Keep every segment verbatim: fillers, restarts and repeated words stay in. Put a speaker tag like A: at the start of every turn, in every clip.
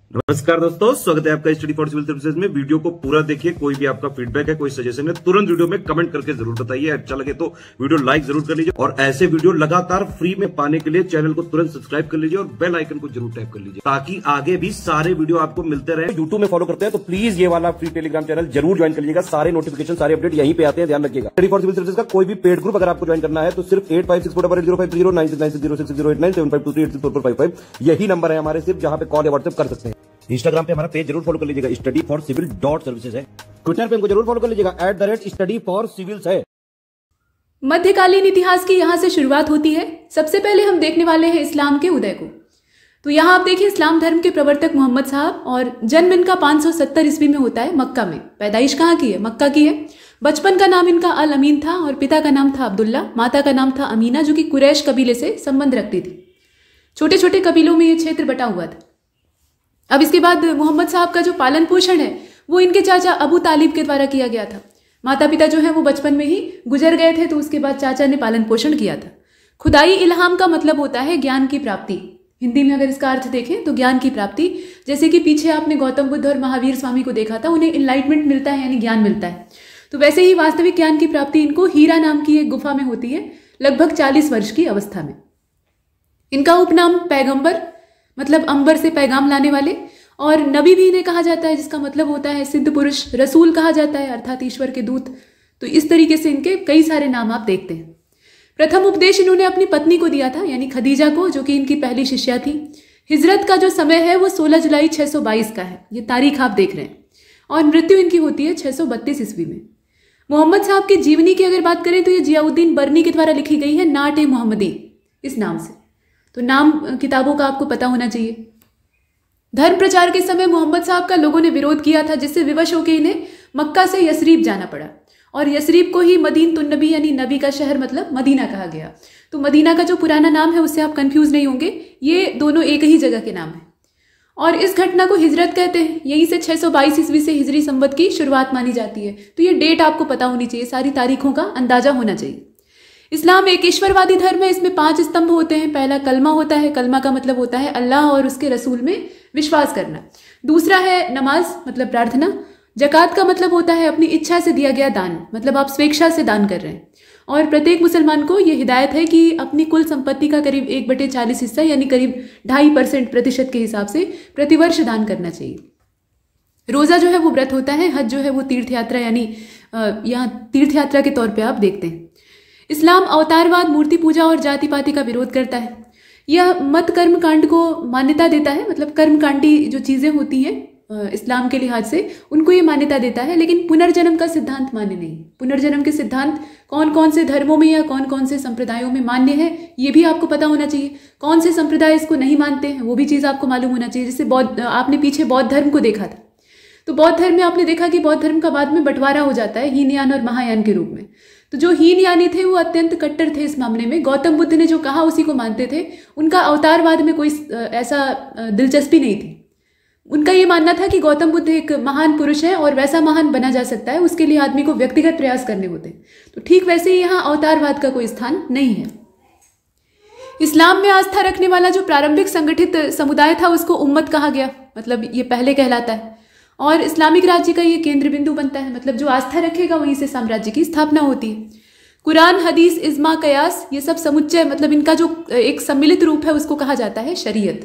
A: नमस्कार दोस्तों, स्वागत है आपका स्टडी फॉर सिविल सर्विसेज में। वीडियो को पूरा देखिए। कोई भी आपका फीडबैक है, कोई सजेशन है, तुरंत वीडियो में कमेंट करके जरूर बताइए। अच्छा लगे तो वीडियो लाइक जरूर कर लीजिए और ऐसे वीडियो लगातार फ्री में पाने के लिए चैनल को तुरंत सब्सक्राइब कर लीजिए और बेल आइकन को जरूर टैप कर लीजिए ताकि आगे भी सारे वीडियो आपको मिलते रहे। यूट्यूब में फॉलो करते हैं तो प्लीज ये वाला फ्री टेलीग्राम चैनल जरूर ज्वाइन कर लीजिएगा। सारे नोटिफिकेशन, सारे अपडेट यहीं पे आते हैं, ध्यान रखिएगा। स्टडी फॉर सिविल सर्विसेज का कोई भी पेड ग्रुप अगर आपको ज्वाइन करना है तो सिर्फ eight five six four double zero five zero nine six nine six zero six zero eight nine seven five two three eight six four four five five यही नंबर है हमारे, सिर्फ जहां पे कॉल या व्हाट्सएप कर सकते हैं। इंस्टाग्राम पे हमारा पेज जरूर फॉलो कर लीजिएगा, study for civil dot services है। ट्विटर पे हमको जरूर फॉलो कर लीजिएगा, at the rate study for civils है।
B: मध्यकालीन इतिहास की यहां से शुरुआत होती है। सबसे पहले हम देखने वाले हैं इस्लाम के उदय को। तो यहां आप देखिए, इस्लाम धर्म के प्रवर्तक मोहम्मद साहब, और जन्म इनका पाँच सौ सत्तर ईस्वी में होता है मक्का में। पैदाइश कहाँ की है? मक्का की है। बचपन का नाम इनका अल अमीन था और पिता का नाम था अब्दुल्ला, माता का नाम था अमीना, जो कि कुरैश कबीले से संबंध रखती थी। छोटे छोटे कबीलों में यह क्षेत्र बटा हुआ था। अब इसके बाद मोहम्मद साहब का जो पालन पोषण है वो इनके चाचा अबू तालिब के द्वारा किया गया था। माता पिता जो है वो बचपन में ही गुजर गए थे, तो उसके बाद चाचा ने पालन पोषण किया था। खुदाई इल्हाम का मतलब होता है ज्ञान की प्राप्ति। हिंदी में अगर इसका अर्थ देखें तो ज्ञान की प्राप्ति। जैसे कि पीछे आपने गौतम बुद्ध और महावीर स्वामी को देखा था, उन्हें इनलाइटमेंट मिलता है यानी ज्ञान मिलता है। तो वैसे ही वास्तविक ज्ञान की प्राप्ति इनको हीरा नाम की एक गुफा में होती है, लगभग चालीस वर्ष की अवस्था में। इनका उपनाम पैगंबर मतलब अंबर से पैगाम लाने वाले, और नबी भी इन्हें कहा जाता है, जिसका मतलब होता है सिद्ध पुरुष। रसूल कहा जाता है अर्थात ईश्वर के दूत। तो इस तरीके से इनके कई सारे नाम आप देखते हैं। प्रथम उपदेश इन्होंने अपनी पत्नी को दिया था, यानी खदीजा को, जो कि इनकी पहली शिष्या थी। हिजरत का जो समय है वो सोलह जुलाई छह सौ बाईस का है, ये तारीख आप देख रहे हैं, और मृत्यु इनकी होती है छह सौ बत्तीस ईस्वी में। मोहम्मद साहब की जीवनी की अगर बात करें तो ये जियाउद्दीन बर्नी के द्वारा लिखी गई है, नाट ए मोहम्मदी इस नाम से। तो नाम किताबों का आपको पता होना चाहिए। धर्म प्रचार के समय मोहम्मद साहब का लोगों ने विरोध किया था, जिससे विवश होकर इन्हें मक्का से यसरीब जाना पड़ा, और यसरीब को ही मदीन तुन नबी यानी नबी का शहर मतलब मदीना कहा गया। तो मदीना का जो पुराना नाम है उससे आप कंफ्यूज नहीं होंगे, ये दोनों एक ही जगह के नाम है। और इस घटना को हिजरत कहते हैं। यहीं से छह सौ बाईस ईस्वी से हिजरी संवत की शुरुआत मानी जाती है। तो ये डेट आपको पता होनी चाहिए, सारी तारीखों का अंदाजा होना चाहिए। इस्लाम एक ईश्वरवादी धर्म है। इसमें पांच स्तंभ होते हैं। पहला कलमा होता है। कलमा का मतलब होता है अल्लाह और उसके रसूल में विश्वास करना। दूसरा है नमाज मतलब प्रार्थना। जकात का मतलब होता है अपनी इच्छा से दिया गया दान, मतलब आप स्वेच्छा से दान कर रहे हैं। और प्रत्येक मुसलमान को यह हिदायत है कि अपनी कुल संपत्ति का करीब एक बटे चालीस हिस्सा यानी करीब ढाई परसेंट प्रतिशत के हिसाब से प्रतिवर्ष दान करना चाहिए। रोजा जो है वो व्रत होता है। हज जो है वो तीर्थ यात्रा यानी यहाँ तीर्थ यात्रा के तौर पर आप देखते हैं। इस्लाम अवतारवाद, मूर्ति पूजा और जाति पाति का विरोध करता है। यह मत कर्म कांड को मान्यता देता है, मतलब कर्मकांडी जो चीजें होती हैं इस्लाम के लिहाज से उनको ये मान्यता देता है, लेकिन पुनर्जन्म का सिद्धांत मान्य नहीं। पुनर्जन्म के सिद्धांत कौन कौन से धर्मों में या कौन कौन से संप्रदायों में मान्य है ये भी आपको पता होना चाहिए। कौन से संप्रदाय इसको नहीं मानते हैं वो भी चीज़ आपको मालूम होना चाहिए। जैसे बौद्ध, आपने पीछे बौद्ध धर्म को देखा था, तो बौद्ध धर्म में आपने देखा कि बौद्ध धर्म का बाद में बंटवारा हो जाता है हीनयान और महायान के रूप में। तो जो हीनयानी थे वो अत्यंत कट्टर थे इस मामले में। गौतम बुद्ध ने जो कहा उसी को मानते थे। उनका अवतारवाद में कोई ऐसा दिलचस्पी नहीं थी। उनका ये मानना था कि गौतम बुद्ध एक महान पुरुष है और वैसा महान बना जा सकता है, उसके लिए आदमी को व्यक्तिगत प्रयास करने होते हैं। तो ठीक वैसे ही यहाँ अवतारवाद का कोई स्थान नहीं है। इस्लाम में आस्था रखने वाला जो प्रारंभिक संगठित समुदाय था उसको उम्मत कहा गया, मतलब ये पहले कहलाता है। और इस्लामिक राज्य का ये केंद्र बिंदु बनता है, मतलब जो आस्था रखेगा वहीं से साम्राज्य की स्थापना होती है। कुरान, हदीस, इज्मा, कयास ये सब समुच्चय, मतलब इनका जो एक सम्मिलित रूप है उसको कहा जाता है शरीयत।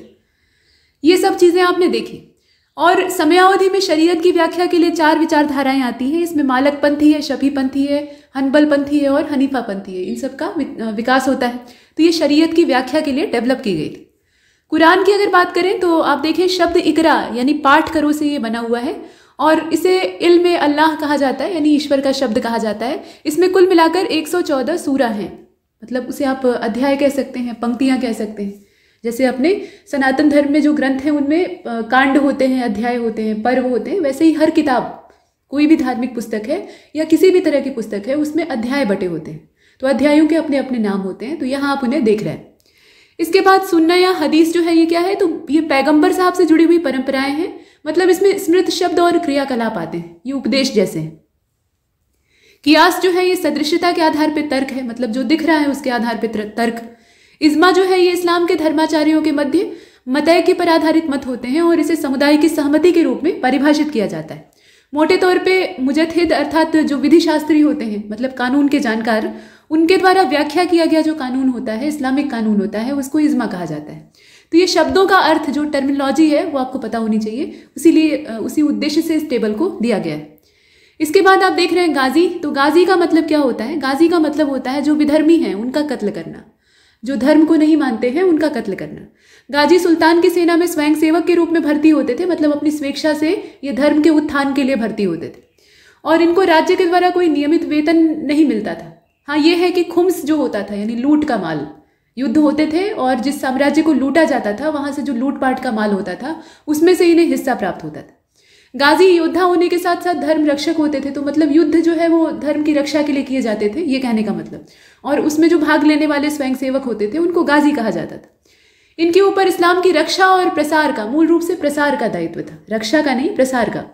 B: ये सब चीजें आपने देखी। और समयावधि में शरीयत की व्याख्या के लिए चार विचारधाराएं आती हैं। इसमें मालक पंथी है, शफी पंथी है, हनबल पंथी है और हनीफा पंथी है। इन सब का विकास होता है। तो ये शरीयत की व्याख्या के लिए डेवलप की गई थी। कुरान की अगर बात करें तो आप देखें शब्द इकरा यानी पाठ करो से ये बना हुआ है, और इसे इल्म अल्लाह कहा जाता है यानी ईश्वर का शब्द कहा जाता है। इसमें कुल मिलाकर एक सौ चौदह सूरा हैं, मतलब उसे आप अध्याय कह सकते हैं, पंक्तियां कह सकते हैं। जैसे अपने सनातन धर्म में जो ग्रंथ हैं उनमें कांड होते हैं, अध्याय होते हैं, पर्व होते हैं, वैसे ही हर किताब, कोई भी धार्मिक पुस्तक है या किसी भी तरह की पुस्तक है उसमें अध्याय बटे होते हैं। तो अध्यायों के अपने अपने नाम होते हैं। तो यहाँ आप उन्हें देख रहे हैं। इसके बाद सुन्ना या हदीस जो है ये क्या है? तो ये पैगंबर साहब से जुड़ी हुई परंपराएं हैं, मतलब इसमें स्मृत शब्द और क्रियाकलाप आते हैं, ये उपदेश जैसे हैं। कियास जो है ये सदृश्यता के आधार पर तर्क है, मतलब जो दिख रहा है उसके आधार पर तर्क। इज्मा जो है ये इस्लाम के धर्माचार्यों के मध्य मतैक्य पर आधारित मत होते हैं और इसे समुदाय की सहमति के रूप में परिभाषित किया जाता है। मोटे तौर पे मुजतहिद अर्थात जो विधि शास्त्री होते हैं, मतलब कानून के जानकार, उनके द्वारा व्याख्या किया गया जो कानून होता है, इस्लामिक कानून होता है, उसको इज्मा कहा जाता है। तो ये शब्दों का अर्थ, जो टर्मिनोलॉजी है, वो आपको पता होनी चाहिए, इसीलिए उसी उद्देश्य से इस टेबल को दिया गया है। इसके बाद आप देख रहे हैं गाजी। तो गाजी का मतलब क्या होता है? गाजी का मतलब होता है जो विधर्मी हैं उनका कत्ल करना, जो धर्म को नहीं मानते हैं उनका कत्ल करना। गाजी सुल्तान की सेना में स्वयं सेवक के रूप में भर्ती होते थे, मतलब अपनी स्वेच्छा से ये धर्म के उत्थान के लिए भर्ती होते थे, और इनको राज्य के द्वारा कोई नियमित वेतन नहीं मिलता था। हाँ, ये है कि खुम्स जो होता था, यानी लूट का माल, युद्ध होते थे और जिस साम्राज्य को लूटा जाता था वहां से जो लूटपाट का माल होता था उसमें से इन्हें हिस्सा प्राप्त होता था। गाजी योद्धा होने के साथ साथ धर्म रक्षक होते थे, तो मतलब युद्ध जो है वो धर्म की रक्षा के लिए किए जाते थे, ये कहने का मतलब। और उसमें जो भाग लेने वाले स्वयं सेवक होते थे उनको गाजी कहा जाता था। इनके ऊपर इस्लाम की रक्षा और प्रसार का, मूल रूप से प्रसार का दायित्व था, रक्षा का नहीं, प्रसार का।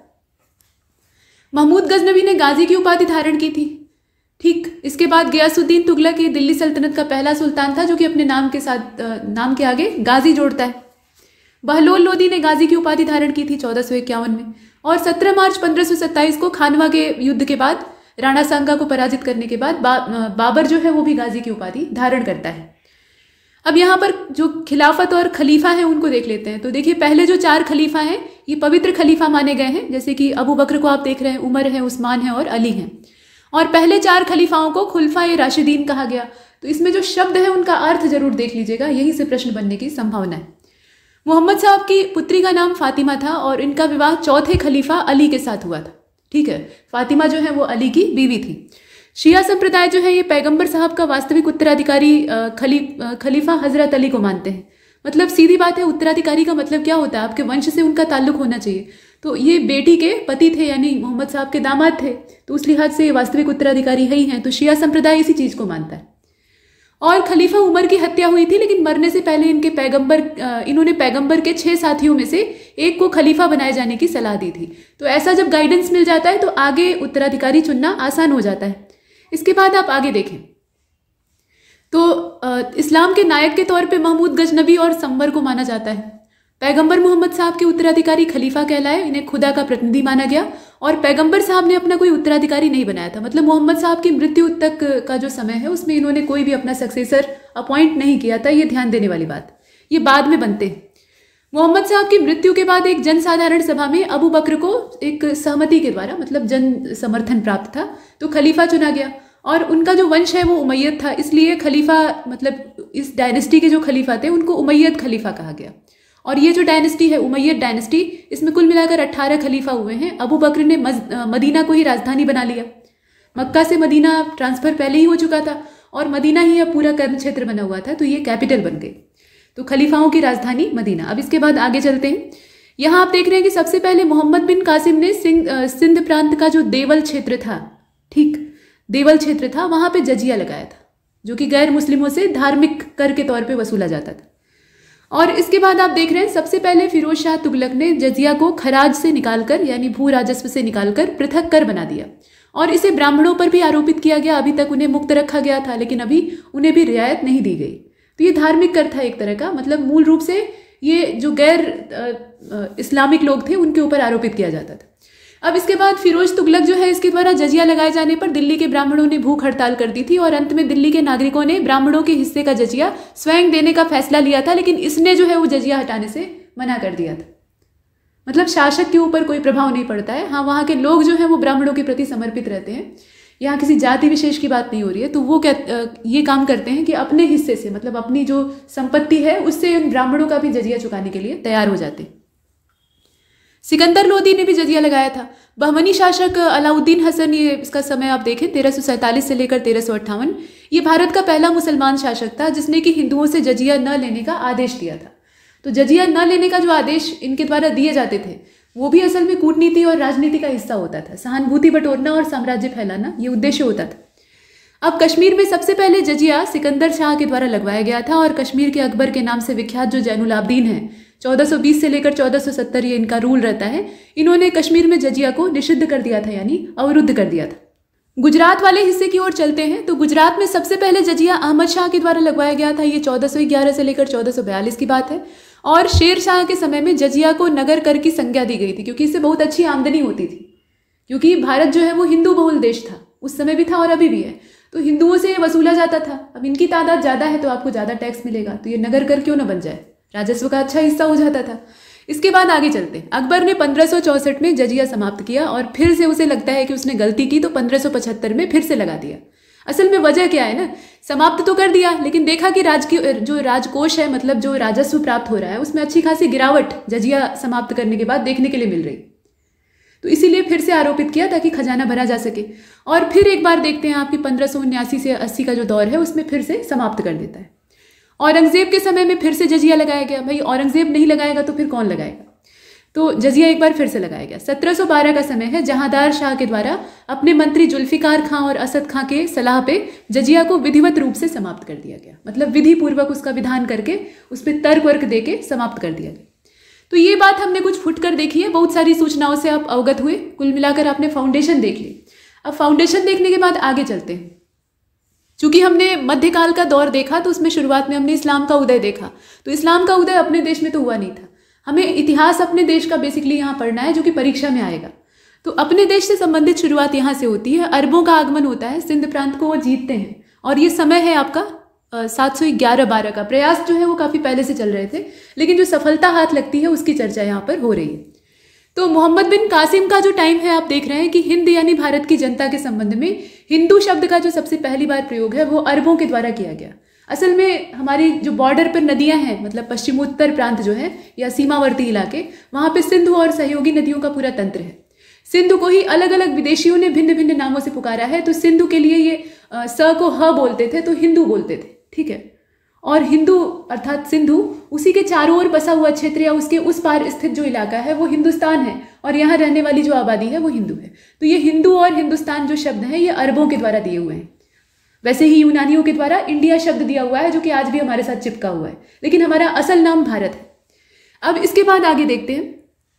B: महमूद गजनवी ने गाजी की उपाधि धारण की थी। ठीक इसके बाद गयासुद्दीन तुगलक ये दिल्ली सल्तनत का पहला सुल्तान था, जो कि अपने नाम के साथ नाम के आगे गाजी जोड़ता है। बहलोल लोदी ने गाजी की उपाधि धारण की थी चौदह सौ इक्यावन में, और सत्रह मार्च पंद्रह सौ सत्ताईस को खानवा के युद्ध के बाद, राणा सांगा को पराजित करने के बाद बा, बाबर जो है वो भी गाजी की उपाधि धारण करता है। अब यहाँ पर जो खिलाफत और खलीफा हैं उनको देख लेते हैं। तो देखिए, पहले जो चार खलीफा हैं ये पवित्र खलीफा माने गए हैं, जैसे कि अबू बकर को आप देख रहे हैं, उमर है, उस्मान है और अली हैं। और पहले चार खलीफाओं को खुलफाए राशिदीन कहा गया। तो इसमें जो शब्द है उनका अर्थ जरूर देख लीजिएगा, यहीं से प्रश्न बनने की संभावना है। मोहम्मद साहब की पुत्री का नाम फातिमा था और इनका विवाह चौथे खलीफा अली के साथ हुआ था। ठीक है, फातिमा जो है वो अली की बीवी थी। शिया संप्रदाय जो है ये पैगंबर साहब का वास्तविक उत्तराधिकारी खली खलीफा हजरत अली को मानते हैं। मतलब सीधी बात है, उत्तराधिकारी का मतलब क्या होता है? आपके वंश से उनका ताल्लुक होना चाहिए। तो ये बेटी के पति थे, यानी मोहम्मद साहब के दामाद थे, तो उस लिहाज से वास्तविक उत्तराधिकारी है ही हैं। तो शिया संप्रदाय इसी चीज को मानता है। और खलीफा उमर की हत्या हुई थी, लेकिन मरने से पहले इनके पैगंबर इन्होंने पैगंबर के छह साथियों में से एक को खलीफा बनाए जाने की सलाह दी थी। तो ऐसा जब गाइडेंस मिल जाता है तो आगे उत्तराधिकारी चुनना आसान हो जाता है। इसके बाद आप आगे देखें तो इस्लाम के नायक के तौर पे महमूद गजनबी और संवर को माना जाता है। पैगंबर मोहम्मद साहब के उत्तराधिकारी खलीफा कहलाए, इन्हें खुदा का प्रतिनिधि माना गया। और पैगंबर साहब ने अपना कोई उत्तराधिकारी नहीं बनाया था, मतलब मोहम्मद साहब की मृत्यु तक का जो समय है उसमें इन्होंने कोई भी अपना सक्सेसर अपॉइंट नहीं किया था। ये ध्यान देने वाली बात, ये बाद में बनते हैं। मोहम्मद साहब की मृत्यु के बाद एक जनसाधारण सभा में अबू बकर को एक सहमति के द्वारा, मतलब जन समर्थन प्राप्त था, तो खलीफा चुना गया। और उनका जो वंश है वो उमैयद था, इसलिए खलीफा, मतलब इस डायनेस्टी के जो खलीफा थे उनको उमैयद खलीफा कहा गया। और ये जो डायनेस्टी है उमैयद डायनेस्टी, इसमें कुल मिलाकर अट्ठारह खलीफा हुए हैं। अबू बकर ने मदीना को ही राजधानी बना लिया। मक्का से मदीना ट्रांसफर पहले ही हो चुका था और मदीना ही अब पूरा कर्म क्षेत्र बना हुआ था, तो ये कैपिटल बन गई। तो खलीफाओं की राजधानी मदीना। अब इसके बाद आगे चलते हैं। यहाँ आप देख रहे हैं कि सबसे पहले मोहम्मद बिन कासिम ने सिंध सिंध प्रांत का जो देवल क्षेत्र था, ठीक देवल क्षेत्र था, वहां पे जजिया लगाया था, जो कि गैर मुस्लिमों से धार्मिक कर के तौर पे वसूला जाता था। और इसके बाद आप देख रहे हैं सबसे पहले फिरोज शाह तुगलक ने जजिया को खराज से निकालकर, यानी भू राजस्व से निकालकर पृथक कर बना दिया और इसे ब्राह्मणों पर भी आरोपित किया गया। अभी तक उन्हें मुक्त रखा गया था, लेकिन अभी उन्हें भी रियायत नहीं दी गई। तो ये धार्मिक कर था एक तरह का, मतलब मूल रूप से ये जो गैर इस्लामिक लोग थे उनके ऊपर आरोपित किया जाता था। अब इसके बाद फिरोज तुगलक जो है, इसके द्वारा जजिया लगाए जाने पर दिल्ली के ब्राह्मणों ने भूख हड़ताल कर दी थी और अंत में दिल्ली के नागरिकों ने ब्राह्मणों के हिस्से का जजिया स्वयं देने का फैसला लिया था, लेकिन इसने जो है वो जजिया हटाने से मना कर दिया था। मतलब शासक के ऊपर कोई प्रभाव नहीं पड़ता है। हाँ, वहाँ के लोग जो हैं वो ब्राह्मणों के प्रति समर्पित रहते हैं। यहाँ किसी जाति विशेष की बात नहीं हो रही है। तो वो क्या ये काम करते हैं कि अपने हिस्से से, मतलब अपनी जो संपत्ति है उससे उन ब्राह्मणों का भी जजिया चुकाने के लिए तैयार हो जाते हैं। सिकंदर लोदी ने भी जजिया लगाया था। बहमनी शासक अलाउद्दीन हसन, ये इसका समय आप देखें तेरह सौ सैंतालीस से लेकर तेरह सौ अट्ठावन, ये भारत का पहला मुसलमान शासक था जिसने कि हिंदुओं से जजिया न लेने का आदेश दिया था। तो जजिया न लेने का जो आदेश इनके द्वारा दिए जाते थे वो भी असल में कूटनीति और राजनीति का हिस्सा होता था। सहानुभूति बटोरना और साम्राज्य फैलाना ये उद्देश्य होता था। अब कश्मीर में सबसे पहले जजिया सिकंदर शाह के द्वारा लगवाया गया था और कश्मीर के अकबर के नाम से विख्यात जो जैनुल आबदीन है, चौदह सौ बीस से लेकर चौदह सौ सत्तर ये इनका रूल रहता है, इन्होंने कश्मीर में जजिया को निषिद्ध कर दिया था, यानी अवरुद्ध कर दिया था। गुजरात वाले हिस्से की ओर चलते हैं। तो गुजरात में सबसे पहले जजिया अहमद शाह के द्वारा लगवाया गया था। ये चौदह सौ ग्यारह से लेकर चौदह सौ बयालीस की बात है। और शेर शाह के समय में जजिया को नगर कर की संज्ञा दी गई थी, क्योंकि इससे बहुत अच्छी आमदनी होती थी, क्योंकि भारत जो है वो हिंदू बहुल देश था, उस समय भी था और अभी भी है, तो हिंदुओं से वसूला जाता था। अब इनकी तादाद ज़्यादा है तो आपको ज़्यादा टैक्स मिलेगा, तो ये नगर कर क्यों ना बन जाए, राजस्व का अच्छा हिस्सा हो जाता था। इसके बाद आगे चलते हैं। अकबर ने पंद्रह सौ चौसठ में जजिया समाप्त किया और फिर से उसे लगता है कि उसने गलती की, तो पंद्रह सौ पचहत्तर में फिर से लगा दिया। असल में वजह क्या है ना, समाप्त तो कर दिया लेकिन देखा कि राज की जो राजकोष है, मतलब जो राजस्व प्राप्त हो रहा है, उसमें अच्छी खासी गिरावट जजिया समाप्त करने के बाद देखने के लिए मिल रही, तो इसीलिए फिर से आरोपित किया ताकि खजाना भरा जा सके। और फिर एक बार देखते हैं आपकी पंद्रह सौ उन्यासी से अस्सी का जो दौर है उसमें फिर से समाप्त कर देता है। औरंगजेब के समय में फिर से जजिया लगाया गया। भाई औरंगजेब नहीं लगाएगा तो फिर कौन लगाएगा, तो जजिया एक बार फिर से लगाया गया। सत्रह सौ बारह का समय है, जहांदार शाह के द्वारा अपने मंत्री जुल्फिकार खां और असद खां के सलाह पे जजिया को विधिवत रूप से समाप्त कर दिया गया, मतलब विधि पूर्वक उसका विधान करके उस पर तर्क वर्क दे के समाप्त कर दिया गया। तो ये बात हमने कुछ फुट कर देखी है, बहुत सारी सूचनाओं से आप अवगत हुए, कुल मिलाकर आपने फाउंडेशन देख ली। अब फाउंडेशन देखने के बाद आगे चलते हैं। चूंकि हमने मध्यकाल का दौर देखा तो उसमें शुरुआत में हमने इस्लाम का उदय देखा, तो इस्लाम का उदय अपने देश में तो हुआ नहीं था। हमें इतिहास अपने देश का बेसिकली यहाँ पढ़ना है, जो कि परीक्षा में आएगा। तो अपने देश से संबंधित शुरुआत यहाँ से होती है। अरबों का आगमन होता है, सिंध प्रांत को वो जीतते हैं, और ये समय है आपका सात सौ ग्यारह बारह का। प्रयास जो है वो काफ़ी पहले से चल रहे थे, लेकिन जो सफलता हाथ लगती है उसकी चर्चा यहाँ पर हो रही है। तो मोहम्मद बिन कासिम का जो टाइम है, आप देख रहे हैं कि हिंद यानी भारत की जनता के संबंध में हिंदू शब्द का जो सबसे पहली बार प्रयोग है वो अरबों के द्वारा किया गया। असल में हमारी जो बॉर्डर पर नदियां हैं, मतलब पश्चिमोत्तर प्रांत जो है या सीमावर्ती इलाके, वहाँ पे सिंधु और सहयोगी नदियों का पूरा तंत्र है। सिंधु को ही अलग अलग विदेशियों ने भिन्न भिन्न नामों से पुकारा है। तो सिंधु के लिए ये आ, स को ह बोलते थे तो हिंदू बोलते थे, ठीक है। और हिंदू अर्थात सिंधु उसी के चारों ओर बसा हुआ क्षेत्र या उसके उस पार स्थित जो इलाका है वो हिंदुस्तान है, और यहाँ रहने वाली जो आबादी है वो हिंदू है। तो ये हिंदू और हिंदुस्तान जो शब्द हैं ये अरबों के द्वारा दिए हुए हैं। वैसे ही यूनानियों के द्वारा इंडिया शब्द दिया हुआ है, जो कि आज भी हमारे साथ चिपका हुआ है, लेकिन हमारा असल नाम भारत है। अब इसके बाद आगे देखते हैं।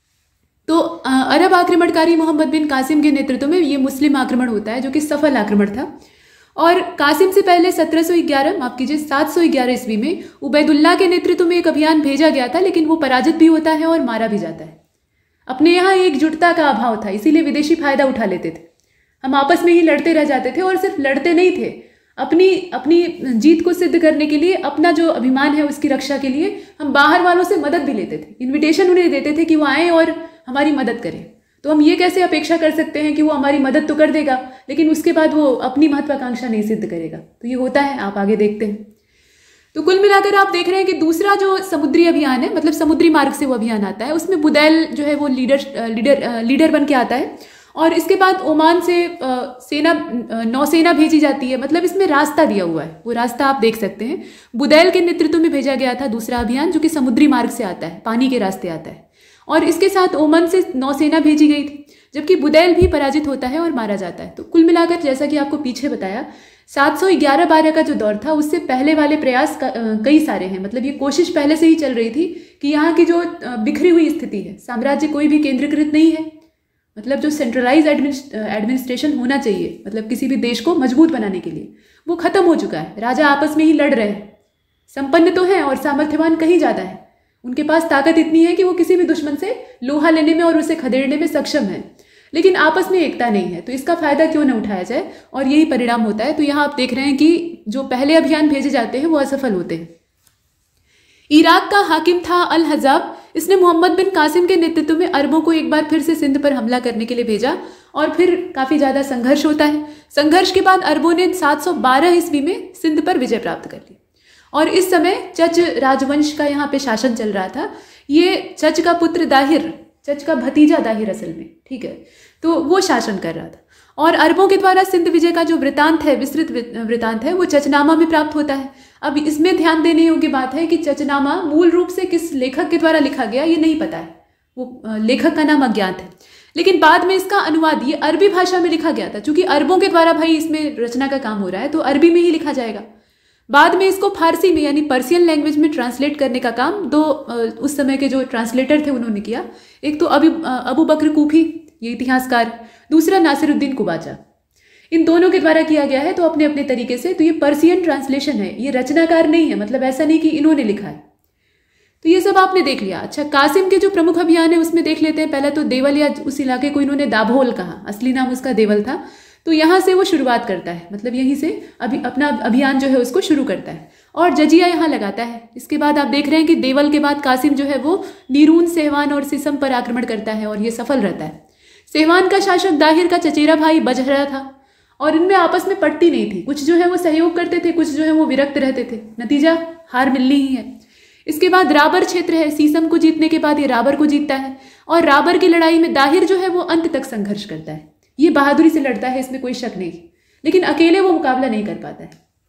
B: तो अरब आक्रमणकारी मोहम्मद बिन कासिम के नेतृत्व में ये मुस्लिम आक्रमण होता है, जो कि सफल आक्रमण था। और कासिम से पहले सत्रह सौ ग्यारह माफ कीजिए सात सौ ग्यारह ईस्वी में उबैदुल्ला के नेतृत्व में एक अभियान भेजा गया था, लेकिन वो पराजित भी होता है और मारा भी जाता है। अपने यहाँ एकजुटता का अभाव था, इसीलिए विदेशी फायदा उठा लेते थे। हम आपस में ही लड़ते रह जाते थे, और सिर्फ लड़ते नहीं थे, अपनी अपनी जीत को सिद्ध करने के लिए, अपना जो अभिमान है उसकी रक्षा के लिए हम बाहर वालों से मदद भी लेते थे। इन्विटेशन उन्हें देते थे कि वो आएँ और हमारी मदद करें। तो हम ये कैसे अपेक्षा कर सकते हैं कि वो हमारी मदद तो कर देगा, लेकिन उसके बाद वो अपनी महत्वाकांक्षा नहीं सिद्ध करेगा। तो ये होता है, आप आगे देखते हैं। तो कुल मिलाकर आप देख रहे हैं कि दूसरा जो समुद्री अभियान है, मतलब समुद्री मार्ग से वो अभियान आता है, उसमें बुदैल जो है वो लीडर लीडर लीडर बन के आता है। और इसके बाद ओमान से सेना नौसेना भेजी जाती है, मतलब इसमें रास्ता दिया हुआ है, वो रास्ता आप देख सकते हैं। बुदैल के नेतृत्व में भेजा गया था दूसरा अभियान, जो कि समुद्री मार्ग से आता है, पानी के रास्ते आता है। और इसके साथ ओमान से नौसेना भेजी गई थी, जबकि बुदैल भी पराजित होता है और मारा जाता है। तो कुल मिलाकर जैसा कि आपको पीछे बताया, सात सौ ग्यारह बारह का जो दौर था उससे पहले वाले प्रयास कई सारे हैं। मतलब ये कोशिश पहले से ही चल रही थी कि यहाँ की जो बिखरी हुई स्थिति है, साम्राज्य कोई भी केंद्रीकृत नहीं है, मतलब जो सेंट्रलाइज एडमिनिस्ट्रेशन होना चाहिए, मतलब किसी भी देश को मजबूत बनाने के लिए, वो खत्म हो चुका है। राजा आपस में ही लड़ रहे हैं, संपन्न तो हैं और सामर्थ्यवान कहीं ज़्यादा है, उनके पास ताकत इतनी है कि वो किसी भी दुश्मन से लोहा लेने में और उसे खदेड़ने में सक्षम है, लेकिन आपस में एकता नहीं है। तो इसका फायदा क्यों न उठाया जाए, और यही परिणाम होता है। तो यहाँ आप देख रहे हैं कि जो पहले अभियान भेजे जाते हैं वो असफल होते हैं। इराक का हाकिम था अल हजाब, इसने मोहम्मद बिन कासिम के नेतृत्व में अरबों को एक बार फिर से सिंध पर हमला करने के लिए भेजा, और फिर काफ़ी ज़्यादा संघर्ष होता है। संघर्ष के बाद अरबों ने सात सौ बारह ईस्वी में सिंध पर विजय प्राप्त कर ली, और इस समय चच राजवंश का यहाँ पे शासन चल रहा था। ये चच का पुत्र दाहिर, चच का भतीजा दाहिर असल में, ठीक है, तो वो शासन कर रहा था। और अरबों के द्वारा सिंध विजय का जो वृतांत है, विस्तृत वृतांत है, वो चचनामा में प्राप्त होता है। अब इसमें ध्यान देने योग्य बात है कि चचनामा मूल रूप से किस लेखक के द्वारा लिखा गया ये नहीं पता है, वो लेखक का नाम अज्ञात है, लेकिन बाद में इसका अनुवाद ये अरबी भाषा में लिखा गया था। चूंकि अरबों के द्वारा भाई इसमें रचना का काम हो रहा है, तो अरबी में ही लिखा जाएगा। बाद में इसको फारसी में यानी पर्शियन लैंग्वेज में ट्रांसलेट करने का काम दो उस समय के जो ट्रांसलेटर थे उन्होंने किया। एक तो अबू अबू बकर कूफी, ये इतिहासकार, दूसरा नासिरुद्दीन कुबाचा, इन दोनों के द्वारा किया गया है, तो अपने अपने तरीके से। तो ये पर्शियन ट्रांसलेशन है, ये रचनाकार नहीं है, मतलब ऐसा नहीं कि इन्होंने लिखा है। तो ये सब आपने देख लिया। अच्छा, कासिम के जो प्रमुख अभियान है उसमें देख लेते हैं। पहले तो देवल, या उस इलाके को इन्होंने दाभोल कहा, असली नाम उसका देवल था। तो यहाँ से वो शुरुआत करता है, मतलब यहीं से अभी अपना अभियान जो है उसको शुरू करता है और जजिया यहाँ लगाता है। इसके बाद आप देख रहे हैं कि देवल के बाद कासिम जो है वो नीरून, सेहवान और सिसम पर आक्रमण करता है और ये सफल रहता है। सेहवान का शासक दाहिर का चचेरा भाई बजहरा था और इनमें आपस में पटती नहीं थी। कुछ जो है वो सहयोग करते थे, कुछ जो है वो विरक्त रहते थे। नतीजा हार मिलनी ही है। इसके बाद राबर क्षेत्र है। सीसम को जीतने के बाद ये राबर को जीतता है और राबर की लड़ाई में दाहिर जो है वो अंत तक संघर्ष करता है। ये बहादुरी से लड़ता है, इसमें कोई शक नहीं, लेकिन अकेले वो मुकाबला नहीं कर पाता है।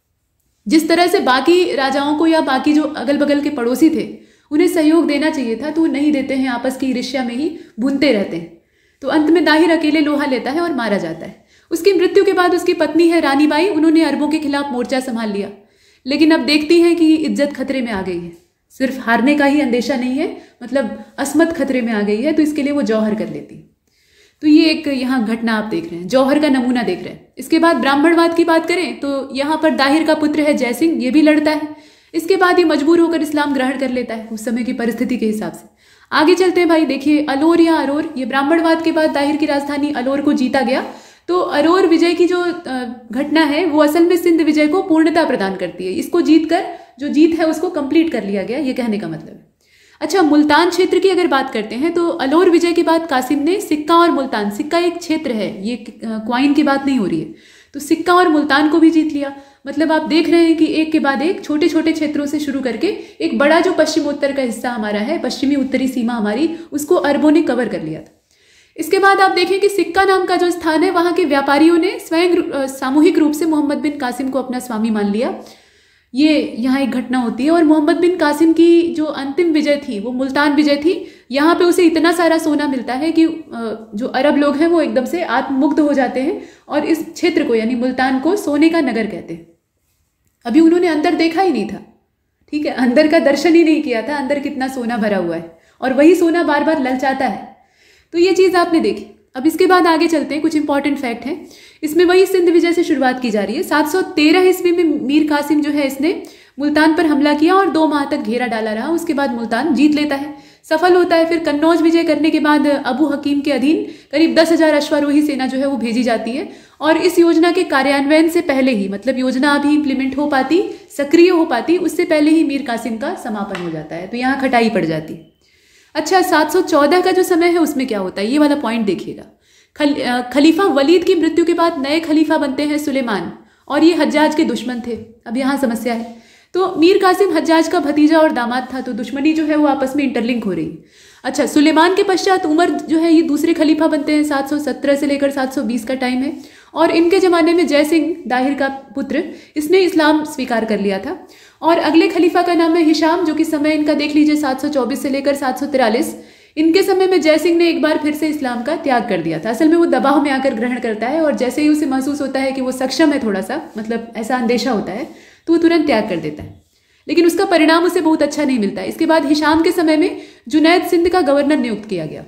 B: जिस तरह से बाकी राजाओं को या बाकी जो अगल बगल के पड़ोसी थे उन्हें सहयोग देना चाहिए था, तो वो नहीं देते हैं, आपस की ईर्ष्या में ही भूनते रहते हैं। तो अंत में दाहिर अकेले लोहा लेता है और मारा जाता है। उसकी मृत्यु के बाद उसकी पत्नी है रानी बाई, उन्होंने अरबों के खिलाफ मोर्चा संभाल लिया, लेकिन अब देखती हैं कि इज्जत खतरे में आ गई है। सिर्फ हारने का ही अंदेशा नहीं है, मतलब असमत खतरे में आ गई है, तो इसके लिए वो जौहर कर लेती। तो ये एक यहाँ घटना आप देख रहे हैं, जौहर का नमूना देख रहे हैं। इसके बाद ब्राह्मणवाद की बात करें तो यहाँ पर दाहिर का पुत्र है जयसिंह, ये भी लड़ता है। इसके बाद ये मजबूर होकर इस्लाम ग्रहण कर लेता है उस समय की परिस्थिति के हिसाब से। आगे चलते हैं भाई, देखिए अलोर या अरोर, ये ब्राह्मणवाद के बाद दाहिर की राजधानी अलोर को जीता गया। तो अरोर विजय की जो घटना है वो असल में सिंध विजय को पूर्णता प्रदान करती है। इसको जीतकर जो जीत है उसको कंप्लीट कर लिया गया, ये कहने का मतलब है। अच्छा, मुल्तान क्षेत्र की अगर बात करते हैं तो अलोर विजय के बाद कासिम ने सिक्का और मुल्तान, सिक्का एक क्षेत्र है, ये क्वाइन की बात नहीं हो रही है, तो सिक्का और मुल्तान को भी जीत लिया। मतलब आप देख रहे हैं कि एक के बाद एक छोटे छोटे क्षेत्रों से शुरू करके एक बड़ा जो पश्चिमोत्तर का हिस्सा हमारा है, पश्चिमी उत्तरी सीमा हमारी, उसको अरबों ने कवर कर लिया था। इसके बाद आप देखें कि सिक्का नाम का जो स्थान है वहाँ के व्यापारियों ने स्वयं सामूहिक रूप से मोहम्मद बिन कासिम को अपना स्वामी मान लिया। ये यहाँ एक घटना होती है और मोहम्मद बिन कासिम की जो अंतिम विजय थी वो मुल्तान विजय थी। यहाँ पे उसे इतना सारा सोना मिलता है कि जो अरब लोग हैं वो एकदम से आत्ममुग्ध हो जाते हैं और इस क्षेत्र को यानी मुल्तान को सोने का नगर कहते हैं। अभी उन्होंने अंदर देखा ही नहीं था, ठीक है, अंदर का दर्शन ही नहीं किया था, अंदर कितना सोना भरा हुआ है और वही सोना बार बार ललचाता है। तो ये चीज़ आपने देखी। अब इसके बाद आगे चलते हैं, कुछ इंपॉर्टेंट फैक्ट हैं इसमें। वही सिंध विजय से शुरुआत की जा रही है। सात सौ तेरह ईस्वी में मीर कासिम जो है इसने मुल्तान पर हमला किया और दो माह तक घेरा डाला रहा। उसके बाद मुल्तान जीत लेता है, सफल होता है। फिर कन्नौज विजय करने के बाद अबू हकीम के अधीन करीब दस हजार अश्वारोही सेना जो है वो भेजी जाती है और इस योजना के कार्यान्वयन से पहले ही, मतलब योजना अभी इंप्लीमेंट हो पाती, सक्रिय हो पाती, उससे पहले ही मीर कासिम का समापन हो जाता है। तो यहाँ खटाई पड़ जाती है। अच्छा, सात सौ चौदह का जो समय है उसमें क्या होता है, ये वाला पॉइंट देखिएगा। खल, खलीफा वलीद की मृत्यु के बाद नए खलीफा बनते हैं सुलेमान और ये हज्जाज के दुश्मन थे। अब यहाँ समस्या है, तो मीर कासिम हज्जाज का भतीजा और दामाद था, तो दुश्मनी जो है वो आपस में इंटरलिंक हो रही है। अच्छा, सुलेमान के पश्चात उमर जो है ये दूसरे खलीफा बनते हैं। सात सौ सत्रह से लेकर सात सौ बीस का टाइम है और इनके ज़माने में जय सिंह दाहिर का पुत्र, इसने इस्लाम स्वीकार कर लिया था। और अगले खलीफा का नाम है हिशाम, जो कि समय इनका देख लीजिए सात सौ चौबीस से लेकर सात सौ तिरालीस। इनके समय में जय सिंह ने एक बार फिर से इस्लाम का त्याग कर दिया था। असल में वो दबाव में आकर ग्रहण करता है और जैसे ही उसे महसूस होता है कि वो सक्षम है, थोड़ा सा मतलब ऐसा अंदेशा होता है, तो वो तुरंत त्याग कर देता है, लेकिन उसका परिणाम उसे बहुत अच्छा नहीं मिलता। इसके बाद हिशाम के समय में जुनैद सिंध का गवर्नर नियुक्त किया गया।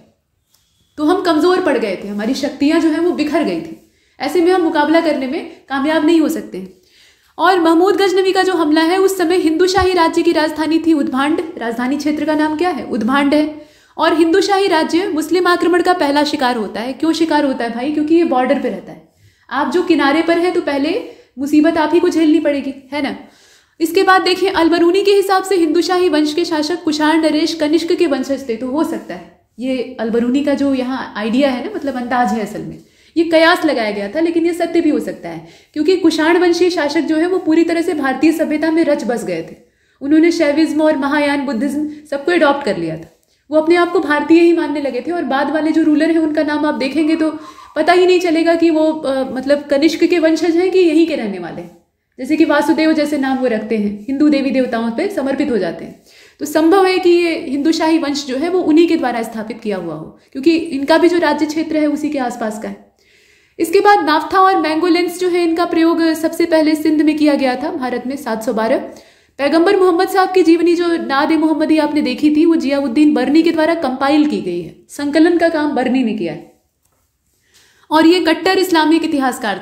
B: तो हम कमजोर पड़ गए थे, हमारी शक्तियां जो है वो बिखर गई थी। ऐसे में हम मुकाबला करने में कामयाब नहीं हो सकते। और महमूद गजनवी का जो हमला है, उस समय हिंदू शाही राज्य की राजधानी थी उद्भांड। राजधानी क्षेत्र का नाम क्या है? उद्भांड है। और हिंदू शाही राज्य मुस्लिम आक्रमण का पहला शिकार होता है। क्यों शिकार होता है भाई? क्योंकि ये बॉर्डर पे रहता है। आप जो किनारे पर है तो पहले मुसीबत आप ही को झेलनी पड़ेगी, है ना। इसके बाद देखिए, अलबरूनी के हिसाब से हिंदू शाही वंश के शासक कुषाण नरेश कनिष्क के वंशज थे। तो हो सकता है, ये अलबरूनी का जो यहाँ आइडिया है ना, मतलब अंदाज है, असल में ये कयास लगाया गया था, लेकिन ये सत्य भी हो सकता है, क्योंकि कुषाण वंशी शासक जो है वो पूरी तरह से भारतीय सभ्यता में रच बस गए थे। उन्होंने शैविज्म और महायान बुद्धिज्म सबको अडॉप्ट कर लिया था। वो अपने आप को भारतीय ही मानने लगे थे। और बाद वाले जो रूलर हैं उनका नाम आप देखेंगे तो पता ही नहीं चलेगा कि वो आ, मतलब कनिष्क के वंशज हैं कि यहीं के रहने वाले। जैसे कि वासुदेव जैसे नाम वो रखते हैं, हिंदू देवी देवताओं पे समर्पित हो जाते हैं। तो संभव है कि ये हिंदू शाही वंश जो है वो उन्हीं के द्वारा स्थापित किया हुआ हो, क्योंकि इनका भी जो राज्य क्षेत्र है उसी के आसपास का है। इसके बाद नाफ्था और मैंगो लेंस जो है, इनका प्रयोग सबसे पहले सिंध में किया गया था, भारत में सात सौ बारह। पैगंबर मोहम्मद साहब की जीवनी जो नाद ए मोहम्मदी आपने देखी थी, वो जियाउद्दीन बर्नी के द्वारा कंपाइल की गई है। संकलन का काम बर्नी ने किया है और ये कट्टर इस्लामिक इतिहासकार था।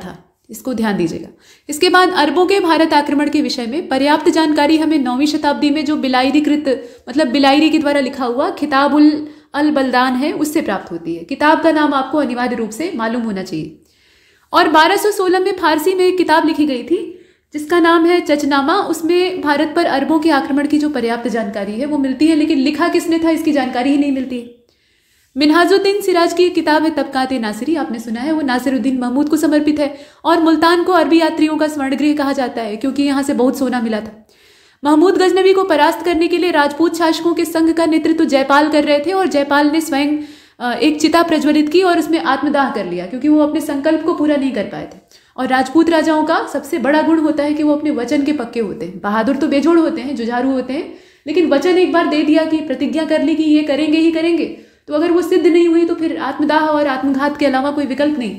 B: इसको ध्यान दीजिएगा। इसके बाद अरबों के भारत आक्रमण के विषय में पर्याप्त जानकारी हमें नौवीं शताब्दी में जो बिलायरीकृत मतलब बिलायरी के द्वारा लिखा हुआ किताबुल अल बलदान है उससे प्राप्त होती है। किताब का नाम आपको अनिवार्य रूप से मालूम होना चाहिए। और बारह सौ सोलह में फारसी में एक किताब लिखी गई थी जिसका नाम है चचनामा। उसमें भारत पर अरबों के आक्रमण की जो पर्याप्त जानकारी है वो मिलती है, लेकिन लिखा किसने था इसकी जानकारी ही नहीं मिलती है। मिन्हाजुद्दीन सिराज की एक किताब है तबकात-ए नासिरी, आपने सुना है, वो नासिरुद्दीन महमूद को समर्पित है। और मुल्तान को अरबी यात्रियों का स्वर्णगृह कहा जाता है क्योंकि यहाँ से बहुत सोना मिला था। महमूद गजनवी को परास्त करने के लिए राजपूत शासकों के संघ का नेतृत्व जयपाल कर रहे थे और जयपाल ने स्वयं एक चिता प्रज्वलित की और उसमें आत्मदाह कर लिया क्योंकि वो अपने संकल्प को पूरा नहीं कर पाए थे। और राजपूत राजाओं का सबसे बड़ा गुण होता है कि वो अपने वचन के पक्के होते हैं। बहादुर तो बेजोड़ होते हैं, जुझारू होते हैं, लेकिन वचन एक बार दे दिया कि प्रतिज्ञा कर ली कि ये करेंगे ही करेंगे, तो अगर वो सिद्ध नहीं हुई तो फिर आत्मदाह और आत्मघात के अलावा कोई विकल्प नहीं।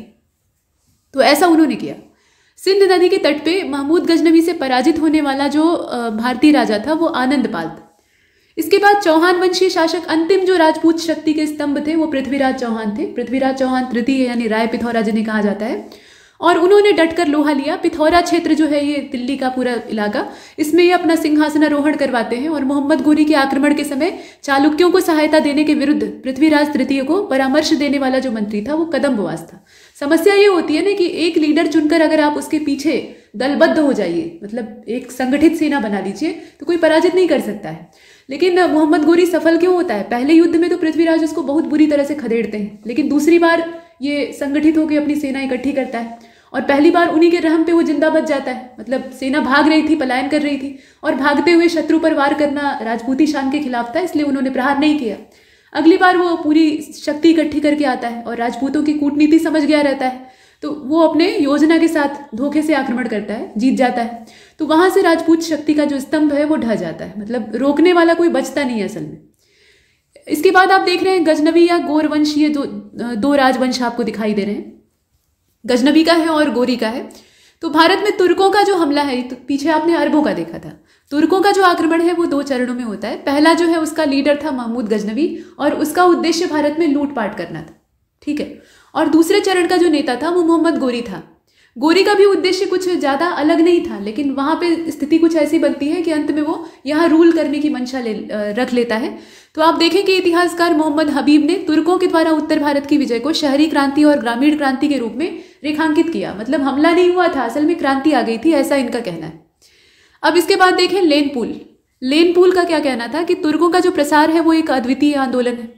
B: तो ऐसा उन्होंने किया। सिंध नदी के तट पे महमूद गजनवी से पराजित होने वाला जो भारतीय राजा था वो आनंदपाल था। इसके बाद चौहान वंशीय शासक, अंतिम जो राजपूत शक्ति के स्तंभ थे वो पृथ्वीराज चौहान थे। पृथ्वीराज चौहान तृतीय यानी राय पिथौरा जिन्हें कहा जाता है, और उन्होंने डटकर लोहा लिया। पिथौरा क्षेत्र जो है ये दिल्ली का पूरा इलाका, इसमें ये अपना सिंहासनारोहण करवाते हैं। और मोहम्मद गोरी के आक्रमण के समय चालुक्यों को सहायता देने के विरुद्ध पृथ्वीराज तृतीय को परामर्श देने वाला जो मंत्री था वो कदम्बवास था। समस्या ये होती है ना कि एक लीडर चुनकर अगर आप उसके पीछे दलबद्ध हो जाइए, मतलब एक संगठित सेना बना लीजिए, तो कोई पराजित नहीं कर सकता है। लेकिन मोहम्मद गोरी सफल क्यों होता है? पहले युद्ध में तो पृथ्वीराज उसको बहुत बुरी तरह से खदेड़ते हैं, लेकिन दूसरी बार ये संगठित होकर अपनी सेना इकट्ठी करता है और पहली बार उन्हीं के रहम पे वो जिंदा बच जाता है। मतलब सेना भाग रही थी, पलायन कर रही थी, और भागते हुए शत्रु पर वार करना राजपूती शान के खिलाफ था, इसलिए उन्होंने प्रहार नहीं किया। अगली बार वो पूरी शक्ति इकट्ठी करके आता है और राजपूतों की कूटनीति समझ गया रहता है, तो वो अपने योजना के साथ धोखे से आक्रमण करता है, जीत जाता है। तो वहां से राजपूत शक्ति का जो स्तंभ है वो ढह जाता है, मतलब रोकने वाला कोई बचता नहीं है असल में। इसके बाद आप देख रहे हैं गजनवी या गौर वंश, ये दो दो राजवंश आपको दिखाई दे रहे हैं, गजनवी का है और गोरी का है। तो भारत में तुर्कों का जो हमला है, तो पीछे आपने अरबों का देखा था, तुर्कों का जो आक्रमण है वो दो चरणों में होता है। पहला जो है उसका लीडर था महमूद गजनवी और उसका उद्देश्य भारत में लूटपाट करना था, ठीक है। और दूसरे चरण का जो नेता था वो मोहम्मद गोरी था। गोरी का भी उद्देश्य कुछ ज़्यादा अलग नहीं था, लेकिन वहाँ पे स्थिति कुछ ऐसी बनती है कि अंत में वो यहाँ रूल करने की मंशा ले रख लेता है। तो आप देखें कि इतिहासकार मोहम्मद हबीब ने तुर्कों के द्वारा उत्तर भारत की विजय को शहरी क्रांति और ग्रामीण क्रांति के रूप में रेखांकित किया। मतलब हमला नहीं हुआ था, असल में क्रांति आ गई थी, ऐसा इनका कहना है। अब इसके बाद देखें लेनपुल। लेनपुल का क्या कहना था कि तुर्कों का जो प्रसार है वो एक अद्वितीय आंदोलन है।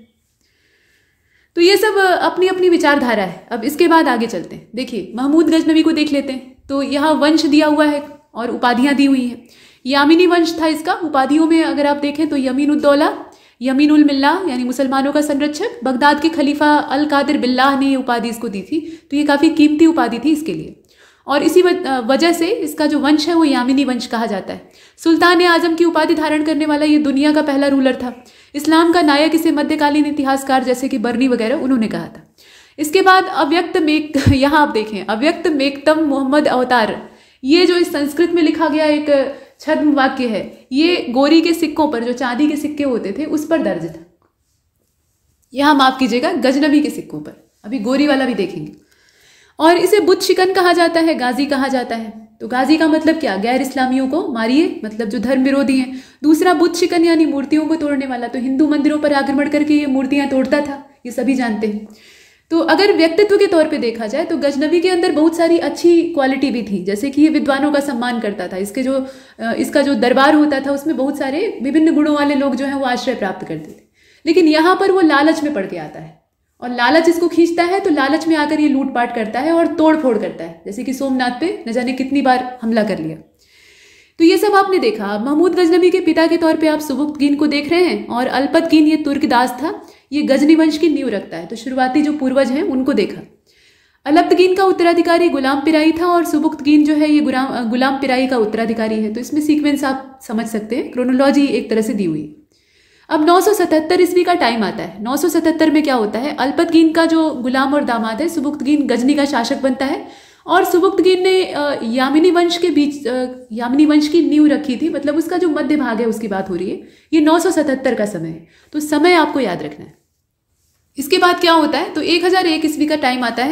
B: तो ये सब अपनी अपनी विचारधारा है। अब इसके बाद आगे चलते हैं। देखिए महमूद गजनवी को देख लेते हैं। तो यहाँ वंश दिया हुआ है और उपाधियां दी हुई हैं। यामिनी वंश था इसका। उपाधियों में अगर आप देखें तो यमीन उद दौला, यमीन उल मिल्ला यानी मुसलमानों का संरक्षक, बगदाद के खलीफा अल कादिर बिल्लाह ने ये उपाधि इसको दी थी। तो ये काफ़ी कीमती उपाधि थी इसके लिए, और इसी वजह से इसका जो वंश है वो यामिनी वंश कहा जाता है। सुल्तान आजम की उपाधि धारण करने वाला ये दुनिया का पहला रूलर था। इस्लाम का नायक इसे मध्यकालीन इतिहासकार जैसे कि बर्नी वगैरह उन्होंने कहा था। इसके बाद अव्यक्त मेक, यहाँ आप देखें अव्यक्त मेकतम मोहम्मद अवतार, ये जो इस संस्कृत में लिखा गया एक छद्म वाक्य है, ये गोरी के सिक्कों पर, जो चांदी के सिक्के होते थे उस पर दर्ज था। यहाँ माफ कीजिएगा, गजनवी के सिक्कों पर। अभी गोरी वाला भी देखेंगे। और इसे बुत शिकन कहा जाता है, गाजी कहा जाता है। तो गाजी का मतलब क्या? गैर इस्लामियों को मारिए, मतलब जो धर्म विरोधी हैं। दूसरा बुत शिकन यानी मूर्तियों को तोड़ने वाला, तो हिंदू मंदिरों पर आक्रमण करके ये मूर्तियां तोड़ता था, ये सभी जानते हैं। तो अगर व्यक्तित्व के तौर पे देखा जाए तो गजनवी के अंदर बहुत सारी अच्छी क्वालिटी भी थी, जैसे कि ये विद्वानों का सम्मान करता था। इसके जो इसका जो दरबार होता था उसमें बहुत सारे विभिन्न गुणों वाले लोग जो हैं वो आश्रय प्राप्त करते थे। लेकिन यहाँ पर वो लालच में पड़ के आता है, और लालच इसको खींचता है, तो लालच में आकर ये लूटपाट करता है और तोड़ फोड़ करता है, जैसे कि सोमनाथ पे न जाने कितनी बार हमला कर लिया। तो ये सब आपने देखा। महमूद गजनवी के पिता के तौर पे आप सुबुक्तगीन को देख रहे हैं, और अलपतगीन ये तुर्क दास था, ये गजनी वंश की नींव रखता है। तो शुरुआती जो पूर्वज हैं उनको देखा। अलपतगीन का उत्तराधिकारी गुलाम पिराई था, और सुबुक्तगीन जो है ये गुलाम गुलाम पिराई का उत्तराधिकारी है। तो इसमें सीक्वेंस आप समझ सकते हैं, क्रोनोलॉजी एक तरह से दी हुई है। अब नौ सौ सतहत्तर ईस्वी का टाइम आता है। नौ सौ सतहत्तर में क्या होता है, अलपतगीन का जो गुलाम और दामाद है सुबुक्तगीन गजनी का शासक बनता है, और सुबुक्तगीन ने यामिनी वंश के बीच यामिनी वंश की नींव रखी थी, मतलब उसका जो मध्य भाग है उसकी बात हो रही है। ये नौ सौ सतहत्तर का समय है, तो समय आपको याद रखना है। इसके बाद क्या होता है, तो एक हज़ार एक ईस्वी का टाइम आता है,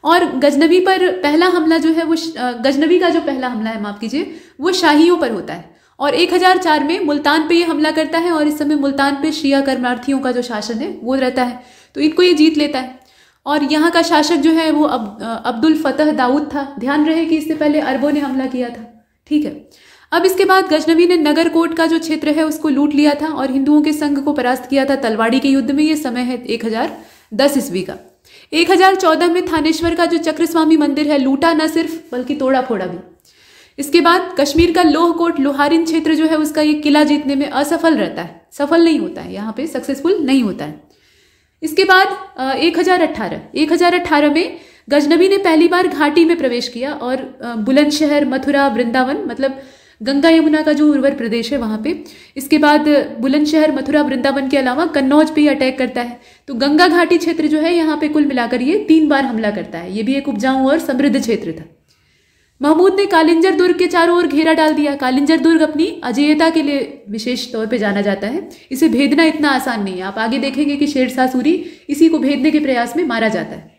B: और गजनवी पर पहला हमला जो है वो गजनवी का जो पहला हमला है, माफ कीजिए, वो शाहियों पर होता है और एक हज़ार चार में मुल्तान पे ये हमला करता है और इस समय मुल्तान पे शिया कर्मार्थियों का जो शासन है वो रहता है, तो इनको ये जीत लेता है। और यहाँ का शासक जो है वो अब अब्दुल फतह दाऊद था। ध्यान रहे कि इससे पहले अरबों ने हमला किया था, ठीक है। अब इसके बाद गजनवी ने नगरकोट का जो क्षेत्र है उसको लूट लिया था और हिंदुओं के संघ को परास्त किया था तलवाड़ी के युद्ध में। ये समय है एक हजार दस ईस्वी का। एक हजार चौदह में थानेश्वर का जो चक्रस्वामी मंदिर है लूटा न सिर्फ बल्कि तोड़ा फोड़ा भी। इसके बाद कश्मीर का लोहकोट लोहारिन क्षेत्र जो है उसका ये किला जीतने में असफल रहता है, सफल नहीं होता है, यहाँ पे सक्सेसफुल नहीं होता है। इसके बाद एक हजार अट्ठारह एक हजार अट्ठारह में गजनवी ने पहली बार घाटी में प्रवेश किया और बुलंदशहर, मथुरा, वृंदावन, मतलब गंगा यमुना का जो उर्वर प्रदेश है वहाँ पे। इसके बाद बुलंदशहर, मथुरा, वृंदावन के अलावा कन्नौज पे अटैक करता है। तो गंगा घाटी क्षेत्र जो है यहाँ पे कुल मिलाकर ये तीन बार हमला करता है। ये भी एक उपजाऊ और समृद्ध क्षेत्र था। महमूद ने कालिंजर दुर्ग के चारों ओर घेरा डाल दिया। कालिंजर दुर्ग अपनी अजेयता के लिए विशेष तौर पे जाना जाता है। इसे भेदना इतना आसान नहीं है। आप आगे देखेंगे कि शेरशाह सूरी इसी को भेदने के प्रयास में मारा जाता है।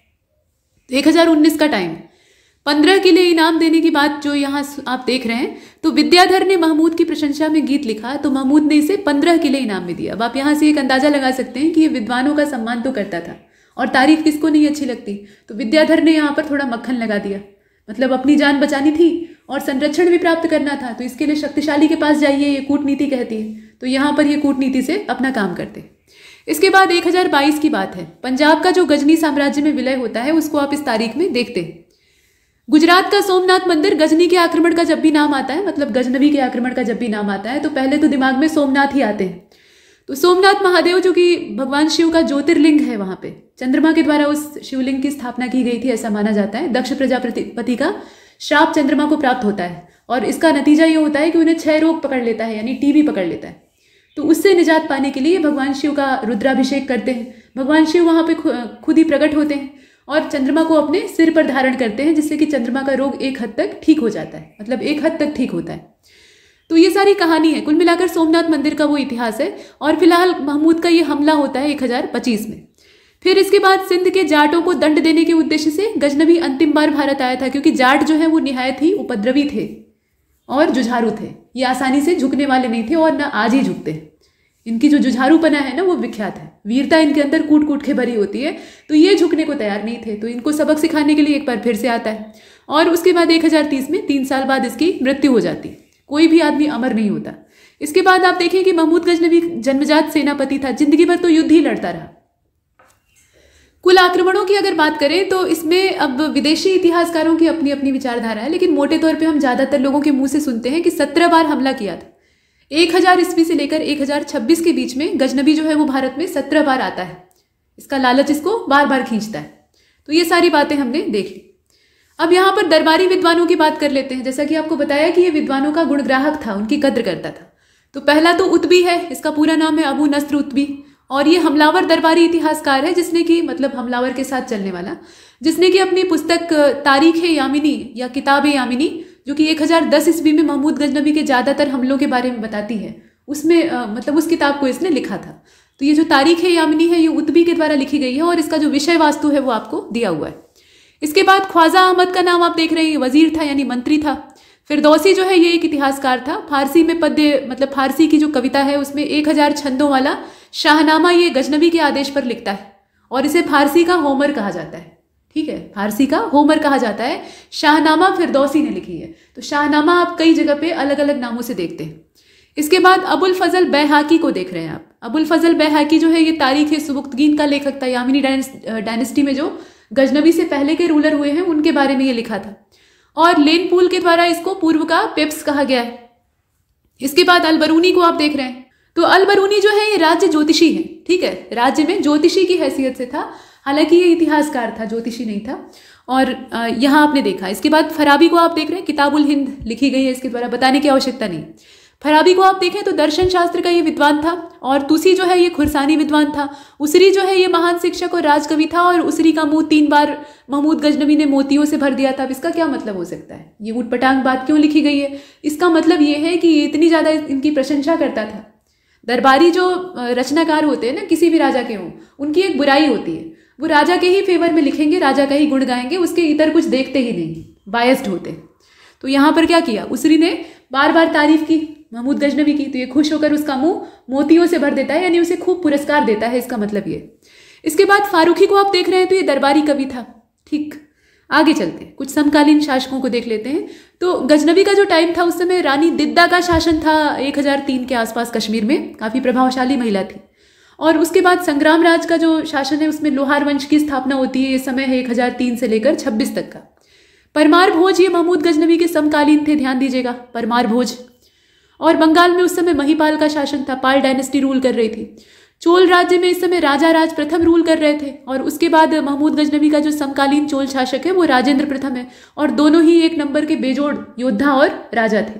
B: एक हजार उन्नीस का टाइम, पंद्रह किले इनाम देने की बात जो यहाँ आप देख रहे हैं, तो विद्याधर ने महमूद की प्रशंसा में गीत लिखा तो महमूद ने इसे पंद्रह किले इनाम में दिया। अब आप यहाँ से एक अंदाजा लगा सकते हैं कि ये विद्वानों का सम्मान तो करता था और तारीफ किसको नहीं अच्छी लगती। तो विद्याधर ने यहाँ पर थोड़ा मक्खन लगा दिया, मतलब अपनी जान बचानी थी और संरक्षण भी प्राप्त करना था, तो इसके लिए शक्तिशाली के पास जाइए, ये कूटनीति कहती है। तो यहाँ पर ये कूटनीति से अपना काम करते। इसके बाद एक हजार बाईस की बात है। पंजाब का जो गजनी साम्राज्य में विलय होता है उसको आप इस तारीख में देखते हैं। गुजरात का सोमनाथ मंदिर, गजनी के आक्रमण का जब भी नाम आता है, मतलब गजनवी के आक्रमण का जब भी नाम आता है तो पहले तो दिमाग में सोमनाथ ही आते हैं। तो सोमनाथ महादेव जो कि भगवान शिव का ज्योतिर्लिंग है, वहां पे चंद्रमा के द्वारा उस शिवलिंग की स्थापना की गई थी ऐसा माना जाता है। दक्ष प्रजापति का श्राप चंद्रमा को प्राप्त होता है और इसका नतीजा ये होता है कि उन्हें क्षय रोग पकड़ लेता है, यानी टीबी पकड़ लेता है। तो उससे निजात पाने के लिए भगवान शिव का रुद्राभिषेक करते हैं। भगवान शिव वहां पे खुद ही प्रकट होते हैं और चंद्रमा को अपने सिर पर धारण करते हैं, जिससे कि चंद्रमा का रोग एक हद तक ठीक हो जाता है, मतलब एक हद तक ठीक होता है। तो ये सारी कहानी है। कुल मिलाकर सोमनाथ मंदिर का वो इतिहास है। और फिलहाल महमूद का ये हमला होता है एक हजार पच्चीस में। फिर इसके बाद सिंध के जाटों को दंड देने के उद्देश्य से गजनवी अंतिम बार भारत आया था, क्योंकि जाट जो है वो निहायत ही उपद्रवी थे और जुझारू थे। ये आसानी से झुकने वाले नहीं थे और ना आज ही झुकते। इनकी जो जुझारूपना है ना वो विख्यात है। वीरता इनके अंदर कूट कूट के भरी होती है। तो ये झुकने को तैयार नहीं थे, तो इनको सबक सिखाने के लिए एक बार फिर से आता है। और उसके बाद एक हजार तीस में तीन साल बाद इसकी मृत्यु हो जाती। कोई भी आदमी अमर नहीं होता। इसके बाद आप देखें कि महमूद गजनवी जन्मजात सेनापति था, जिंदगी भर तो युद्ध ही लड़ता रहा। कुल आक्रमणों की अगर बात करें तो इसमें अब विदेशी इतिहासकारों की अपनी अपनी विचारधारा है, लेकिन मोटे तौर पे हम ज्यादातर लोगों के मुंह से सुनते हैं कि सत्रह बार हमला किया था। एक हजार ईस्वी से लेकर एक हजार छब्बीस के बीच में गजनवी जो है वो भारत में सत्रह बार आता है। इसका लालच इसको बार बार खींचता है। तो ये सारी बातें हमने देख ली। अब यहाँ पर दरबारी विद्वानों की बात कर लेते हैं। जैसा कि आपको बताया कि ये विद्वानों का गुणग्राहक था, उनकी कद्र करता था। तो पहला तो उत्बी है, इसका पूरा नाम है अबू नस्र उत्बी, और ये हमलावर दरबारी इतिहासकार है, जिसने कि मतलब हमलावर के साथ चलने वाला, जिसने कि अपनी पुस्तक तारीख यामिनी या किताब यामिनी, जो कि एक हजार दस ईस्वी में महमूद गजनवी के ज्यादातर हमलों के बारे में बताती है, उसमें आ, मतलब उस किताब को इसने लिखा था। तो ये जो तारीख यामिनी है ये उत्बी के द्वारा लिखी गई है और इसका जो विषय वास्तु है वो आपको दिया हुआ है। इसके बाद ख्वाजा अहमद का नाम आप देख रहे हैं, वजीर था यानी मंत्री था। फिरदौसी जो है ये एक इतिहासकार था। फारसी में पद्य, मतलब फारसी की जो कविता है उसमें एक हजार छंदों वाला शाहनामा ये गजनवी के आदेश पर लिखता है और इसे फारसी का होमर कहा जाता है। ठीक है, फारसी का होमर कहा जाता है। शाहनामा फिरदौसी ने लिखी है। तो शाहनामा आप कई जगह पे अलग अलग नामों से देखते हैं। इसके बाद अबुल फजल बैहाकी को देख रहे हैं आप। अबुल फजल बैहाकी जो है ये तारीख सुबुक्तगीन का लेखक था। यामिनी डायनेस्टी में जो गजनवी से पहले के रूलर हुए हैं उनके बारे में ये लिखा था। और लेनपूल के द्वारा इसको पूर्व का पेप्स कहा गया है। इसके बाद अलबरूनी को आप देख रहे हैं। तो अलबरूनी जो है ये राज्य ज्योतिषी है। ठीक है, राज्य में ज्योतिषी की हैसियत से था, हालांकि ये इतिहासकार था, ज्योतिषी नहीं था। और यहाँ आपने देखा। इसके बाद फराबी को आप देख रहे हैं, किताबुल हिंद लिखी गई है इसके द्वारा, बताने की आवश्यकता नहीं। फराबी को आप देखें तो दर्शन शास्त्र का ये विद्वान था। और तुसी जो है ये खुरसानी विद्वान था। उसरी जो है ये महान शिक्षक और राजकवि था। और उसरी का मुंह तीन बार महमूद गजनवी ने मोतियों से भर दिया था। अब इसका क्या मतलब हो सकता है? ये उटपटांग बात क्यों लिखी गई है? इसका मतलब ये है कि इतनी ज्यादा इनकी प्रशंसा करता था। दरबारी जो रचनाकार होते हैं ना, किसी भी राजा के हों, उनकी एक बुराई होती है। वो राजा के ही फेवर में लिखेंगे, राजा का ही गुण गाएंगे, उसके इतर कुछ देखते ही नहीं, बायस्ड होते हैं। तो यहाँ पर क्या किया, उसरी ने बार बार तारीफ की महमूद गजनवी की, तो ये खुश होकर उसका मुंह मोतियों से भर देता है, यानी उसे खूब पुरस्कार देता है, इसका मतलब ये। इसके बाद फारूकी को आप देख रहे हैं तो ये दरबारी कवि था। ठीक, आगे चलते हैं, कुछ समकालीन शासकों को देख लेते हैं। तो गजनवी का जो टाइम था उस समय रानी दिद्दा का शासन था एक हज़ार तीन के आसपास कश्मीर में, काफ़ी प्रभावशाली महिला थी। और उसके बाद संग्राम राज का जो शासन है उसमें लोहार वंश की स्थापना होती है, ये समय है एक हज़ार तीन से लेकर छब्बीस तक का। परमार भोज ये महमूद गजनवी के समकालीन थे, ध्यान दीजिएगा, परमार भोज। और बंगाल में उस समय महिपाल का शासन था, पाल डायनेस्टी रूल कर रही थी। चोल राज्य में इस समय राजा राज प्रथम रूल कर रहे थे, और उसके बाद महमूद गजनवी का जो समकालीन चोल शासक है वो राजेंद्र प्रथम है, और दोनों ही एक नंबर के बेजोड़ योद्धा और राजा थे।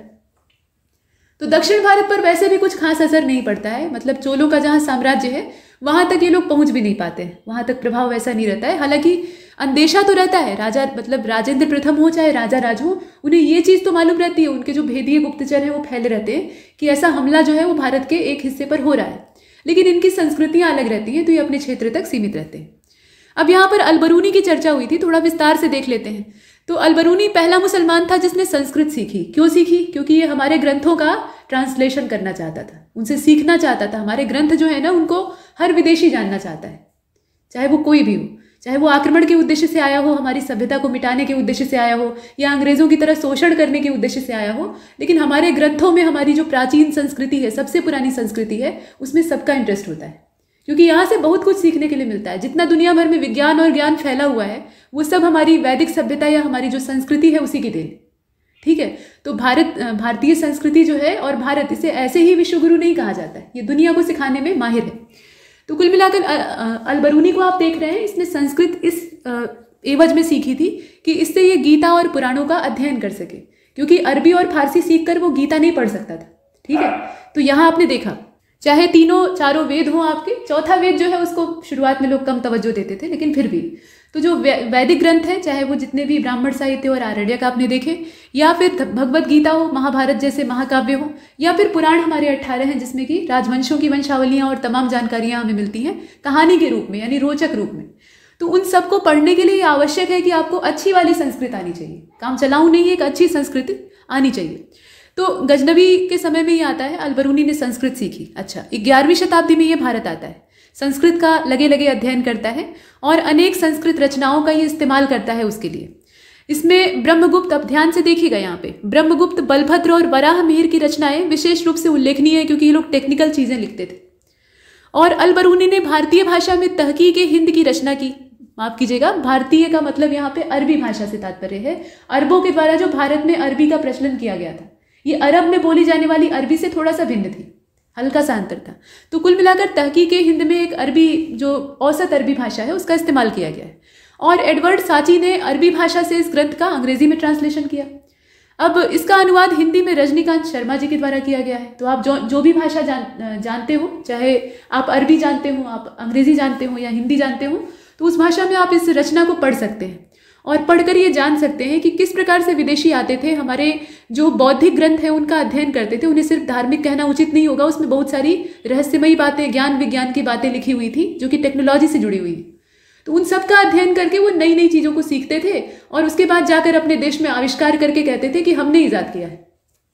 B: तो दक्षिण भारत पर वैसे भी कुछ खास असर नहीं पड़ता है, मतलब चोलों का जहाँ साम्राज्य है वहां तक ये लोग पहुंच भी नहीं पाते हैं, वहां तक प्रभाव वैसा नहीं रहता है। हालांकि अंदेशा तो रहता है, राजा मतलब राजेंद्र प्रथम हो चाहे राजा राज हो, उन्हें ये चीज़ तो मालूम रहती है, उनके जो भेदीय गुप्तचर हैं वो फैले रहते हैं कि ऐसा हमला जो है वो भारत के एक हिस्से पर हो रहा है, लेकिन इनकी संस्कृतियां अलग रहती हैं, तो ये अपने क्षेत्र तक सीमित रहते हैं। अब यहाँ पर अलबरूनी की चर्चा हुई थी, थोड़ा विस्तार से देख लेते हैं। तो अलबरूनी पहला मुसलमान था जिसने संस्कृत सीखी। क्यों सीखी? क्योंकि ये हमारे ग्रंथों का ट्रांसलेशन करना चाहता था, उनसे सीखना चाहता था। हमारे ग्रंथ जो है ना उनको हर विदेशी जानना चाहता है, चाहे वो कोई भी हो, चाहे वो आक्रमण के उद्देश्य से आया हो, हमारी सभ्यता को मिटाने के उद्देश्य से आया हो, या अंग्रेजों की तरह शोषण करने के उद्देश्य से आया हो, लेकिन हमारे ग्रंथों में हमारी जो प्राचीन संस्कृति है, सबसे पुरानी संस्कृति है, उसमें सबका इंटरेस्ट होता है, क्योंकि यहाँ से बहुत कुछ सीखने के लिए मिलता है। जितना दुनिया भर में विज्ञान और ज्ञान फैला हुआ है वो सब हमारी वैदिक सभ्यता या हमारी जो संस्कृति है उसी की देन। ठीक है, तो भारत भारतीय संस्कृति जो है और भारत, इसे ऐसे ही विश्वगुरु नहीं कहा जाता है, ये दुनिया को सिखाने में माहिर है। तो कुल मिलाकर अलबरूनी को आप देख रहे हैं, इसने संस्कृत इस एवज में सीखी थी कि इससे ये गीता और पुराणों का अध्ययन कर सके, क्योंकि अरबी और फारसी सीखकर वो गीता नहीं पढ़ सकता था। ठीक है, तो यहाँ आपने देखा चाहे तीनों चारों वेद हों आपके, चौथा वेद जो है उसको शुरुआत में लोग कम तवज्जो देते थे, लेकिन फिर भी तो जो वैदिक ग्रंथ हैं, चाहे वो जितने भी ब्राह्मण साहित्य और आरण्यक आपने देखे, या फिर भगवत गीता हो, महाभारत जैसे महाकाव्य हो, या फिर पुराण हमारे अट्ठारह हैं जिसमें कि राजवंशों की वंशावलियाँ और तमाम जानकारियाँ हमें मिलती हैं कहानी के रूप में, यानी रोचक रूप में। तो उन सबको पढ़ने के लिए आवश्यक है कि आपको अच्छी वाली संस्कृत आनी चाहिए, काम चलाऊ नहीं, एक अच्छी संस्कृति आनी चाहिए। तो गजनवी के समय में ये आता है, अलबरूनी ने संस्कृत सीखी। अच्छा, ग्यारहवीं शताब्दी में ये भारत आता है, संस्कृत का लगे लगे अध्ययन करता है और अनेक संस्कृत रचनाओं का ये इस्तेमाल करता है उसके लिए। इसमें ब्रह्मगुप्त, अब ध्यान से देखिएगा यहाँ पे, ब्रह्मगुप्त, बलभद्र और वराह मिहिर की रचनाएं विशेष रूप से उल्लेखनीय है, क्योंकि ये लोग टेक्निकल चीजें लिखते थे। और अलबरूनी ने भारतीय भाषा में तहकीक हिंद की रचना की। माफ कीजिएगा, भारतीय का मतलब यहाँ पे अरबी भाषा से तात्पर्य है, अरबों के द्वारा जो भारत में अरबी का प्रचलन किया गया था, ये अरब में बोली जाने वाली अरबी से थोड़ा सा भिन्न थी, हल्का सा अंतर था। तो कुल मिलाकर तहकीक हिंद में एक अरबी, जो औसत अरबी भाषा है, उसका इस्तेमाल किया गया है। और एडवर्ड साची ने अरबी भाषा से इस ग्रंथ का अंग्रेजी में ट्रांसलेशन किया। अब इसका अनुवाद हिंदी में रजनीकांत शर्मा जी के द्वारा किया गया है। तो आप जो जो भी भाषा जान जानते हो, चाहे आप अरबी जानते हो, आप अंग्रेजी जानते हो या हिंदी जानते हो, तो उस भाषा में आप इस रचना को पढ़ सकते हैं और पढ़कर ये जान सकते हैं कि किस प्रकार से विदेशी आते थे, हमारे जो बौद्धिक ग्रंथ हैं उनका अध्ययन करते थे। उन्हें सिर्फ धार्मिक कहना उचित नहीं होगा, उसमें बहुत सारी रहस्यमयी बातें, ज्ञान विज्ञान की बातें लिखी हुई थी जो कि टेक्नोलॉजी से जुड़ी हुई है। तो उन सब का अध्ययन करके वो नई नई चीज़ों को सीखते थे और उसके बाद जाकर अपने देश में आविष्कार करके कहते थे कि हमने ईजाद किया है।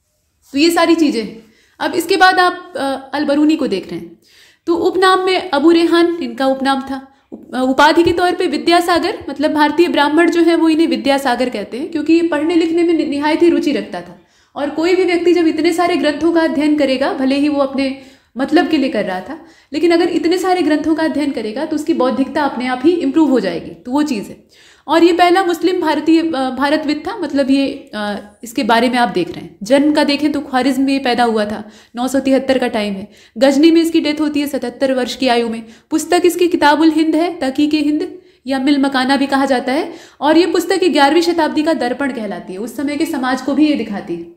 B: तो ये सारी चीज़ें। अब इसके बाद आप अलबरूनी को देख रहे हैं, तो उपनाम में अबू रेहान इनका उपनाम था। उपाधि के तौर पे विद्यासागर, मतलब भारतीय ब्राह्मण जो है वो इन्हें विद्यासागर कहते हैं, क्योंकि ये पढ़ने लिखने में निहायत ही रुचि रखता था। और कोई भी व्यक्ति जब इतने सारे ग्रंथों का अध्ययन करेगा, भले ही वो अपने मतलब के लिए कर रहा था, लेकिन अगर इतने सारे ग्रंथों का अध्ययन करेगा तो उसकी बौद्धिकता अपने आप ही इंप्रूव हो जाएगी। तो वो चीज़ है। और ये पहला मुस्लिम भारतीय भारतविद था, मतलब ये इसके बारे में आप देख रहे हैं। जन्म का देखें तो ख्वारिज्म में पैदा हुआ था, नौ सौ तिहत्तर का टाइम है। गजनी में इसकी डेथ होती है सतहत्तर वर्ष की आयु में। पुस्तक इसकी किताबुल हिंद है, तहकीक हिंद या मिल मकाना भी कहा जाता है। और ये पुस्तक ग्यारहवीं शताब्दी का दर्पण कहलाती है, उस समय के समाज को भी ये दिखाती है।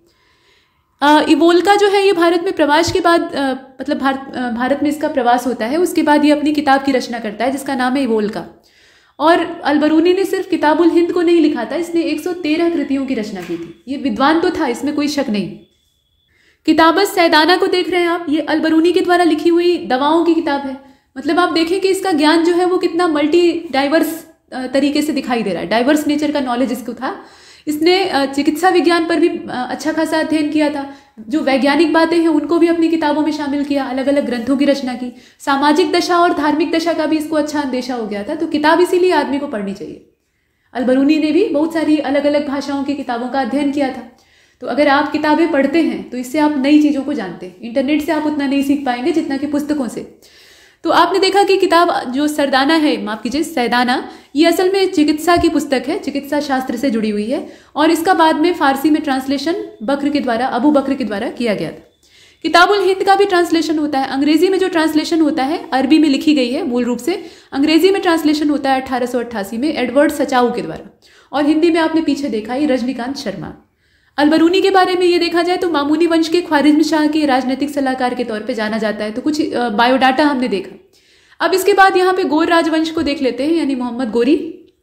B: इवोल्का जो है ये भारत में प्रवास के बाद, आ, मतलब भारत भारत में इसका प्रवास होता है, उसके बाद ये अपनी किताब की रचना करता है जिसका नाम है इवोल्का। और अलबरूनी ने सिर्फ किताबुल हिंद को नहीं लिखा था, इसने एक सौ तेरह कृतियों की रचना की थी। ये विद्वान तो था, इसमें कोई शक नहीं। किताबत सैदाना को देख रहे हैं आप, ये अलबरूनी के द्वारा लिखी हुई दवाओं की किताब है। मतलब आप देखें कि इसका ज्ञान जो है वो कितना मल्टी डाइवर्स तरीके से दिखाई दे रहा है, डाइवर्स नेचर का नॉलेज इसको था। इसने चिकित्सा विज्ञान पर भी अच्छा खासा अध्ययन किया था, जो वैज्ञानिक बातें हैं उनको भी अपनी किताबों में शामिल किया, अलग अलग ग्रंथों की रचना की। सामाजिक दशा और धार्मिक दशा का भी इसको अच्छा अंदेशा हो गया था। तो किताब इसीलिए आदमी को पढ़नी चाहिए। अलबरूनी ने भी बहुत सारी अलग अलग भाषाओं की किताबों का अध्ययन किया था। तो अगर आप किताबें पढ़ते हैं तो इससे आप नई चीज़ों को जानते हैं। इंटरनेट से आप उतना नहीं सीख पाएंगे जितना कि पुस्तकों से। तो आपने देखा कि किताब जो सरदाना है, माफ कीजिए सैदाना, ये असल में चिकित्सा की पुस्तक है, चिकित्सा शास्त्र से जुड़ी हुई है। और इसका बाद में फारसी में ट्रांसलेशन बकर के द्वारा, अबू बकर के द्वारा किया गया था। किताबुल हिंद का भी ट्रांसलेशन होता है। अंग्रेजी में जो ट्रांसलेशन होता है, अरबी में लिखी गई है मूल रूप से, अंग्रेजी में ट्रांसलेशन होता है अठारह सौ अट्ठासी में एडवर्ड सचाऊ के द्वारा। और हिंदी में आपने पीछे देखा ही रजनीकांत शर्मा। अलबरूनी के बारे में ये देखा जाए तो मामूनी वंश के ख्वारिज्म शाह के राजनीतिक सलाहकार के तौर पे जाना जाता है। तो कुछ बायोडाटा हमने देखा। अब इसके बाद यहाँ पे गोर राजवंश को देख लेते हैं, यानी मोहम्मद गोरी।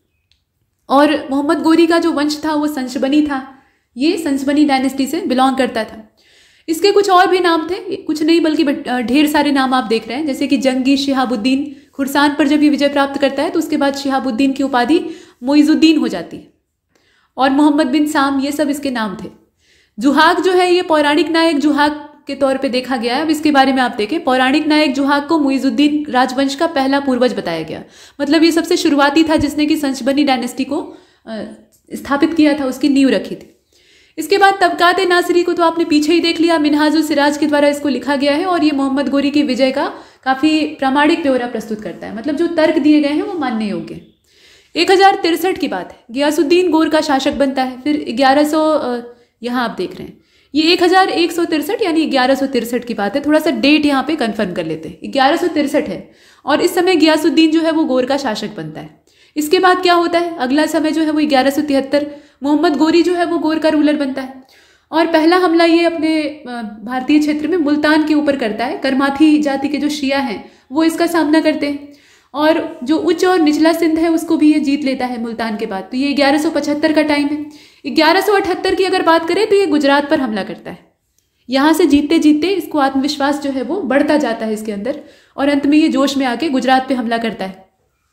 B: और मोहम्मद गोरी का जो वंश था वो संशबनी था। ये संशबनी डायनेस्टी से बिलोंग करता था। इसके कुछ और भी नाम थे, कुछ नहीं बल्कि ढेर सारे नाम आप देख रहे हैं, जैसे कि जंगी शिहाबुद्दीन। खुरसान पर जब ये विजय प्राप्त करता है तो उसके बाद शिहाबुद्दीन की उपाधि मोइजुद्दीन हो जाती है। और मोहम्मद बिन साम, ये सब इसके नाम थे। जुहाक जो है ये पौराणिक नायक जुहाक के तौर पे देखा गया है। अब इसके बारे में आप देखें, पौराणिक नायक जुहाक को मुइजुद्दीन राजवंश का पहला पूर्वज बताया गया। मतलब ये सबसे शुरुआती था जिसने कि संशबनी डायनेस्टी को स्थापित किया था, उसकी नींव रखी थी। इसके बाद तबकात नासिरी को तो आपने पीछे ही देख लिया, मिनहाजुल सिराज के द्वारा इसको लिखा गया है। और ये मोहम्मद गोरी की विजय का काफी प्रामाणिक ब्यौरा प्रस्तुत करता है। मतलब जो तर्क दिए गए हैं वो मानने योग्य है। एक हजार तिरसठ की बात है, गियासुद्दीन गोर का शासक बनता है। फिर ग्यारह सौ यहाँ आप देख रहे हैं, ये एक हजार एक सौ तिरसठ यानी ग्यारह सौ तिरसठ की बात है। थोड़ा सा डेट यहाँ पे कंफर्म कर लेते हैं, ग्यारह सौ तिरसठ है। और इस समय गियासुद्दीन जो है वो गोर का शासक बनता है। इसके बाद क्या होता है, अगला समय जो है वो ग्यारह सौ तिहत्तर, मोहम्मद गोरी जो है वो गोर का रूलर बनता है। और पहला हमला ये अपने भारतीय क्षेत्र में मुल्तान के ऊपर करता है। करमाथी जाति के जो शिया हैं वो इसका सामना करते हैं। और जो उच्च और निचला सिंध है उसको भी ये जीत लेता है मुल्तान के बाद। तो ये ग्यारह सौ पचहत्तर का टाइम है। ग्यारह सौ अठहत्तर की अगर बात करें तो ये गुजरात पर हमला करता है। यहाँ से जीतते जीतते इसको आत्मविश्वास जो है वो बढ़ता जाता है इसके अंदर, और अंत में ये जोश में आके गुजरात पे हमला करता है।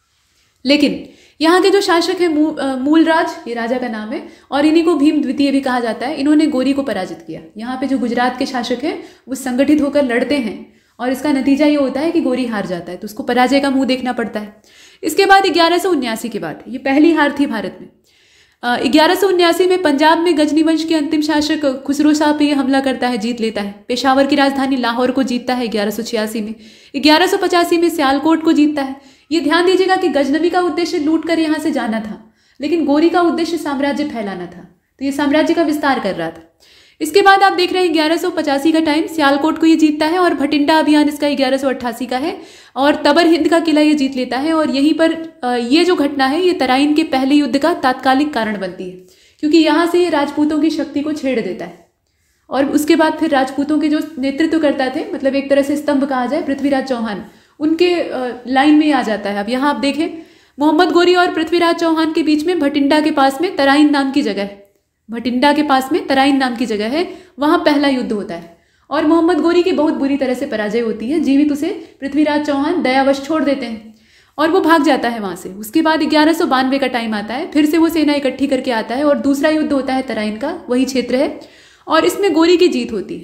B: लेकिन यहाँ के जो शासक है मू, मूलराज, ये राजा का नाम है, और इन्हीं को भीम द्वितीय भी कहा जाता है। इन्होंने गोरी को पराजित किया। यहाँ पे जो गुजरात के शासक हैं वो संगठित होकर लड़ते हैं और इसका नतीजा ये होता है कि गोरी हार जाता है। तो उसको पराजय का मुंह देखना पड़ता है। इसके बाद ग्यारह सौ उन्यासी की बात है, ये पहली हार थी भारत में। ग्यारह सौ उन्यासी में पंजाब में गजनी वंश के अंतिम शासक खुसरो शाह पे हमला करता है, जीत लेता है। पेशावर की राजधानी लाहौर को जीतता है ग्यारह सौ छियासी में। ग्यारह सौ पचासी में सियालकोट को जीतता है। ये ध्यान दीजिएगा कि गजनवी का उद्देश्य लूट कर यहाँ से जाना था, लेकिन गोरी का उद्देश्य साम्राज्य फैलाना था। तो ये साम्राज्य का विस्तार कर रहा था। इसके बाद आप देख रहे हैं ग्यारह सौ पचासी का टाइम, सियालकोट को ये जीतता है। और भटिंडा अभियान इसका ग्यारह सौ अट्ठासी का है। और तबर हिंद का किला ये जीत लेता है। और यहीं पर ये जो घटना है ये तराइन के पहले युद्ध का तात्कालिक कारण बनती है, क्योंकि यहाँ से ये राजपूतों की शक्ति को छेड़ देता है। और उसके बाद फिर राजपूतों के जो नेतृत्व करता थे, मतलब एक तरह से स्तंभ कहा जाए, पृथ्वीराज चौहान, उनके लाइन में आ जाता है। अब यहाँ आप देखें, मोहम्मद गोरी और पृथ्वीराज चौहान के बीच में भटिंडा के पास में तराइन नाम की जगह है। भटिंडा के पास में तराइन नाम की जगह है, वहां पहला युद्ध होता है। और मोहम्मद गोरी की बहुत बुरी तरह से पराजय होती है। जीवित उसे पृथ्वीराज चौहान दयावश छोड़ देते हैं और वो भाग जाता है वहां से। उसके बाद ग्यारह सौ बानवे का टाइम आता है, फिर से वो सेना इकट्ठी करके आता है और दूसरा युद्ध होता है तराइन का, वही क्षेत्र है। और इसमें गोरी की जीत होती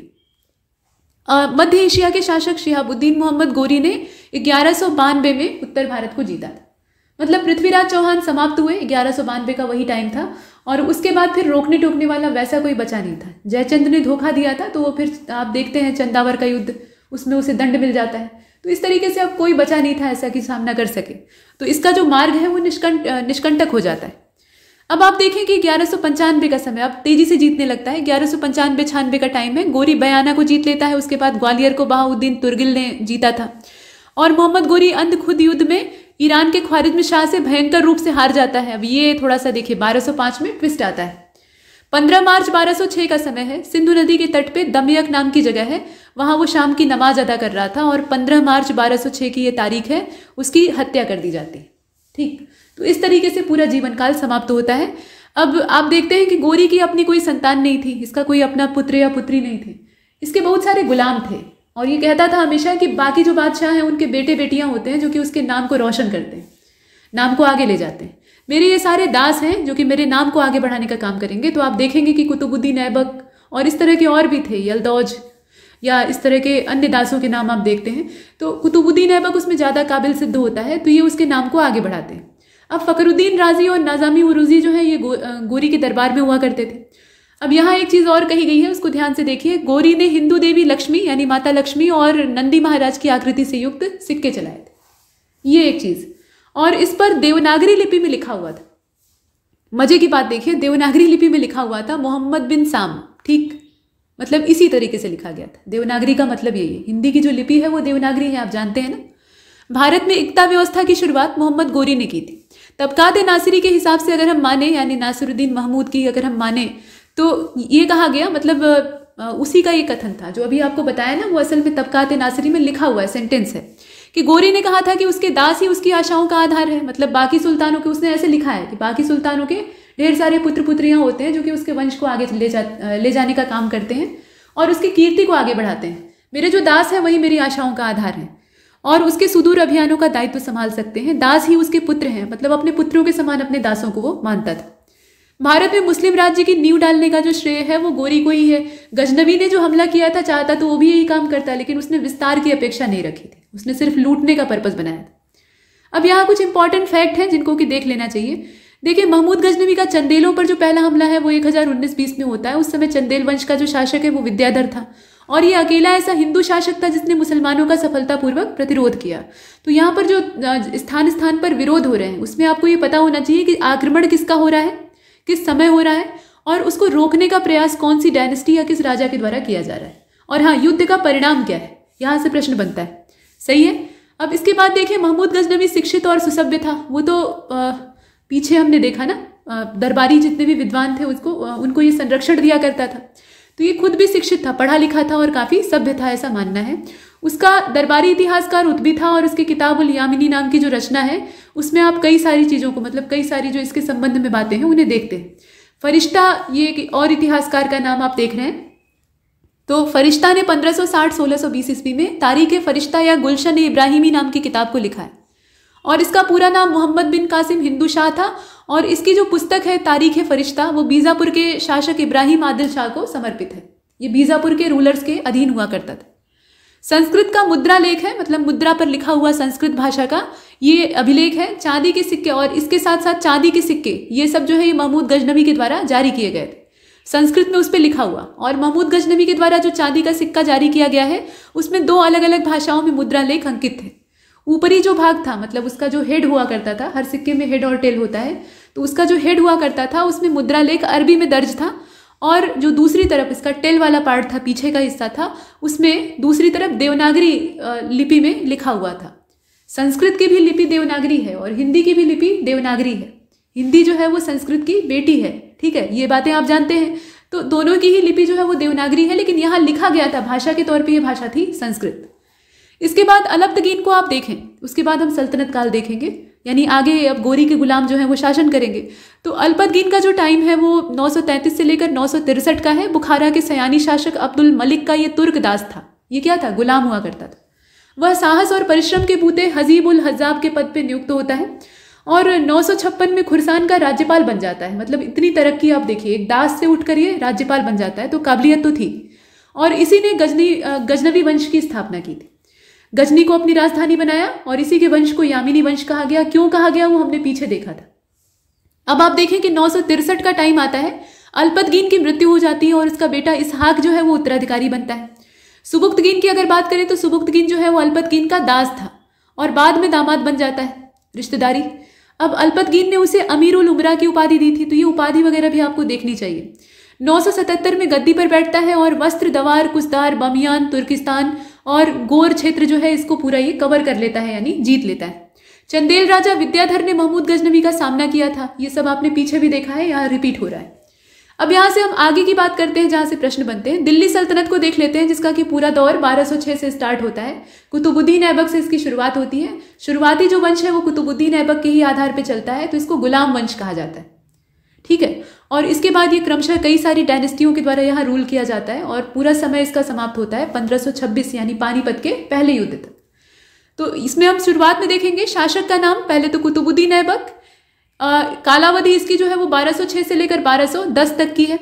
B: है। मध्य एशिया के शासक शिहाबुद्दीन मोहम्मद गोरी ने ग्यारह सौ बानवे में उत्तर भारत को जीता था। मतलब पृथ्वीराज चौहान समाप्त हुए, ग्यारह सौ बानवे का वही टाइम था। और उसके बाद फिर रोकने टोकने वाला वैसा कोई बचा नहीं था। जयचंद ने धोखा दिया था, तो वो फिर आप देखते हैं चंदावर का युद्ध, उसमें उसे दंड मिल जाता है। तो इस तरीके से अब कोई बचा नहीं था ऐसा कि सामना कर सके। तो इसका जो मार्ग है वो निष्कंट निष्कंटक हो जाता है। अब आप देखें कि ग्यारह सौ पंचानवे का समय अब तेजी से जीतने लगता है। ग्यारह सौ पंचानवे छियानवे का टाइम है। गोरी बयाना को जीत लेता है। उसके बाद ग्वालियर को बहाउद्दीन तुर्गिल ने जीता था। और मोहम्मद गोरी अंध खुद युद्ध में ईरान के ख्वारिज्म शाह से भयंकर रूप से हार जाता है। अब ये थोड़ा सा देखिए, बारह सौ पाँच में ट्विस्ट आता है। पंद्रह मार्च बारह सौ छह का समय है। सिंधु नदी के तट पे दमयक नाम की जगह है, वहां वो शाम की नमाज अदा कर रहा था। और पंद्रह मार्च बारह सौ छह की ये तारीख है, उसकी हत्या कर दी जाती है। ठीक, तो इस तरीके से पूरा जीवन काल समाप्त होता है। अब आप देखते हैं कि गोरी की अपनी कोई संतान नहीं थी, इसका कोई अपना पुत्र या पुत्री नहीं थी। इसके बहुत सारे गुलाम थे। और ये कहता था हमेशा कि बाकी जो बादशाह हैं उनके बेटे बेटियां होते हैं जो कि उसके नाम को रोशन करते हैं, नाम को आगे ले जाते हैं। मेरे ये सारे दास हैं जो कि मेरे नाम को आगे बढ़ाने का काम करेंगे। तो आप देखेंगे कि कुतुबुद्दीन ऐबक और इस तरह के और भी थे, यल्दौज या इस तरह के अन्य दासों के नाम आप देखते हैं। तो कुतुबुद्दीन ऐबक उसमें ज़्यादा काबिल सिद्ध होता है, तो ये उसके नाम को आगे बढ़ाते हैं। अब फ़खरुद्दीन राजी और नाज़ामी उरूजी जो है ये गो, गोरी के दरबार में हुआ करते थे। अब यहाँ एक चीज़ और कही गई है, उसको ध्यान से देखिए। गोरी ने हिंदू देवी लक्ष्मी यानी माता लक्ष्मी और नंदी महाराज की आकृति से युक्त सिक्के चलाए थे, ये एक चीज़। और इस पर देवनागरी लिपि में लिखा हुआ था। मजे की बात देखिए, देवनागरी लिपि में लिखा हुआ था मोहम्मद बिन साम, ठीक, मतलब इसी तरीके से लिखा गया था। देवनागरी का मतलब यही है, हिंदी की जो लिपि है वो देवनागरी है, आप जानते हैं ना। भारत में इक्ता व्यवस्था की शुरुआत मोहम्मद गोरी ने की थी। तबकात नासिरी के हिसाब से अगर हम माने, यानी नासिरुद्दीन महमूद की अगर हम माने, तो ये कहा गया, मतलब उसी का ये कथन था जो अभी आपको बताया ना, वो असल में तबकात नासिरी में लिखा हुआ है, सेंटेंस है कि गोरी ने कहा था कि उसके दास ही उसकी आशाओं का आधार है। मतलब बाकी सुल्तानों के, उसने ऐसे लिखा है कि बाकी सुल्तानों के ढेर सारे पुत्र पुत्रियां होते हैं जो कि उसके वंश को आगे ले जा ले जाने का काम करते हैं और उसकी कीर्ति को आगे बढ़ाते हैं। मेरे जो दास हैं वही मेरी आशाओं का आधार है और उसके सुदूर अभियानों का दायित्व संभाल सकते हैं। दास ही उसके पुत्र हैं, मतलब अपने पुत्रों के समान अपने दासों को वो मानता था। भारत में मुस्लिम राज्य की नींव डालने का जो श्रेय है वो गोरी को ही है। गजनवी ने जो हमला किया था, चाहता तो वो भी यही काम करता, लेकिन उसने विस्तार की अपेक्षा नहीं रखी थी, उसने सिर्फ लूटने का पर्पस बनाया था। अब यहाँ कुछ इंपॉर्टेंट फैक्ट हैं जिनको कि देख लेना चाहिए। देखिए, महमूद गजनवी का चंदेलों पर जो पहला हमला है वो एक हज़ार उन्नीस बीस में होता है। उस समय चंदेल वंश का जो शासक है वो विद्याधर था और ये अकेला ऐसा हिंदू शासक था जिसने मुसलमानों का सफलतापूर्वक प्रतिरोध किया। तो यहाँ पर जो स्थान स्थान पर विरोध हो रहे हैं उसमें आपको ये पता होना चाहिए कि आक्रमण किसका हो रहा है, किस समय हो रहा है और उसको रोकने का प्रयास कौन सी डायनेस्टी या किस राजा के द्वारा किया जा रहा है। और हाँ, युद्ध का परिणाम क्या है, यहाँ से प्रश्न बनता है। सही है। अब इसके बाद देखिए, महमूद गजनवी शिक्षित और सुसभ्य था। वो तो आ, पीछे हमने देखा ना, दरबारी जितने भी विद्वान थे उसको उनको ये संरक्षण दिया करता था। तो ये खुद भी शिक्षित था, पढ़ा लिखा था और काफ़ी सभ्य था, ऐसा मानना है। उसका दरबारी इतिहासकार उतबी था और उसकी किताब उल यामिनी नाम की जो रचना है उसमें आप कई सारी चीज़ों को, मतलब कई सारी जो इसके संबंध में बातें हैं उन्हें देखते हैं। फरिश्ता, ये एक और इतिहासकार का नाम आप देख रहे हैं। तो फरिश्ता ने पंद्रह सौ साठ सोलह सौ बीस ईस्वी में तारीख फरिश्ता या गुलशन इब्राहिमी नाम की किताब को लिखा है और इसका पूरा नाम मोहम्मद बिन कासिम हिंदू शाह था। और इसकी जो पुस्तक है तारीख फरिश्ता, वो बीजापुर के शासक इब्राहिम आदिल शाह को समर्पित है। ये बीजापुर के रूलर्स के अधीन हुआ करता था। संस्कृत का मुद्रा लेख है, मतलब मुद्रा पर लिखा हुआ संस्कृत भाषा का ये अभिलेख है। चांदी के सिक्के और इसके साथ साथ चांदी के सिक्के, ये सब जो है ये महमूद गजनवी के द्वारा जारी किए गए थे, संस्कृत में उस पर लिखा हुआ। और महमूद गजनवी के द्वारा जो चांदी का सिक्का जारी किया गया है उसमें दो अलग अलग भाषाओं में मुद्रा लेख अंकित थे। ऊपरी जो भाग था, मतलब उसका जो हेड हुआ करता था, हर सिक्के में हेड और टेल होता है, तो उसका जो हेड हुआ करता था उसमें मुद्रा लेख अरबी में दर्ज था और जो दूसरी तरफ इसका टेल वाला पार्ट था, पीछे का हिस्सा था, उसमें दूसरी तरफ देवनागरी लिपि में लिखा हुआ था। संस्कृत की भी लिपि देवनागरी है और हिंदी की भी लिपि देवनागरी है। हिंदी जो है वो संस्कृत की बेटी है, ठीक है, ये बातें आप जानते हैं। तो दोनों की ही लिपि जो है वो देवनागरी है, लेकिन यहाँ लिखा गया था भाषा के तौर पर यह भाषा थी संस्कृत। इसके बाद अलब्तगीन को आप देखें, उसके बाद हम सल्तनत काल देखेंगे, यानी आगे अब गोरी के गुलाम जो हैं वो शासन करेंगे। तो अलब्तगीन का जो टाइम है वो नौ सौ तैंतीस से लेकर नौ सौ तिरसठ का है। बुखारा के सयानी शासक अब्दुल मलिक का ये तुर्क दास था। ये क्या था, गुलाम हुआ करता था। वह साहस और परिश्रम के बूते हजीब उल हज्जाब के पद पे नियुक्त होता है और नौ सौ छप्पन में खुरसान का राज्यपाल बन जाता है। मतलब इतनी तरक्की आप देखिए, एक दास से उठकर ये राज्यपाल बन जाता है, तो काबिलियत तो थी। और इसी ने गजनी गजनवी वंश की स्थापना की थी। गजनी को अपनी राजधानी बनाया और इसी के वंश को यामिनी वंश कहा गया। क्यों कहा गया वो हमने पीछे देखा था। अब आप देखें कि नौ सौ तिरसठ का टाइम आता है, अल्पतगीन की मृत्यु हो जाती है और उसका बेटा इसहाक जो है वो उत्तराधिकारी बनता है। सुबुक्तगीन की अगर बात करें तो सुबुक्तगीन जो है वो अल्पतगीन का दास था और बाद में दामाद बन जाता है, रिश्तेदारी। अब अल्पतगीन ने उसे अमीर उल उमरा की उपाधि दी थी, तो ये उपाधि वगैरह भी आपको देखनी चाहिए। नौ सौ सतहत्तर में गद्दी पर बैठता है और वस्त्र, दवार, कुस्दार, बमियान, तुर्किस्तान और गोर क्षेत्र जो है इसको पूरा ये कवर कर लेता है, यानी जीत लेता है। चंदेल राजा विद्याधर ने महमूद गजनवी का सामना किया था। ये सब आपने पीछे भी देखा है, यहाँ रिपीट हो रहा है। अब यहाँ से हम आगे की बात करते हैं जहाँ से प्रश्न बनते हैं। दिल्ली सल्तनत को देख लेते हैं, जिसका कि पूरा दौर बारह सौ छह से स्टार्ट होता है। कुतुबुद्दीन ऐबक से इसकी शुरुआत होती है। शुरुआती जो वंश है वो कुतुबुद्दीन ऐबक के ही आधार पर चलता है, तो इसको गुलाम वंश कहा जाता है, ठीक है। और इसके बाद ये क्रमशः कई सारी डायनेस्टियों के द्वारा यहाँ रूल किया जाता है और पूरा समय इसका समाप्त होता है पंद्रह सौ छब्बीस यानी पानीपत के पहले युद्ध तक। तो इसमें हम शुरुआत में देखेंगे शासक का नाम, पहले तो कुतुबुद्दीन ऐबक। कालावधि इसकी जो है वो बारह सौ छह से लेकर बारह सौ दस तक की है।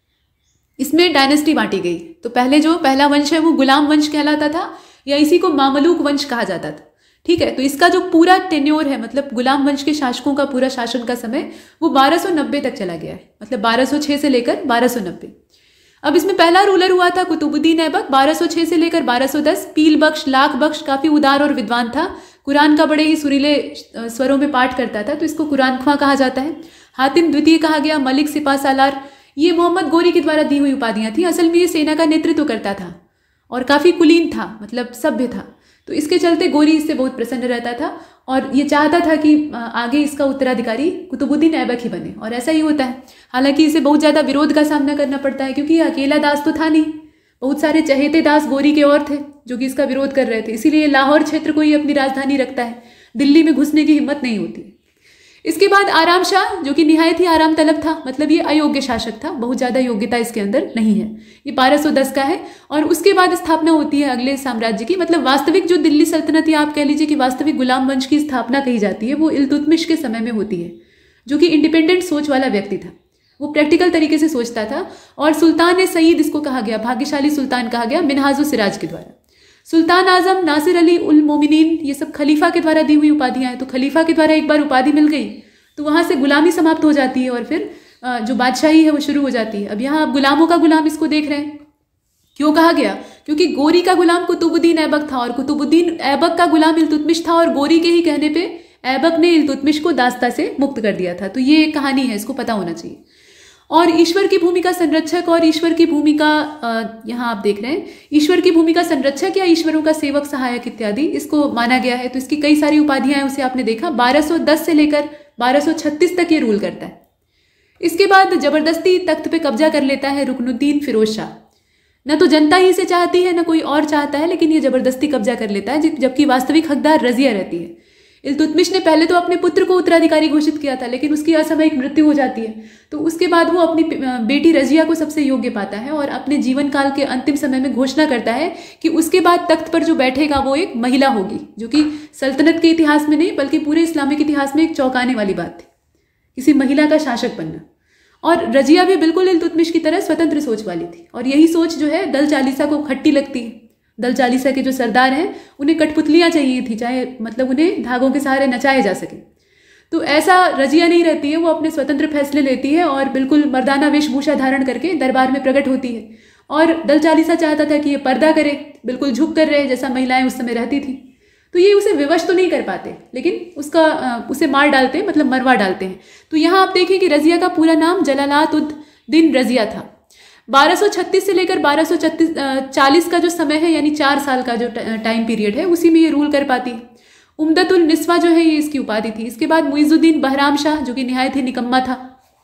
B: इसमें डायनेस्टी बांटी गई। तो पहले जो पहला वंश है वो गुलाम वंश कहलाता था या इसी को मामलूक वंश कहा जाता था, ठीक है। तो इसका जो पूरा टेन्योर है, मतलब गुलाम वंश के शासकों का पूरा शासन का समय, वो बारह सौ नब्बे तक चला गया है, मतलब बारह सौ छह से लेकर बारह सौ नब्बे। अब इसमें पहला रूलर हुआ था कुतुबुद्दीन ऐबक, बारह सौ छह से लेकर बारह सौ दस। पील बख्श, लाख बख्श काफी उदार और विद्वान था, कुरान का बड़े ही सुरीले स्वरों में पाठ करता था, तो इसको कुरान ख्वां कहा जाता है। हातिम द्वितीय कहा गया, मलिक सिपा सालार, ये मोहम्मद गोरी के द्वारा दी हुई उपाधियां थी। असल में ये सेना का नेतृत्व करता था और काफी कुलीन था, मतलब सभ्य था, तो इसके चलते गोरी इससे बहुत प्रसन्न रहता था और ये चाहता था कि आगे इसका उत्तराधिकारी कुतुबुद्दीन ऐबक ही बने, और ऐसा ही होता है। हालांकि इसे बहुत ज़्यादा विरोध का सामना करना पड़ता है क्योंकि ये अकेला दास तो था नहीं, बहुत सारे चहेते दास गोरी के और थे जो कि इसका विरोध कर रहे थे, इसीलिए लाहौर क्षेत्र को ही अपनी राजधानी रखता है, दिल्ली में घुसने की हिम्मत नहीं होती। इसके बाद आराम शाह, जो कि निहायत ही आराम तलब था, मतलब ये अयोग्य शासक था, बहुत ज़्यादा योग्यता इसके अंदर नहीं है, ये बारह सौ दस का है। और उसके बाद स्थापना होती है अगले साम्राज्य की, मतलब वास्तविक जो दिल्ली सल्तनत या आप कह लीजिए कि वास्तविक गुलाम वंश की स्थापना कही जाती है वो इल्तुतमिश के समय में होती है, जो कि इंडिपेंडेंट सोच वाला व्यक्ति था, वो प्रैक्टिकल तरीके से सोचता था। और सुल्तान ए सईद इसको कहा गया, भाग्यशाली सुल्तान कहा गया मिनहाज सिराज के द्वारा। सुल्तान आजम, नासिर अली उल मोमिनीन, ये सब खलीफा के द्वारा दी हुई उपाधियां हैं। तो खलीफा के द्वारा एक बार उपाधि मिल गई तो वहां से गुलामी समाप्त हो जाती है और फिर जो बादशाही है वो शुरू हो जाती है। अब यहाँ आप गुलामों का गुलाम इसको देख रहे हैं, क्यों कहा गया? क्योंकि गोरी का गुलाम कुतुबुद्दीन ऐबक था और कुतुबुद्दीन ऐबक का गुलाम इल्तुतमिश था, और गोरी के ही कहने पे ऐबक ने इल्तुतमिश को दास्ता से मुक्त कर दिया था। तो ये एक कहानी है, इसको पता होना चाहिए। और ईश्वर की भूमिका संरक्षक और ईश्वर की भूमिका, यहाँ आप देख रहे हैं, ईश्वर की भूमिका संरक्षक या ईश्वरों का सेवक, सहायक इत्यादि इसको माना गया है। तो इसकी कई सारी उपाधियां हैं, उसे आपने देखा। बारह सौ दस से लेकर बारह सौ छत्तीस तक ये रूल करता है। इसके बाद जबरदस्ती तख्त पे कब्जा कर लेता है रुकनुद्दीन फिरोज शाह। न तो जनता ही इसे चाहती है, न कोई और चाहता है, लेकिन ये जबरदस्ती कब्जा कर लेता है, जबकि वास्तविक हकदार रजिया रहती है। इल्तुतमिश ने पहले तो अपने पुत्र को उत्तराधिकारी घोषित किया था, लेकिन उसकी असामयिक मृत्यु हो जाती है। तो उसके बाद वो अपनी बेटी रजिया को सबसे योग्य पाता है और अपने जीवन काल के अंतिम समय में घोषणा करता है कि उसके बाद तख्त पर जो बैठेगा वो एक महिला होगी, जो कि सल्तनत के इतिहास में नहीं बल्कि पूरे इस्लामिक इतिहास में एक चौंकाने वाली बात थी, किसी महिला का शासक बनना। और रजिया भी बिल्कुल इल्तुतमिश की तरह स्वतंत्र सोच वाली थी, और यही सोच जो है दल चालीसा को खट्टी लगती है। दल चालीसा के जो सरदार हैं उन्हें कठपुतलियां चाहिए थी, चाहे मतलब उन्हें धागों के सहारे नचाए जा सके। तो ऐसा रजिया नहीं रहती है, वो अपने स्वतंत्र फैसले लेती है और बिल्कुल मर्दाना वेशभूषा धारण करके दरबार में प्रकट होती है। और दल चालीसा चाहता था कि ये पर्दा करे, बिल्कुल झुक कर रहे जैसा महिलाएं उस समय रहती थी। तो ये उसे विवश तो नहीं कर पाते, लेकिन उसका उसे मार डालते हैं, मतलब मरवा डालते हैं। तो यहाँ आप देखें कि रजिया का पूरा नाम जलालात उद दिन रजिया था। बारह सौ छत्तीस से लेकर बारह सौ चालीस का जो समय है, यानी चार साल का जो टाइम पीरियड है, उसी में ये रूल कर पाती है। उम्दतुल निस्वा जो है ये इसकी उपाधि थी। इसके बाद मुइजुद्दीन बहराम शाह, जो कि निहायत ही निकम्मा था,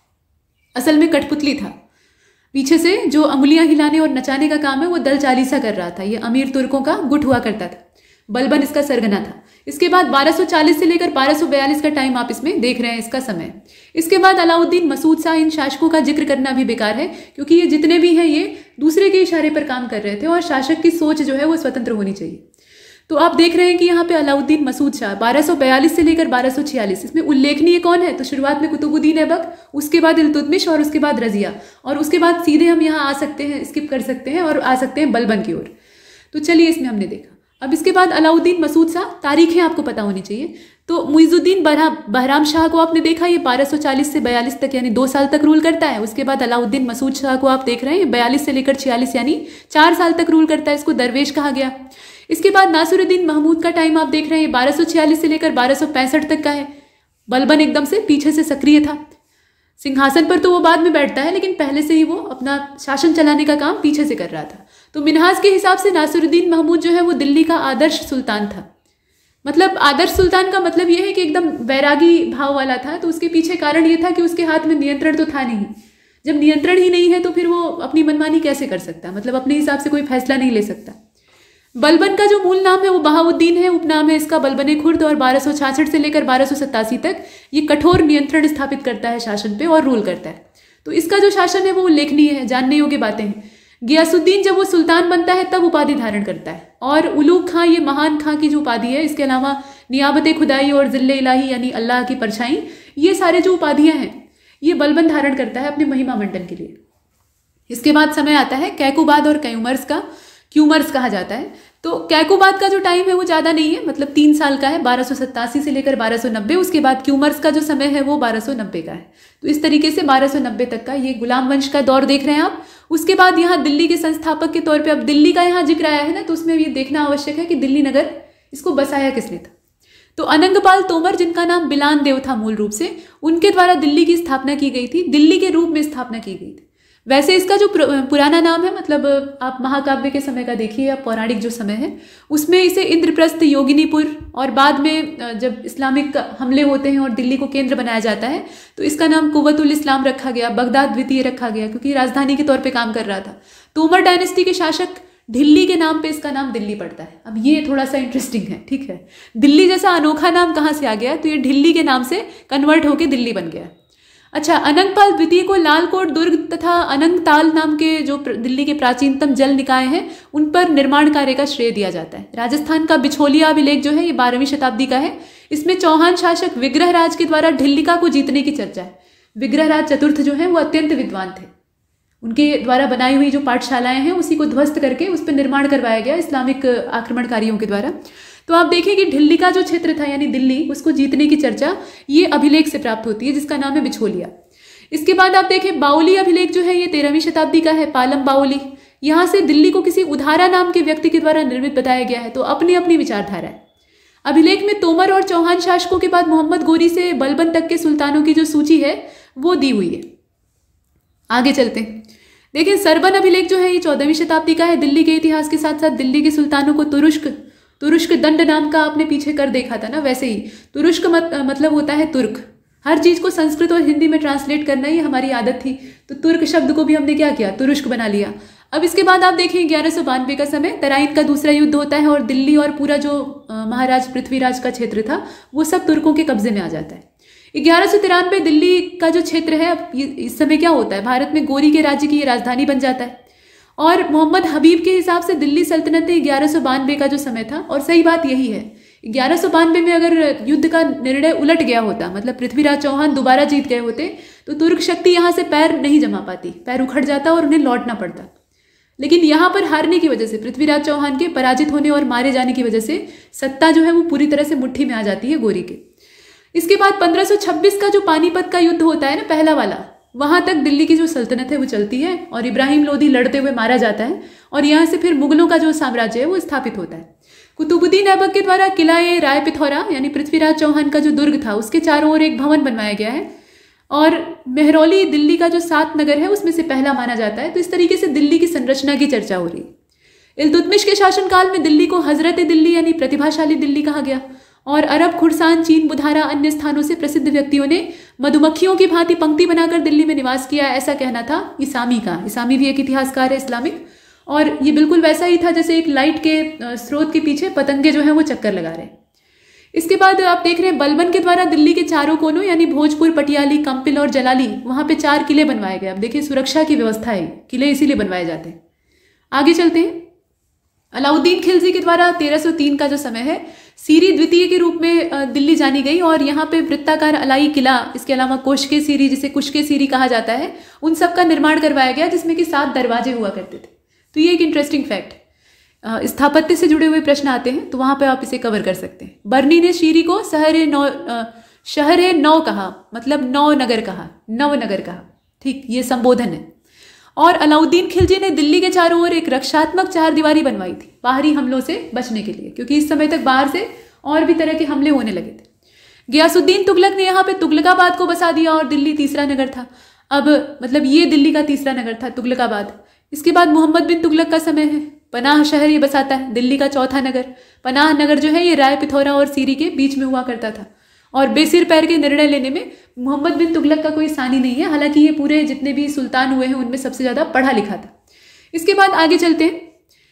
B: असल में कठपुतली था, पीछे से जो अंगुलियां हिलाने और नचाने का काम है वो दल चालीसा कर रहा था। ये अमीर तुर्कों का गुट हुआ करता था, बलबन इसका सरगना था। इसके बाद बारह सौ चालीस से लेकर बारह सौ बयालीस का टाइम आप इसमें देख रहे हैं, इसका समय। इसके बाद अलाउद्दीन मसूद शाह, इन शासकों का जिक्र करना भी बेकार है क्योंकि ये जितने भी हैं ये दूसरे के इशारे पर काम कर रहे थे और शासक की सोच जो है वो स्वतंत्र होनी चाहिए। तो आप देख रहे हैं कि यहाँ पे अलाउद्दीन मसूद शाह बारह सौ बयालीस से लेकर बारह सौ छियालीस, इसमें उल्लेखनीय कौन है? तो शुरुआत में कुतुबुद्दीन ऐबक, उसके बाद इल्तुतमिश और उसके बाद रजिया, और उसके बाद सीधे हम यहाँ आ सकते हैं, स्किप कर सकते हैं और आ सकते हैं बलबन की ओर। तो चलिए इसमें हमने देखा। अब इसके बाद अलाउद्दीन मसूद शाह, तारीखें आपको पता होनी चाहिए। तो मुइजुद्दीन बहराम शाह को आपने देखा, ये बारह सौ चालीस से बयालीस तक यानी दो साल तक रूल करता है। उसके बाद अलाउद्दीन मसूद शाह को आप देख रहे हैं बयालीस से लेकर छियालीस यानी चार साल तक रूल करता है, इसको दरवेश कहा गया। इसके बाद नासिरुद्दीन महमूद का टाइम आप देख रहे हैं, बारह सौ छियालीस से लेकर बारह सौ पैंसठ तक का है। बलबन एकदम से पीछे से सक्रिय था, सिंहासन पर तो वो बाद में बैठता है, लेकिन पहले से ही वो अपना शासन चलाने का काम पीछे से कर रहा था। तो मिनहाज के हिसाब से नासिरुद्दीन महमूद जो है वो दिल्ली का आदर्श सुल्तान था। मतलब आदर्श सुल्तान का मतलब ये है कि एकदम वैरागी भाव वाला था। तो उसके पीछे कारण ये था कि उसके हाथ में नियंत्रण तो था नहीं। जब नियंत्रण ही नहीं है तो फिर वो अपनी मनमानी कैसे कर सकता, मतलब अपने हिसाब से कोई फैसला नहीं ले सकता। बलबन का जो मूल नाम है वो बहाउद्दीन है, उपनाम है इसका बलबन खुर्द, और बारह सौ छियासठ से लेकर बारह सौ सतासी तक ये कठोर नियंत्रण स्थापित करता है शासन पे और रूल करता है। तो इसका जो शासन है वो उल्लेखनीय है, जानने योग्य बातें हैं। गियासुद्दीन जब वो सुल्तान बनता है तब उपाधि धारण करता है, और उलूग खां ये महान खां की जो उपाधि है, इसके अलावा नियाबत खुदाई और जिल्ले इलाही यानी अल्लाह की परछाई, ये सारे जो उपाधियां हैं ये बलबन धारण करता है अपने महिमा मंडन के लिए। इसके बाद समय आता है कैकुबाद और क्यूमर्स का, क्यूमर्स कहा जाता है। तो कैकुबाद का जो टाइम है वो ज़्यादा नहीं है, मतलब तीन साल का है, बारह सौ सत्तासी से लेकर बारह सौ नब्बे। उसके बाद क्यूमर्स का जो समय है वो बारह सौ नब्बे का है। तो इस तरीके से बारह सौ नब्बे तक का ये गुलाम वंश का दौर देख रहे हैं आप। उसके बाद यहाँ दिल्ली के संस्थापक के तौर पे, अब दिल्ली का यहाँ जिक्र आया है ना, तो उसमें ये देखना आवश्यक है कि दिल्ली नगर इसको बसाया किसने था। तो अनंगपाल तोमर, जिनका नाम बिलान देव था मूल रूप से, उनके द्वारा दिल्ली की स्थापना की गई थी, दिल्ली के रूप में स्थापना की गई थी। वैसे इसका जो पुराना नाम है, मतलब आप महाकाव्य के समय का देखिए या पौराणिक जो समय है उसमें इसे इंद्रप्रस्थ, योगिनीपुर, और बाद में जब इस्लामिक हमले होते हैं और दिल्ली को केंद्र बनाया जाता है तो इसका नाम कुव्वतुल इस्लाम रखा गया, बगदाद द्वितीय रखा गया, क्योंकि राजधानी के तौर पे काम कर रहा था। तोमर डायनेस्टी के शासक ढिल्ली के नाम पे इसका नाम दिल्ली पड़ता है। अब ये थोड़ा सा इंटरेस्टिंग है, ठीक है। दिल्ली जैसा अनोखा नाम कहाँ से आ गया, तो ये ढिल्ली के नाम से कन्वर्ट होकर दिल्ली बन गया। अच्छा, अनंगपाल द्वितीय को लालकोट दुर्ग तथा अनंगताल नाम के जो दिल्ली के प्राचीनतम जल निकाय हैं उन पर निर्माण कार्य का श्रेय दिया जाता है। राजस्थान का बिछोलिया अभिलेख जो है ये बारहवीं शताब्दी का है। इसमें चौहान शासक विग्रहराज के द्वारा ढिल्लिका को जीतने की चर्चा है। विग्रहराज चतुर्थ जो है वो अत्यंत विद्वान थे, उनके द्वारा बनाई हुई जो पाठशालाएं हैं उसी को ध्वस्त करके उस पर निर्माण करवाया गया इस्लामिक आक्रमणकारियों के द्वारा। तो आप देखिए कि ढिल्ली का जो क्षेत्र था यानी दिल्ली, उसको जीतने की चर्चा ये अभिलेख से प्राप्त होती है जिसका नाम है बिछोलिया। इसके बाद आप देखें बाउली अभिलेख जो है ये तेरहवीं शताब्दी का है, पालम बाउली। यहाँ से दिल्ली को किसी उधारा नाम के व्यक्ति के द्वारा निर्मित बताया गया है, तो अपनी अपनी विचारधारा है। अभिलेख में तोमर और चौहान शासकों के बाद मोहम्मद गोरी से बलबन तक के सुल्तानों की जो सूची है वो दी हुई है। आगे चलते हैं, देखिए सरबन अभिलेख जो है ये चौदहवीं शताब्दी का है। दिल्ली के इतिहास के साथ साथ दिल्ली के सुल्तानों को तुरुष्क तुरुष्क दंड नाम का आपने पीछे कर देखा था ना, वैसे ही तुरुष्क मत, मतलब होता है तुर्क। हर चीज को संस्कृत और हिंदी में ट्रांसलेट करना ही हमारी आदत थी, तो तुर्क शब्द को भी हमने क्या किया, तुरुष्क बना लिया। अब इसके बाद आप देखें ग्यारह सौ बानवे का समय, तराइन का दूसरा युद्ध होता है और दिल्ली और पूरा जो महाराज पृथ्वीराज का क्षेत्र था वो सब तुर्कों के कब्जे में आ जाता है। ग्यारह सौ तिरानवे दिल्ली का जो क्षेत्र है, अब इस समय क्या होता है, भारत में गोरी के राज्य की ये राजधानी बन जाता है। और मोहम्मद हबीब के हिसाब से दिल्ली सल्तनत ग्यारह सौ बानवे का जो समय था, और सही बात यही है, ग्यारह सौ बानवे में अगर युद्ध का निर्णय उलट गया होता, मतलब पृथ्वीराज चौहान दोबारा जीत गए होते, तो तुर्क शक्ति यहाँ से पैर नहीं जमा पाती, पैर उखड़ जाता और उन्हें लौटना पड़ता। लेकिन यहाँ पर हारने की वजह से, पृथ्वीराज चौहान के पराजित होने और मारे जाने की वजह से सत्ता जो है वो पूरी तरह से मुट्ठी में आ जाती है गोरी के। इसके बाद पंद्रह सौ छब्बीस का जो पानीपत का युद्ध होता है ना, पहला वाला, वहां तक दिल्ली की जो सल्तनत है वो चलती है और इब्राहिम लोधी लड़ते हुए मारा जाता है और यहाँ से फिर मुगलों का जो साम्राज्य है वो स्थापित होता है। कुतुबुद्दीन ऐबक के द्वारा किला ए राय पिथौरा यानी पृथ्वीराज चौहान का जो दुर्ग था उसके चारों ओर एक भवन बनवाया गया है और मेहरौली दिल्ली का जो सात नगर है उसमें से पहला माना जाता है। तो इस तरीके से दिल्ली की संरचना की चर्चा हो रही है। इल्तुतमिश के शासनकाल में दिल्ली को हजरत दिल्ली यानी प्रतिभाशाली दिल्ली कहा गया और अरब, खुरसान, चीन, बुधारा अन्य स्थानों से प्रसिद्ध व्यक्तियों ने मधुमक्खियों की भांति पंक्ति बनाकर दिल्ली में निवास किया, ऐसा कहना था इसामी का। इसामी भी एक इतिहासकार है इस्लामिक, और ये बिल्कुल वैसा ही था जैसे एक लाइट के स्रोत के पीछे पतंगे जो हैं वो चक्कर लगा रहे हैं। इसके बाद आप देख रहे हैं बलबन के द्वारा दिल्ली के चारों कोनों यानी भोजपुर, पटियाली, कंपिल और जलाली, वहां पे चार किले बनवाए गए। अब देखिए सुरक्षा की व्यवस्था है, किले इसीलिए बनवाए जाते हैं। आगे चलते हैं, अलाउद्दीन खिलजी के द्वारा तेरह सौ तीन का जो समय है, सीरी द्वितीय के रूप में दिल्ली जानी गई और यहाँ पे वृत्ताकार अलाई किला, इसके अलावा कोशके सीरी जिसे कुशके सीरी कहा जाता है, उन सब का निर्माण करवाया गया जिसमें कि सात दरवाजे हुआ करते थे। तो ये एक इंटरेस्टिंग फैक्ट, स्थापत्य से जुड़े हुए प्रश्न आते हैं तो वहां पे आप इसे कवर कर सकते हैं। बर्नी ने शीरी को शहर नौ शहर नौ कहा, मतलब नौ नगर कहा, नव नगर कहा, ठीक, ये संबोधन है। और अलाउद्दीन खिलजी ने दिल्ली के चारों ओर एक रक्षात्मक चार दीवारी बनवाई थी बाहरी हमलों से बचने के लिए, क्योंकि इस समय तक बाहर से और भी तरह के हमले होने लगे थे। गियासुद्दीन तुगलक ने यहाँ पे तुगलकाबाद को बसा दिया और दिल्ली तीसरा नगर था। अब मतलब ये दिल्ली का तीसरा नगर था तुगलकाबाद। इसके बाद मोहम्मद बिन तुगलक का समय है, पनाह शहर ये बसाता है, दिल्ली का चौथा नगर। पनाह नगर जो है ये राय पिथौरा और सीरी के बीच में हुआ करता था और बेसिर पैर के निर्णय लेने में मोहम्मद बिन तुगलक का कोई सानी नहीं है, हालांकि ये पूरे जितने भी सुल्तान हुए हैं उनमें सबसे ज्यादा पढ़ा लिखा था। इसके बाद आगे चलते हैं,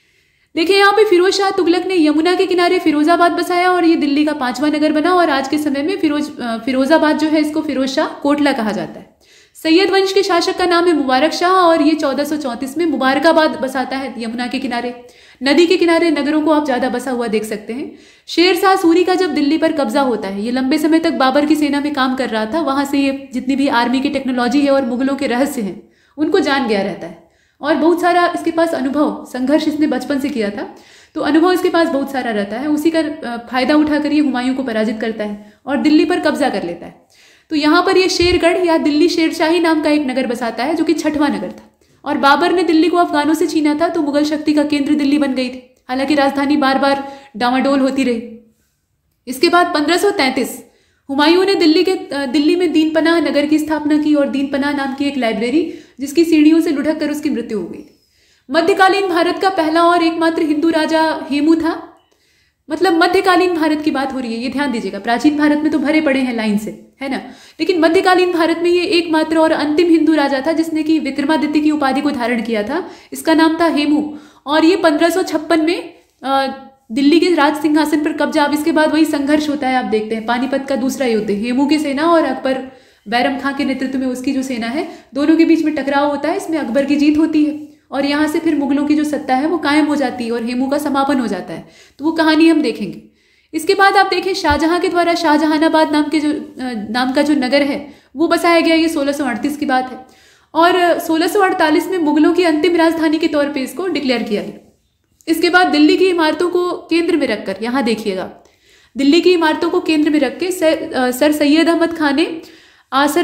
B: देखिए यहाँ पे फिरोज शाह तुगलक ने यमुना के किनारे फिरोजाबाद बसाया और ये दिल्ली का पांचवा नगर बना। और आज के समय में फिरोज फिरोजाबाद जो है इसको फिरोज शाह कोटला कहा जाता है। सैयद वंश के शासक का नाम है मुबारक शाह और ये चौदह सौ चौंतीस में मुबारकाबाद बसाता है यमुना के किनारे। नदी के किनारे नगरों को आप ज्यादा बसा हुआ देख सकते हैं। शेर शाह सूरी का जब दिल्ली पर कब्जा होता है, ये लंबे समय तक बाबर की सेना में काम कर रहा था, वहां से ये जितनी भी आर्मी की टेक्नोलॉजी है और मुगलों के रहस्य हैं उनको जान गया रहता है और बहुत सारा इसके पास अनुभव, संघर्ष इसने बचपन से किया था तो अनुभव इसके पास बहुत सारा रहता है। उसी का फायदा उठाकर ये हुमायूं को पराजित करता है और दिल्ली पर कब्जा कर लेता है। तो यहाँ पर ये शेरगढ़ या दिल्ली शेरशाही नाम का एक नगर बसाता है जो कि छठवां नगर था। और बाबर ने दिल्ली को अफगानों से छीना था तो मुगल शक्ति का केंद्र दिल्ली बन गई थी, हालांकि राजधानी बार बार डामाडोल होती रही। इसके बाद पंद्रह सौ तैंतीस हुमायूं ने दिल्ली के दिल्ली में दीनपनाह नगर की स्थापना की और दीनपनाह नाम की एक लाइब्रेरी जिसकी सीढ़ियों से लुढ़क कर उसकी मृत्यु हो गई थी। मध्यकालीन भारत का पहला और एकमात्र हिंदू राजा हेमू था। मतलब मध्यकालीन भारत की बात हो रही है, ये ध्यान दीजिएगा। प्राचीन भारत में तो भरे पड़े हैं लाइन से, है ना, लेकिन मध्यकालीन भारत में ये एकमात्र और अंतिम हिंदू राजा था जिसने कि विक्रमादित्य की उपाधि को धारण किया था। इसका नाम था हेमू और ये पंद्रह सौ छप्पन में आ, दिल्ली के राज सिंहासन पर कब्जा। अब इसके बाद वही संघर्ष होता है, आप देखते हैं पानीपत का दूसरा युद्ध, हेमू की सेना और अकबर बैरम खां के नेतृत्व में उसकी जो सेना है, दोनों के बीच में टकराव होता है। इसमें अकबर की जीत होती है और यहाँ से फिर मुगलों की जो सत्ता है वो कायम हो जाती है और हेमू का समापन हो जाता है। तो वो कहानी हम देखेंगे। इसके बाद आप देखें शाहजहां के द्वारा शाहजहानाबाद नाम के जो नाम का जो नगर है वो बसाया गया। ये सोलह सौ अड़तीस की बात है और सोलह सौ अड़तालीस में मुगलों की अंतिम राजधानी के तौर पर इसको डिक्लेयर किया गया। इसके बाद दिल्ली की इमारतों को केंद्र में रखकर, यहाँ देखिएगा, दिल्ली की इमारतों को केंद्र में रख के सर, सर सैयद अहमद खान ने आसर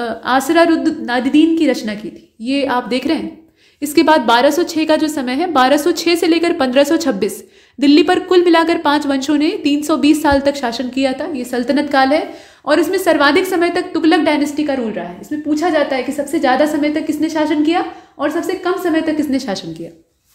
B: आसरारुद्दीन की रचना की थी, ये आप देख रहे हैं। इसके बाद बारह सौ छह का जो समय है, बारह सौ छह से लेकर पंद्रह सौ छब्बीस दिल्ली पर कुल मिलाकर पांच वंशों ने तीन सौ बीस साल तक शासन किया था। ये सल्तनत काल है और इसमें सर्वाधिक समय तक तुगलक डायनेस्टी का रूल रहा है। इसमें पूछा जाता है कि सबसे ज्यादा समय तक किसने शासन किया और सबसे कम समय तक किसने शासन किया।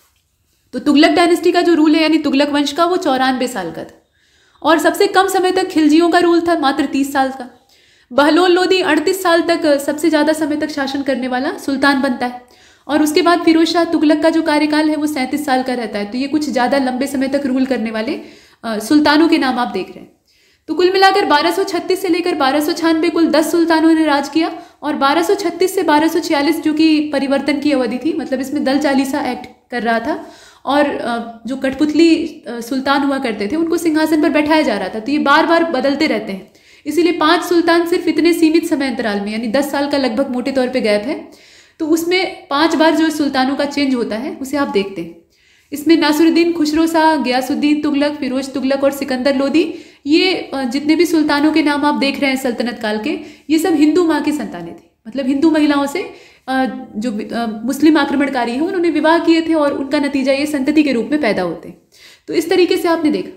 B: तो तुगलक डायनेस्टी का जो रूल है यानी तुगलक वंश का, वो चौरानवे साल का था और सबसे कम समय तक खिलजियों का रूल था, मात्र तीस साल का। बहलोल लोदी अड़तीस साल तक सबसे ज्यादा समय तक शासन करने वाला सुल्तान बनता है और उसके बाद फिरोज शाह तुगलक का जो कार्यकाल है वो सैंतीस साल का रहता है। तो ये कुछ ज्यादा लंबे समय तक रूल करने वाले आ, सुल्तानों के नाम आप देख रहे हैं। तो कुल मिलाकर बारह सौ छत्तीस से लेकर बारह सौ छियानवे कुल दस सुल्तानों ने राज किया और बारह सौ छत्तीस से बारह सौ छियालीस जो कि परिवर्तन की अवधि थी, मतलब इसमें दल चालीसा एक्ट कर रहा था और जो कठपुतली सुल्तान हुआ करते थे उनको सिंहासन पर बैठाया जा रहा था। तो ये बार बार बदलते रहते हैं, इसीलिए पांच सुल्तान सिर्फ इतने सीमित समय अंतराल में, यानी दस साल का लगभग मोटे तौर पे गैप है, तो उसमें पांच बार जो सुल्तानों का चेंज होता है उसे आप देखते हैं। इसमें नासिरुद्दीन, खुसरो शाह, गयासुद्दीन तुगलक, फिरोज तुगलक और सिकंदर लोदी, ये जितने भी सुल्तानों के नाम आप देख रहे हैं सल्तनत काल के, ये सब हिंदू माँ की संतानें थी। मतलब हिंदू महिलाओं से जो मुस्लिम आक्रमणकारी हैं उन्होंने विवाह किए थे और उनका नतीजा ये संतति के रूप में पैदा होते हैं। तो इस तरीके से आपने देखा।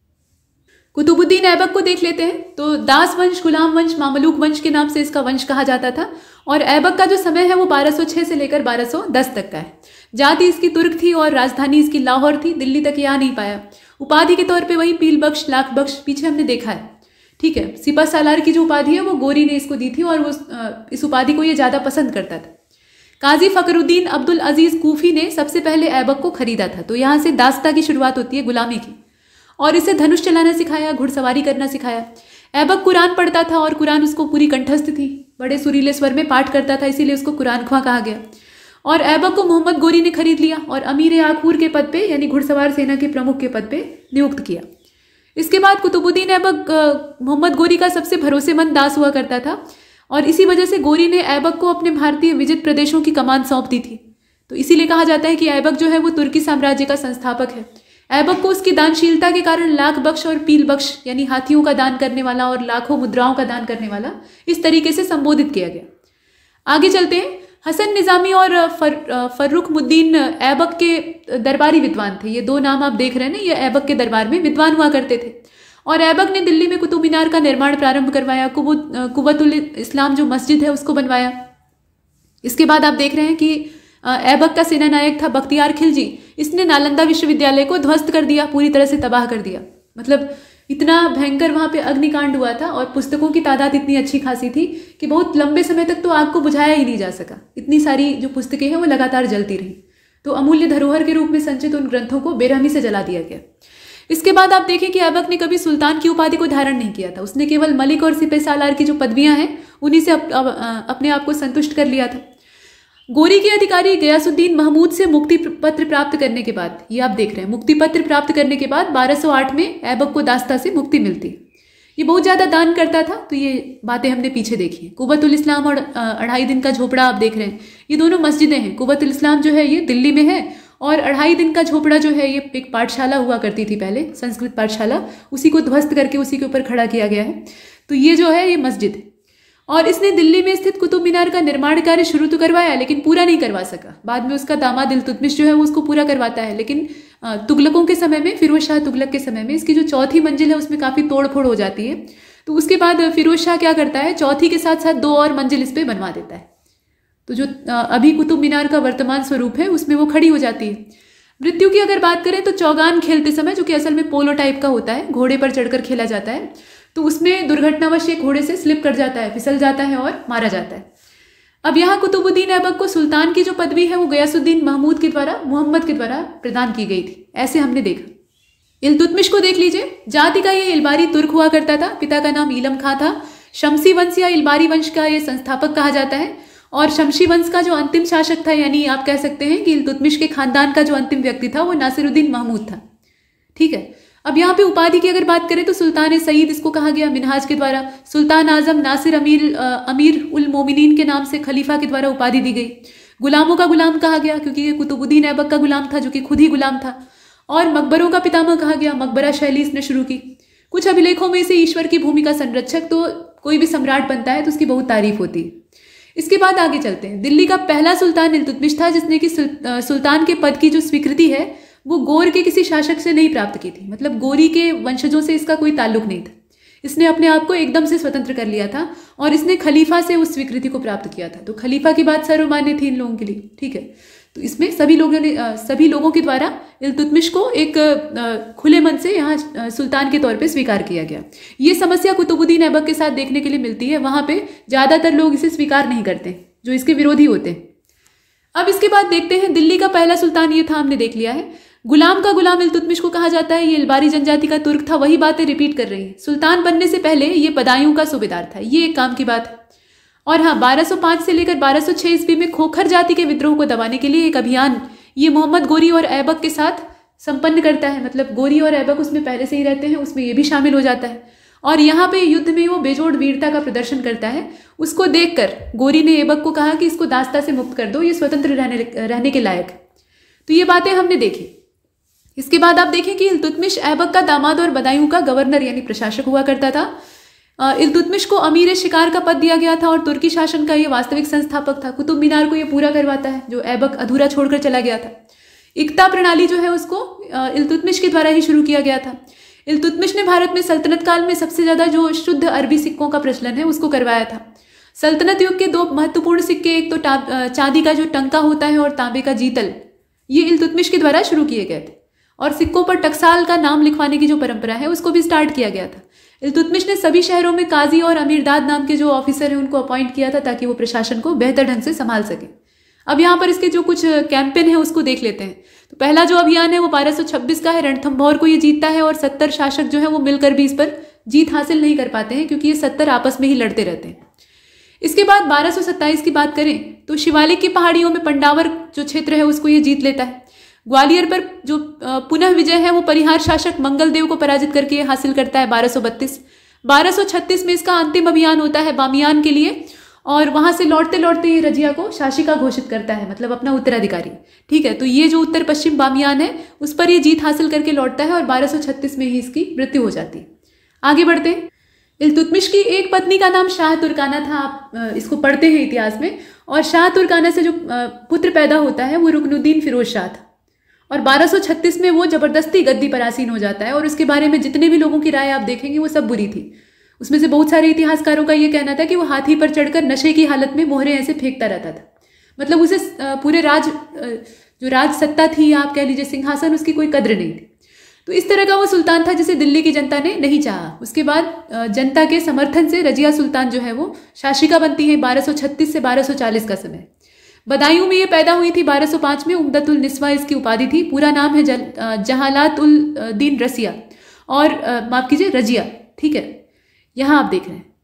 B: कुतुबुद्दीन ऐबक को देख लेते हैं। तो दास वंश, गुलाम वंश, मामलूक वंश के नाम से इसका वंश कहा जाता था और ऐबक का जो समय है वो बारह सौ छह से लेकर बारह सौ दस तक का है। जाति इसकी तुर्क थी और राजधानी इसकी लाहौर थी, दिल्ली तक ये आ नहीं पाया। उपाधि के तौर पे वही पील बख्श, लाख बख्श पीछे हमने देखा है, ठीक है। सिपा सालार की जो उपाधि है वो गोरी ने इसको दी थी और वो इस उपाधि को ये ज्यादा पसंद करता था। काजी फखरुद्दीन अब्दुल अजीज कूफी ने सबसे पहले ऐबक को खरीदा था। तो यहाँ से दास्ता की शुरुआत होती है, गुलामी की, और इसे धनुष चलाना सिखाया, घुड़सवारी करना सिखाया। ऐबक कुरान पढ़ता था और कुरान उसको पूरी कंठस्थ थी, बड़े सुरीले स्वर में पाठ करता था, इसीलिए उसको कुरान ख्वां कहा गया। और ऐबक को मोहम्मद गोरी ने खरीद लिया और अमीर आखूर के पद पे, यानी घुड़सवार सेना के प्रमुख के पद पे नियुक्त किया। इसके बाद कुतुबुद्दीन ऐबक मोहम्मद गोरी का सबसे भरोसेमंद दास हुआ करता था और इसी वजह से गोरी ने ऐबक को अपने भारतीय विजित प्रदेशों की कमान सौंप दी थी। तो इसीलिए कहा जाता है कि ऐबक जो है वो तुर्की साम्राज्य का संस्थापक है। ऐबक को उसकी दानशीलता के कारण लाख बख्श और पील बख्श, यानी हाथियों का दान करने वाला और लाखों मुद्राओं का दान करने वाला, इस तरीके से संबोधित किया गया। आगे चलते हैं। हसन निजामी और फर, फर्रुखमुद्दीन ऐबक के दरबारी विद्वान थे। ये दो नाम आप देख रहे हैं ना, ये ऐबक के दरबार में विद्वान हुआ करते थे और ऐबक ने दिल्ली में कुतुब मीनार का निर्माण प्रारंभ करवाया। कुव्वतुल इस्लाम जो मस्जिद है उसको बनवाया। इसके बाद आप देख रहे हैं कि ऐबक का सेनानायक था बख्तियार खिलजी। इसने नालंदा विश्वविद्यालय को ध्वस्त कर दिया, पूरी तरह से तबाह कर दिया। मतलब इतना भयंकर वहां पे अग्निकांड हुआ था और पुस्तकों की तादाद इतनी अच्छी खासी थी कि बहुत लंबे समय तक तो आग को बुझाया ही नहीं जा सका। इतनी सारी जो पुस्तकें हैं वो लगातार जलती रही। तो अमूल्य धरोहर के रूप में संचित उन ग्रंथों को बेरहमी से जला दिया गया। इसके बाद आप देखें कि ऐबक ने कभी सुल्तान की उपाधि को धारण नहीं किया था। उसने केवल मलिक और सिपह सालार की जो पदवियां हैं उन्हीं से अप, अप, अपने आप को संतुष्ट कर लिया था। गोरी के अधिकारी गयासुद्दीन महमूद से मुक्ति पत्र प्राप्त करने के बाद, ये आप देख रहे हैं, मुक्ति पत्र प्राप्त करने के बाद बारह सौ आठ में ऐबक को दास्ता से मुक्ति मिलती। ये बहुत ज़्यादा दान करता था, तो ये बातें हमने पीछे देखी। कुव्वतुल इस्लाम और अढ़ाई दिन का झोपड़ा आप देख रहे हैं, ये दोनों मस्जिदें हैं। कुव्वतुल इस्लाम जो है ये दिल्ली में है और अढ़ाई दिन का झोपड़ा जो है ये एक पाठशाला हुआ करती थी पहले, संस्कृत पाठशाला, उसी को ध्वस्त करके उसी के ऊपर खड़ा किया गया है। तो ये जो है ये मस्जिद है। और इसने दिल्ली में स्थित कुतुब मीनार का निर्माण कार्य शुरू तो करवाया लेकिन पूरा नहीं करवा सका। बाद में उसका दामाद इल्तुतमिश जो है वो उसको पूरा करवाता है, लेकिन तुगलकों के समय में, फिरोज शाह तुगलक के समय में इसकी जो चौथी मंजिल है उसमें काफ़ी तोड़ फोड़ हो जाती है। तो उसके बाद फिरोज शाह क्या करता है, चौथी के साथ साथ दो और मंजिल इस पर बनवा देता है। तो जो अभी कुतुब मीनार का वर्तमान स्वरूप है उसमें वो खड़ी हो जाती है। मृत्यु की अगर बात करें तो चौगान खेलते समय, जो कि असल में पोलो टाइप का होता है, घोड़े पर चढ़कर खेला जाता है, तो उसमें दुर्घटनावश एक घोड़े से स्लिप कर जाता है, फिसल जाता है और मारा जाता है। अब यहाँ कुतुबुद्दीन ऐबक को सुल्तान की जो पदवी है वो गयासुद्दीन महमूद के द्वारा, मोहम्मद के द्वारा प्रदान की गई थी, ऐसे हमने देखा। इल्तुतमिश को देख लीजिए, जाति का ये इल्बारी तुर्क हुआ करता था, पिता का नाम ईलम खां था। शमसी वंश या इल्बारी वंश का ये संस्थापक कहा जाता है और शमशी वंश का जो अंतिम शासक था, यानी आप कह सकते हैं कि इल्तुतमिश के खानदान का जो अंतिम व्यक्ति था वो नासिरुद्दीन महमूद था। ठीक है। अब यहाँ पे उपाधि की अगर बात करें तो सुल्तान सईद इसको कहा गया मिनहाज के द्वारा। सुल्तान आजम नासिर अमीर अमीर उल मोमिनीन के नाम से खलीफा के द्वारा उपाधि दी गई। गुलामों का गुलाम कहा गया क्योंकि ये कुतुबुद्दीन ऐबक का गुलाम था जो कि खुद ही गुलाम था। और मकबरों का पितामह कहा गया, मकबरा शैली इसने शुरू की। कुछ अभिलेखों में से ईश्वर की भूमि का संरक्षक, तो कोई भी सम्राट बनता है तो उसकी बहुत तारीफ होती है। इसके बाद आगे चलते हैं। दिल्ली का पहला सुल्तान इल्तुतमिश था जिसने कि सुल्तान के पद की जो स्वीकृति है वो गोर के किसी शासक से नहीं प्राप्त की थी, मतलब गोरी के वंशजों से इसका कोई ताल्लुक नहीं था। इसने अपने आप को एकदम से स्वतंत्र कर लिया था और इसने खलीफा से उस स्वीकृति को प्राप्त किया था। तो खलीफा की बात सर्वमान्य थी इन लोगों के लिए। ठीक है। तो इसमें सभी लोगों ने सभी लोगों के द्वारा इल्तुतमिश को एक खुले मन से यहाँ सुल्तान के तौर पे स्वीकार किया गया। ये समस्या कुतुबुद्दीन ऐबक के साथ देखने के लिए मिलती है। वहाँ पे ज़्यादातर लोग इसे स्वीकार नहीं करते, जो इसके विरोधी होते हैं। अब इसके बाद देखते हैं, दिल्ली का पहला सुल्तान ये था, हमने देख लिया है। गुलाम का गुलाम इल्तुतमिश को कहा जाता है। ये इल्बारी जनजाति का तुर्क था, वही बातें रिपीट कर रही है। सुल्तान बनने से पहले ये बदायूं का सूबेदार था, ये एक काम की बात है। और हाँ, बारह सौ पाँच से लेकर बारह सौ छह ईस्वी में खोखर जाति के विद्रोह को दबाने के लिए एक अभियान ये मोहम्मद गोरी और ऐबक के साथ संपन्न करता है। मतलब गोरी और ऐबक उसमें पहले से ही रहते हैं, उसमें ये भी शामिल हो जाता है। और यहाँ पे युद्ध में वो बेजोड़ वीरता का प्रदर्शन करता है। उसको देखकर गोरी ने ऐबक को कहा कि इसको दास्ता से मुक्त कर दो, ये स्वतंत्र रहने रहने के लायक। तो ये बातें हमने देखी। इसके बाद आप देखें कि इल्तुतमिश ऐबक का दामाद और बदायूं का गवर्नर यानी प्रशासक हुआ करता था। इल्तुतमिश को अमीर शिकार का पद दिया गया था और तुर्की शासन का ये वास्तविक संस्थापक था। कुतुब मीनार को ये पूरा करवाता है जो ऐबक अधूरा छोड़कर चला गया था। इक्ता प्रणाली जो है उसको इल्तुतमिश के द्वारा ही शुरू किया गया था। इल्तुतमिश ने भारत में सल्तनत काल में सबसे ज़्यादा जो शुद्ध अरबी सिक्कों का प्रचलन है उसको करवाया था। सल्तनत युग के दो महत्वपूर्ण सिक्के, एक तो चांदी का जो टंका होता है और तांबे का जीतल, ये इल्तुतमिश के द्वारा शुरू किए गए थे। और सिक्कों पर टकसाल का नाम लिखवाने की जो परंपरा है उसको भी स्टार्ट किया गया था। इल्तुतमिश ने सभी शहरों में काजी और अमीरदाद नाम के जो ऑफिसर हैं उनको अपॉइंट किया था ताकि वो प्रशासन को बेहतर ढंग से संभाल सके। अब यहाँ पर इसके जो कुछ कैंपेन है उसको देख लेते हैं। तो पहला जो अभियान है वो बारह सौ छब्बीस का है। रणथंभौर को ये जीतता है और सत्तर शासक जो है वो मिलकर भी इस पर जीत हासिल नहीं कर पाते हैं क्योंकि ये सत्तर आपस में ही लड़ते रहते हैं। इसके बाद बारह सौ सत्ताईस की बात करें तो शिवालिक की पहाड़ियों में पंडावर जो क्षेत्र है उसको ये जीत लेता है। ग्वालियर पर जो पुनः विजय है वो परिहार शासक मंगलदेव को पराजित करके हासिल करता है बारह सौ बत्तीस। बारह सौ छत्तीस में इसका अंतिम अभियान होता है बामियान के लिए और वहां से लौटते लौटते ये रजिया को शासिका घोषित करता है, मतलब अपना उत्तराधिकारी। ठीक है। तो ये जो उत्तर पश्चिम बामियान है उस पर ये जीत हासिल करके लौटता है और बारह सौ छत्तीस में ही इसकी मृत्यु हो जाती है। आगे बढ़ते हैं। इल्तुतमिश की एक पत्नी का नाम शाह तुर्काना था, आप इसको पढ़ते हैं इतिहास में। और शाह तुर्काना से जो पुत्र पैदा होता है वो रुकनुद्दीन फिरोज शाह था। और बारह सौ छत्तीस में वो जबरदस्ती गद्दी पर आसीन हो जाता है और उसके बारे में जितने भी लोगों की राय आप देखेंगे वो सब बुरी थी। उसमें से बहुत सारे इतिहासकारों का ये कहना था कि वो हाथी पर चढ़कर नशे की हालत में मोहरे ऐसे फेंकता रहता था। मतलब उसे पूरे राज जो राज सत्ता थी, आप कह लीजिए सिंहासन, उसकी कोई कद्र नहीं थी। तो इस तरह का वो सुल्तान था जिसे दिल्ली की जनता ने नहीं चाहा। उसके बाद जनता के समर्थन से रजिया सुल्तान जो है वो शासिका बनती है बारह सौ छत्तीस से बारह सौ चालीस का समय। बदायूं में ये पैदा हुई थी बारह सौ पाँच में। उम्दतुल निस्वा इसकी उपाधि थी। पूरा नाम है जहालात उल दीन रसिया और माफ कीजिए रजिया, ठीक है। यहाँ आप देख रहे हैं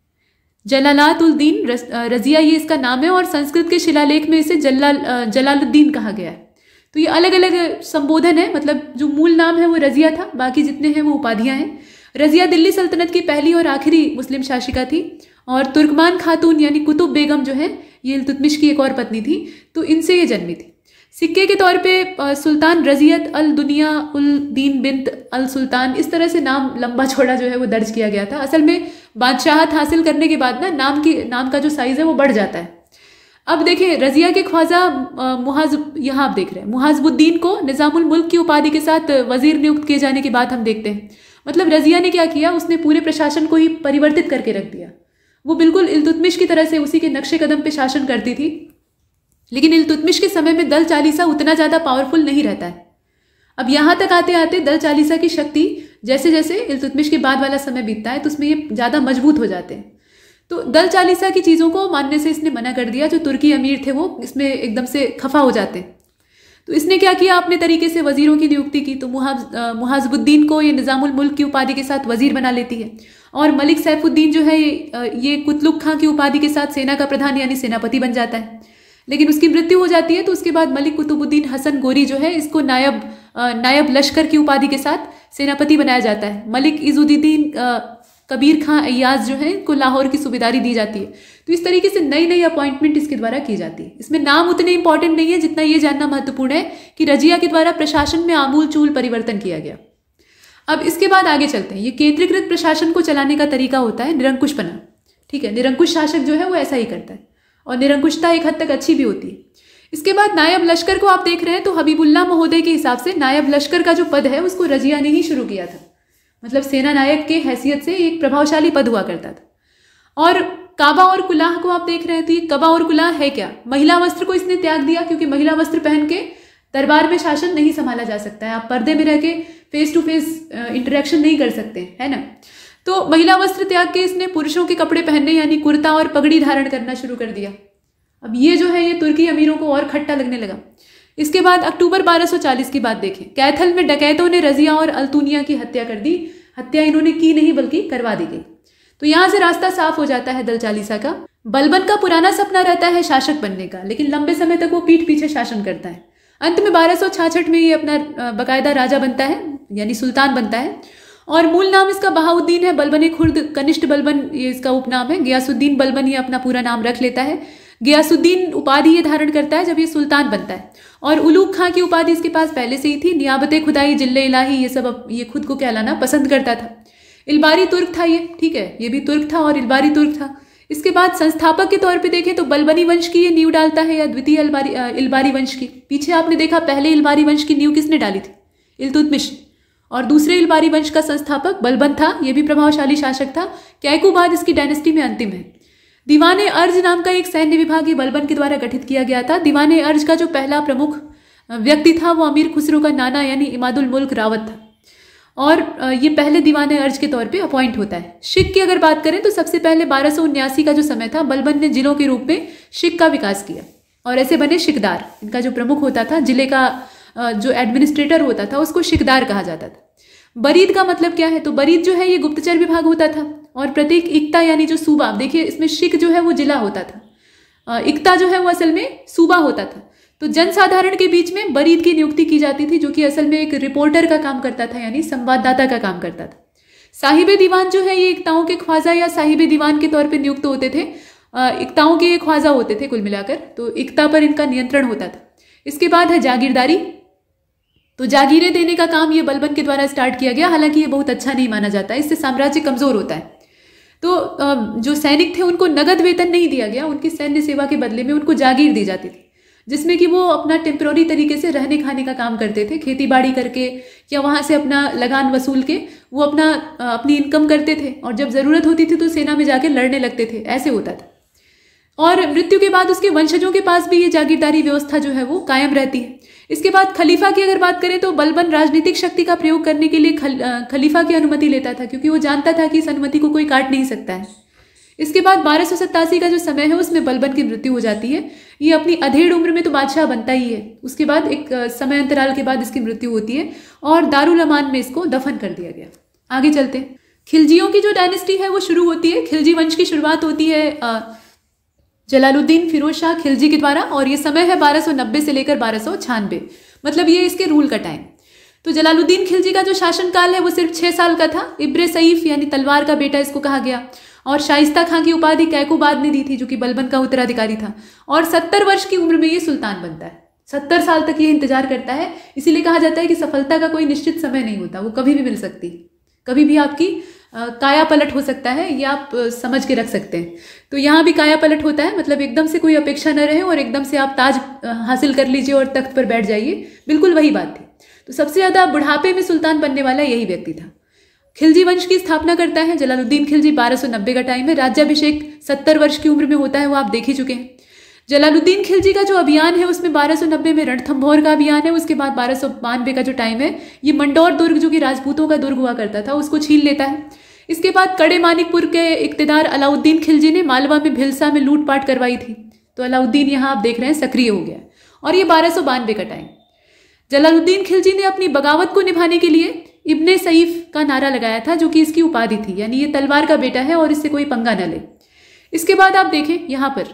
B: जलालात उल दीन रजिया, ये इसका नाम है और संस्कृत के शिलालेख में इसे जलाल जलालुद्दीन कहा गया है। तो ये अलग अलग संबोधन है, मतलब जो मूल नाम है वो रजिया था, बाकी जितने हैं वो उपाधियां हैं। रजिया दिल्ली सल्तनत की पहली और आखिरी मुस्लिम शासिका थी और तुर्कमान खातून यानी कुतुब बेगम जो है ये इल्तुतमिश की एक और पत्नी थी, तो इनसे ये जन्मी थी। सिक्के के तौर पे सुल्तान रजियत अल दुनिया उल दीन बिन्त अल सुल्तान, इस तरह से नाम लंबा छोड़ा जो है वो दर्ज किया गया था। असल में बादशाहत हासिल करने के बाद ना नाम की नाम का जो साइज है वो बढ़ जाता है। अब देखें रजिया के ख्वाजा मुहाज, यहाँ आप देख रहे हैं मुहाजबुद्दीन को निज़ामुल मुल्क की उपाधि के साथ वजीर नियुक्त किए जाने की बात हम देखते हैं। मतलब रजिया ने क्या किया, उसने पूरे प्रशासन को ही परिवर्तित करके रख दिया। वो बिल्कुल इल्तुतमिश की तरह से उसी के नक्शे कदम पे शासन करती थी, लेकिन इल्तुतमिश के समय में दल चालीसा उतना ज़्यादा पावरफुल नहीं रहता है। अब यहाँ तक आते आते दल चालीसा की शक्ति जैसे जैसे इल्तुतमिश के बाद वाला समय बीतता है तो उसमें ये ज़्यादा मजबूत हो जाते हैं। तो दल चालीसा की चीज़ों को मानने से इसने मना कर दिया। जो तुर्की अमीर थे वो इसमें एकदम से खफा हो जाते। तो इसने क्या किया, अपने तरीके से वजीरों की नियुक्ति की। तो मुहाज मुहाजबुद्दीन को ये निज़ामुल मुल्क की उपाधि के साथ वजीर बना लेती है और मलिक सैफुद्दीन जो है ये ये कुतलुक खां की उपाधि के साथ सेना का प्रधान यानी सेनापति बन जाता है। लेकिन उसकी मृत्यु हो जाती है तो उसके बाद मलिक कुतुबुद्दीन हसन गोरी जो है इसको नायब नायब लश्कर की उपाधि के साथ सेनापति बनाया जाता है। मलिक इजुद्दीन कबीर खां अय्याज जो है इनको लाहौर की सूबेदारी दी जाती है। तो इस तरीके से नई नई अपॉइंटमेंट इसके द्वारा की जाती है। इसमें नाम उतने इंपॉर्टेंट नहीं है जितना ये जानना महत्वपूर्ण है कि रजिया के द्वारा प्रशासन में आमूल चूल परिवर्तन किया गया। अब इसके बाद आगे चलते हैं। ये केंद्रीकृत प्रशासन को चलाने का तरीका होता है निरंकुशपना, ठीक है। निरंकुश शासक जो है वो ऐसा ही करता है और निरंकुशता एक हद तक अच्छी भी होती है। इसके बाद नायब लश्कर को आप देख रहे हैं तो हबीबुल्लाह महोदय के हिसाब से नायब लश्कर का जो पद है उसको रजिया ने ही शुरू किया था। मतलब सेना नायक के हैसियत से एक प्रभावशाली पद हुआ करता था। और काबा और कुलाह को आप देख रहे हैं तो ये कबा और कुलाह है क्या, महिला वस्त्र को इसने त्याग दिया क्योंकि महिला वस्त्र पहन के दरबार में शासन नहीं संभाला जा सकता है। आप पर्दे में रह के फेस टू फेस इंटरेक्शन नहीं कर सकते, है ना। तो महिला वस्त्र त्याग के इसने पुरुषों के कपड़े पहनने यानी कुर्ता और पगड़ी धारण करना शुरू कर दिया। अब ये जो है ये तुर्की अमीरों को और खट्टा लगने लगा। इसके बाद अक्टूबर बारह सौ चालीस की बात देखें। कैथल में डकैतों ने रजिया और अल्तुनिया की हत्या कर दी। हत्या इन्होंने की नहीं बल्कि करवा दी गई। तो यहाँ से रास्ता साफ हो जाता है दल चालीसा का। बलबन का पुराना सपना रहता है शासक बनने का, लेकिन लंबे समय तक वो पीठ पीछे शासन करता है। अंत में बारह सौ छाछठ में ये अपना बाकायदा राजा बनता है यानी सुल्तान बनता है और मूल नाम इसका बहाउद्दीन है। बलबन खुर्द कनिष्ठ बलबन ये इसका उपनाम है। गियासुद्दीन बलबन ये अपना पूरा नाम रख लेता है। गियासुद्दीन उपाधि ये धारण करता है जब ये सुल्तान बनता है और उलूग खां की उपाधि इसके पास पहले से ही थी। नियाबत खुदाई, जिल्ले इलाही, ये सब ये खुद को कहलाना पसंद करता था। इलबारी तुर्क था ये, ठीक है, ये भी तुर्क था और इलबारी तुर्क था। इसके बाद संस्थापक के तौर पे देखें तो बलबनी वंश की ये नींव डालता है या द्वितीय इलबारी इलबारी वंश की। पीछे आपने देखा पहले इलबारी वंश की नींव किसने डाली थी, इल्तुतमिश, और दूसरे इलबारी वंश का संस्थापक बलबन था। ये भी प्रभावशाली शासक था। कैकू बाद इसकी डायनेस्टी में अंतिम है। दीवाने अर्ज नाम का एक सैन्य विभाग ये बलबन के द्वारा गठित किया गया था। दीवाने अर्ज का जो पहला प्रमुख व्यक्ति था वो अमीर खुसरो का नाना यानी इमादुल मुल्क रावत था और ये पहले दीवाने अर्ज के तौर पे अपॉइंट होता है। शिक की अगर बात करें तो सबसे पहले बारह सौ उन्यासी का जो समय था बलबन ने जिलों के रूप में शिक का विकास किया और ऐसे बने शिकदार। इनका जो प्रमुख होता था, जिले का जो एडमिनिस्ट्रेटर होता था उसको शिकदार कहा जाता था। बरीद का मतलब क्या है, तो बरीद जो है ये गुप्तचर विभाग होता था और प्रत्येक इक्ता यानी जो सूबा, देखिए इसमें शिक जो है वो जिला होता था, इक्ता जो है वो असल में सूबा होता था। तो जनसाधारण के बीच में बरीद की नियुक्ति की जाती थी जो कि असल में एक रिपोर्टर का काम करता था यानी संवाददाता का काम करता था। साहिबे दीवान जो है ये इक्ताओं के ख्वाजा या साहिबे दीवान के तौर पर नियुक्त होते थे। इक्ताओं के ख्वाजा होते थे कुल मिलाकर, तो इक्ता पर इनका नियंत्रण होता था। इसके बाद है जागीरदारी। तो जागीरें देने का काम ये बलबन के द्वारा स्टार्ट किया गया, हालांकि ये बहुत अच्छा नहीं माना जाता, इससे साम्राज्य कमजोर होता है। तो जो सैनिक थे उनको नगद वेतन नहीं दिया गया, उनकी सैन्य सेवा के बदले में उनको जागीर दी जाती थी जिसमें कि वो अपना टेम्प्रोरी तरीके से रहने खाने का काम करते थे, खेती बाड़ी करके या वहाँ से अपना लगान वसूल के वो अपना अपनी इनकम करते थे और जब ज़रूरत होती थी तो सेना में जाके लड़ने लगते थे, ऐसे होता था। और मृत्यु के बाद उसके वंशजों के पास भी ये जागीरदारी व्यवस्था जो है वो कायम रहती है। इसके बाद खलीफा की अगर बात करें तो बलबन राजनीतिक शक्ति का प्रयोग करने के लिए खल, खलीफा की अनुमति लेता था क्योंकि वो जानता था कि इस अनुमति को कोई काट नहीं सकता है। इसके बाद बारह सौ सत्तासी का जो समय है उसमें बलबन की मृत्यु हो जाती है। ये अपनी अधेड़ उम्र में तो बादशाह बनता ही है, उसके बाद एक समय अंतराल के बाद इसकी मृत्यु होती है और दारुल अमान में इसको दफन कर दिया गया। आगे चलते हैं। खिलजियों की जो डायनेस्टी है वो शुरू होती है। खिलजी वंश की शुरुआत होती है जलालुद्दीन फिरोज शाह खिलजी के द्वारा और ये समय है बारह सौ नब्बे से लेकर बारह सौ छियानवे, मतलब ये इसके रूल का टाइम। तो जलालुद्दीन खिलजी का जो शासनकाल है वो सिर्फ छह साल का था। इब्रे सईफ यानी तलवार का बेटा इसको कहा गया और शाइस्ता खां की उपाधि कैकोबाद ने दी थी जो कि बलबन का उत्तराधिकारी था। और सत्तर वर्ष की उम्र में ये सुल्तान बनता है। सत्तर साल तक ये इंतजार करता है, इसीलिए कहा जाता है कि सफलता का कोई निश्चित समय नहीं होता, वो कभी भी मिल सकती, कभी भी आपकी काया पलट हो सकता है, ये आप समझ के रख सकते हैं। तो यहाँ भी काया पलट होता है, मतलब एकदम से कोई अपेक्षा न रहे और एकदम से आप ताज हासिल कर लीजिए और तख्त पर बैठ जाइए, बिल्कुल वही बात थी। तो सबसे ज़्यादा बुढ़ापे में सुल्तान बनने वाला यही व्यक्ति था। खिलजी वंश की स्थापना करता है जलालुद्दीन खिलजी। बारह सौ नब्बे का टाइम है। राज्याभिषेक सत्तर वर्ष की उम्र में होता है, वो आप देख ही चुके हैं। जलालुद्दीन खिलजी का जो अभियान है उसमें बारह सौ नब्बे में रणथंभौर का अभियान है। उसके बाद बारह सौ बानवे का जो टाइम है ये मंडौर दुर्ग जो कि राजपूतों का दुर्ग हुआ करता था उसको छीन लेता है। इसके बाद कड़े मानिकपुर के इक्तदार अलाउद्दीन खिलजी ने मालवा में भिलसा में लूटपाट करवाई थी, तो अलाउद्दीन यहाँ आप देख रहे हैं सक्रिय हो गया और ये बारह सौ बानवे का टाइम। जलालुद्दीन खिलजी ने अपनी बगावत को निभाने के लिए इब्ने सईफ का नारा लगाया था जो कि इसकी उपाधि थी, यानी ये तलवार का बेटा है और इससे कोई पंगा न ले। इसके बाद आप देखें यहाँ पर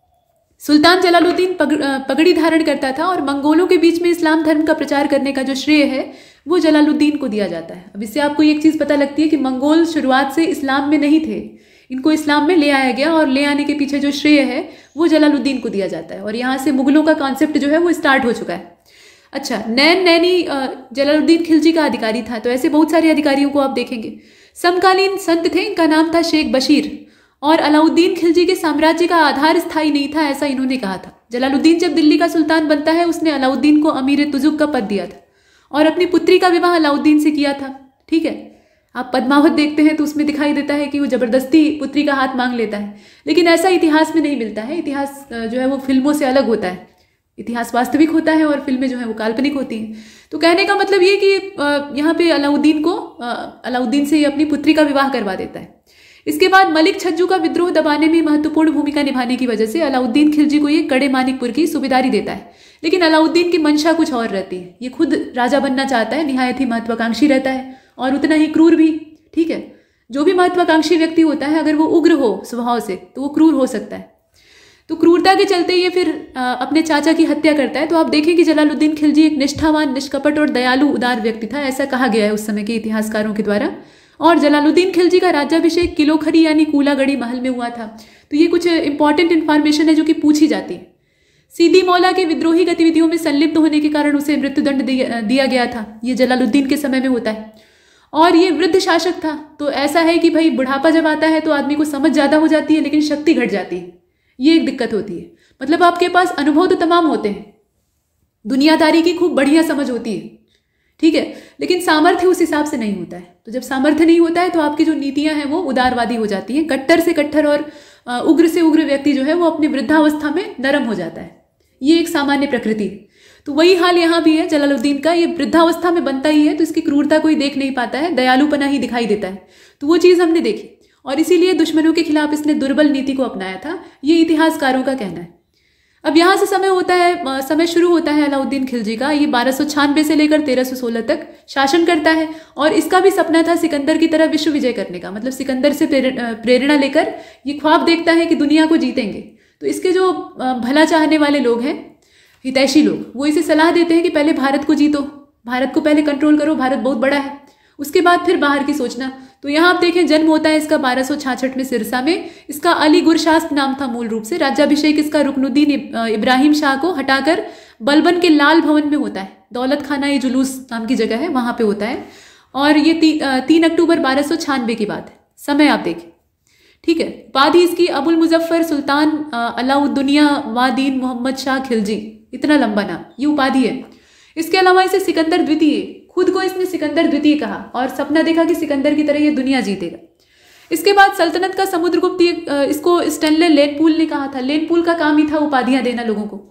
B: सुल्तान जलालुद्दीन पग, पगड़ी धारण करता था और मंगोलों के बीच में इस्लाम धर्म का प्रचार करने का जो श्रेय है वो जलालुद्दीन को दिया जाता है। अब इससे आपको एक चीज़ पता लगती है कि मंगोल शुरुआत से इस्लाम में नहीं थे, इनको इस्लाम में ले आया गया और ले आने के पीछे जो श्रेय है वो जलालुद्दीन को दिया जाता है और यहाँ से मुगलों का कॉन्सेप्ट जो है वो स्टार्ट हो चुका है। अच्छा, नैन नैनी जलालुद्दीन खिलजी का अधिकारी था, तो ऐसे बहुत सारे अधिकारियों को आप देखेंगे। समकालीन संत थे, इनका नाम था शेख बशीर और अलाउद्दीन खिलजी के साम्राज्य का आधार स्थायी नहीं था, ऐसा इन्होंने कहा था। जलालुद्दीन जब दिल्ली का सुल्तान बनता है उसने अलाउद्दीन को अमीर तुजुक का पद दिया था और अपनी पुत्री का विवाह अलाउद्दीन से किया था। ठीक है, आप पद्मावत देखते हैं तो उसमें दिखाई देता है कि वो जबरदस्ती पुत्री का हाथ मांग लेता है, लेकिन ऐसा इतिहास में नहीं मिलता है। इतिहास जो है वो फिल्मों से अलग होता है, इतिहास वास्तविक होता है और फिल्में जो है वो काल्पनिक होती हैं। तो कहने का मतलब ये कि यहाँ पे अलाउद्दीन को अलाउद्दीन से अपनी पुत्री का विवाह करवा देता है। इसके बाद मलिक छज्जू का विद्रोह दबाने में महत्वपूर्ण भूमिका निभाने की वजह से अलाउद्दीन खिलजी को ये कड़े मानिकपुर की सूबेदारी देता है, लेकिन अलाउद्दीन की मंशा कुछ और रहती है। ये खुद राजा बनना चाहता है, निहायत ही महत्वाकांक्षी रहता है और उतना ही क्रूर भी। ठीक है, जो भी महत्वाकांक्षी व्यक्ति होता है अगर वो उग्र हो स्वभाव से तो वो क्रूर हो सकता है। तो क्रूरता के चलते ये फिर आ, अपने चाचा की हत्या करता है। तो आप देखें कि जलालुद्दीन खिलजी एक निष्ठावान, निष्कपट और दयालु उदार व्यक्ति था, ऐसा कहा गया है उस समय के इतिहासकारों के द्वारा। और जलालुद्दीन खिलजी का राज्याभिषेक किलोखरी यानी कूलागढ़ी महल में हुआ था। तो ये कुछ इंपॉर्टेंट इन्फॉर्मेशन है जो कि पूछी जाती है। सीदी मौला के विद्रोही गतिविधियों में संलिप्त होने के कारण उसे मृत्युदंड दिया गया था, ये जलालुद्दीन के समय में होता है। और ये वृद्ध शासक था, तो ऐसा है कि भाई बुढ़ापा जब आता है तो आदमी को समझ ज़्यादा हो जाती है लेकिन शक्ति घट जाती है, ये एक दिक्कत होती है। मतलब आपके पास अनुभव तो तमाम होते हैं, दुनियादारी की खूब बढ़िया समझ होती है, ठीक है, लेकिन सामर्थ्य उस हिसाब से नहीं होता है। तो जब सामर्थ्य नहीं होता है तो आपकी जो नीतियां हैं वो उदारवादी हो जाती हैं। कट्टर से कट्टर और उग्र से उग्र व्यक्ति जो है वो अपनी वृद्धावस्था में नरम हो जाता है, ये एक सामान्य प्रकृति है। तो वही हाल यहाँ भी है जलालुद्दीन का, ये वृद्धावस्था में बनता ही है तो इसकी क्रूरता कोई देख नहीं पाता है, दयालुपना ही दिखाई देता है। तो वो चीज़ हमने देखी और इसीलिए दुश्मनों के खिलाफ इसने दुर्बल नीति को अपनाया था, ये इतिहासकारों का कहना है। अब यहाँ से समय होता है समय शुरू होता है अलाउद्दीन खिलजी का। ये बारह सौ छियानवे से लेकर तेरह सौ सोलह तक शासन करता है और इसका भी सपना था सिकंदर की तरह विश्व विजय करने का। मतलब सिकंदर से प्रेरणा लेकर ये ख्वाब देखता है कि दुनिया को जीतेंगे। तो इसके जो भला चाहने वाले लोग हैं, हितैषी लोग, वो इसे सलाह देते हैं कि पहले भारत को जीतो, भारत को पहले कंट्रोल करो, भारत बहुत बड़ा है, उसके बाद फिर बाहर की सोचना। तो यहाँ आप देखें जन्म होता है इसका बारह सौ छियासठ में सिरसा में। इसका अली गुरशास्प नाम था मूल रूप से। राज्याभिषेक इसका रुकनुद्दीन इब्राहिम शाह को हटाकर बलबन के लाल भवन में होता है, दौलत खाना ये जुलूस नाम की जगह है, वहाँ पे होता है। और ये ती, तीन अक्टूबर बारह सौ छियानवे की बात है। समय आप देखें, ठीक है। उपाधि इसकी अबुल मुजफ्फर सुल्तान अलाउद्दुनिया वादीन मोहम्मद शाह खिलजी, इतना लंबा नाम, ये उपाधि है। इसके अलावा इसे सिकंदर द्वितीय, खुद को इसने सिकंदर द्वितीय कहा और सपना देखा कि सिकंदर की तरह ये दुनिया जीतेगा। इसके बाद सल्तनत का समुद्रगुप्त, इसको स्टेनले लेनपूल ने कहा था। लेनपूल का काम ही था उपाधियां देना लोगों को।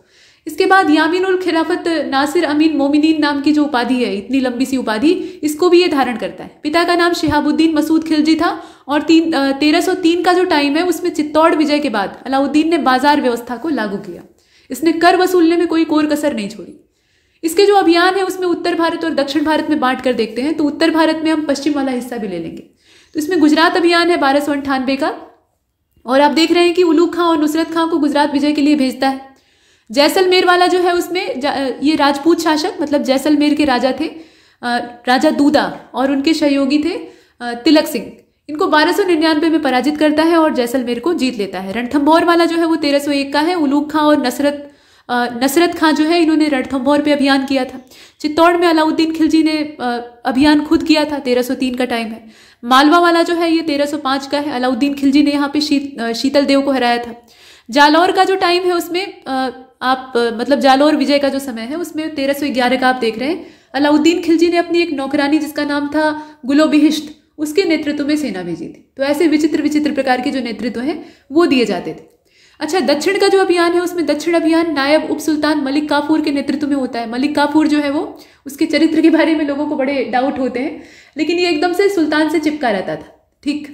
B: इसके बाद यामीन उल खिलाफत नासिर अमीन मोमिनीन नाम की जो उपाधि है, इतनी लंबी सी उपाधि, इसको भी ये धारण करता है। पिता का नाम शिहाबुद्दीन मसूद खिलजी था और तीन तेरह सौ तीन का जो टाइम है उसमें चित्तौड़ विजय के बाद अलाउद्दीन ने बाजार व्यवस्था को लागू किया। इसने कर वसूलने में कोई कोर कसर नहीं छोड़ी। इसके जो अभियान है उसमें उत्तर भारत और दक्षिण भारत में बांट कर देखते हैं, तो उत्तर भारत में हम पश्चिम वाला हिस्सा भी ले लेंगे। तो इसमें गुजरात अभियान है बारह सौ अंठानवे का, और आप देख रहे हैं कि उलूग खां और नुसरत खां को गुजरात विजय के लिए भेजता है। जैसलमेर वाला जो है उसमें ये राजपूत शासक मतलब जैसलमेर के राजा थे राजा दूदा, और उनके सहयोगी थे तिलक सिंह। इनको बारह सौ निन्यानवे में पराजित करता है और जैसलमेर को जीत लेता है। रणथंभौर वाला जो है वो तेरह सौ एक का है। उलूग खां और नसरत नसरत खां जो है इन्होंने रणथंभौर पे अभियान किया था। चित्तौड़ में अलाउद्दीन खिलजी ने अभियान खुद किया था, तेरह सौ तीन का टाइम है। मालवा वाला जो है ये तेरह सौ पाँच का है। अलाउद्दीन खिलजी ने यहाँ पे शीत शीतल देव को हराया था। जालौर का जो टाइम है उसमें आप मतलब जालौर विजय का जो समय है उसमें तेरह सौ ग्यारह का आप देख रहे हैं। अलाउद्दीन खिलजी ने अपनी एक नौकरानी जिसका नाम था गुलो बिहिश्त, उसके नेतृत्व में सेना भेजी थी। तो ऐसे विचित्र विचित्र प्रकार के जो नेतृत्व हैं वो दिए जाते थे। अच्छा, दक्षिण का जो अभियान है उसमें दक्षिण अभियान नायब उप सुल्तान मलिक काफूर के नेतृत्व में होता है। मलिक काफूर जो है वो उसके चरित्र के बारे में लोगों को बड़े डाउट होते हैं, लेकिन ये एकदम से सुल्तान से चिपका रहता था। ठीक,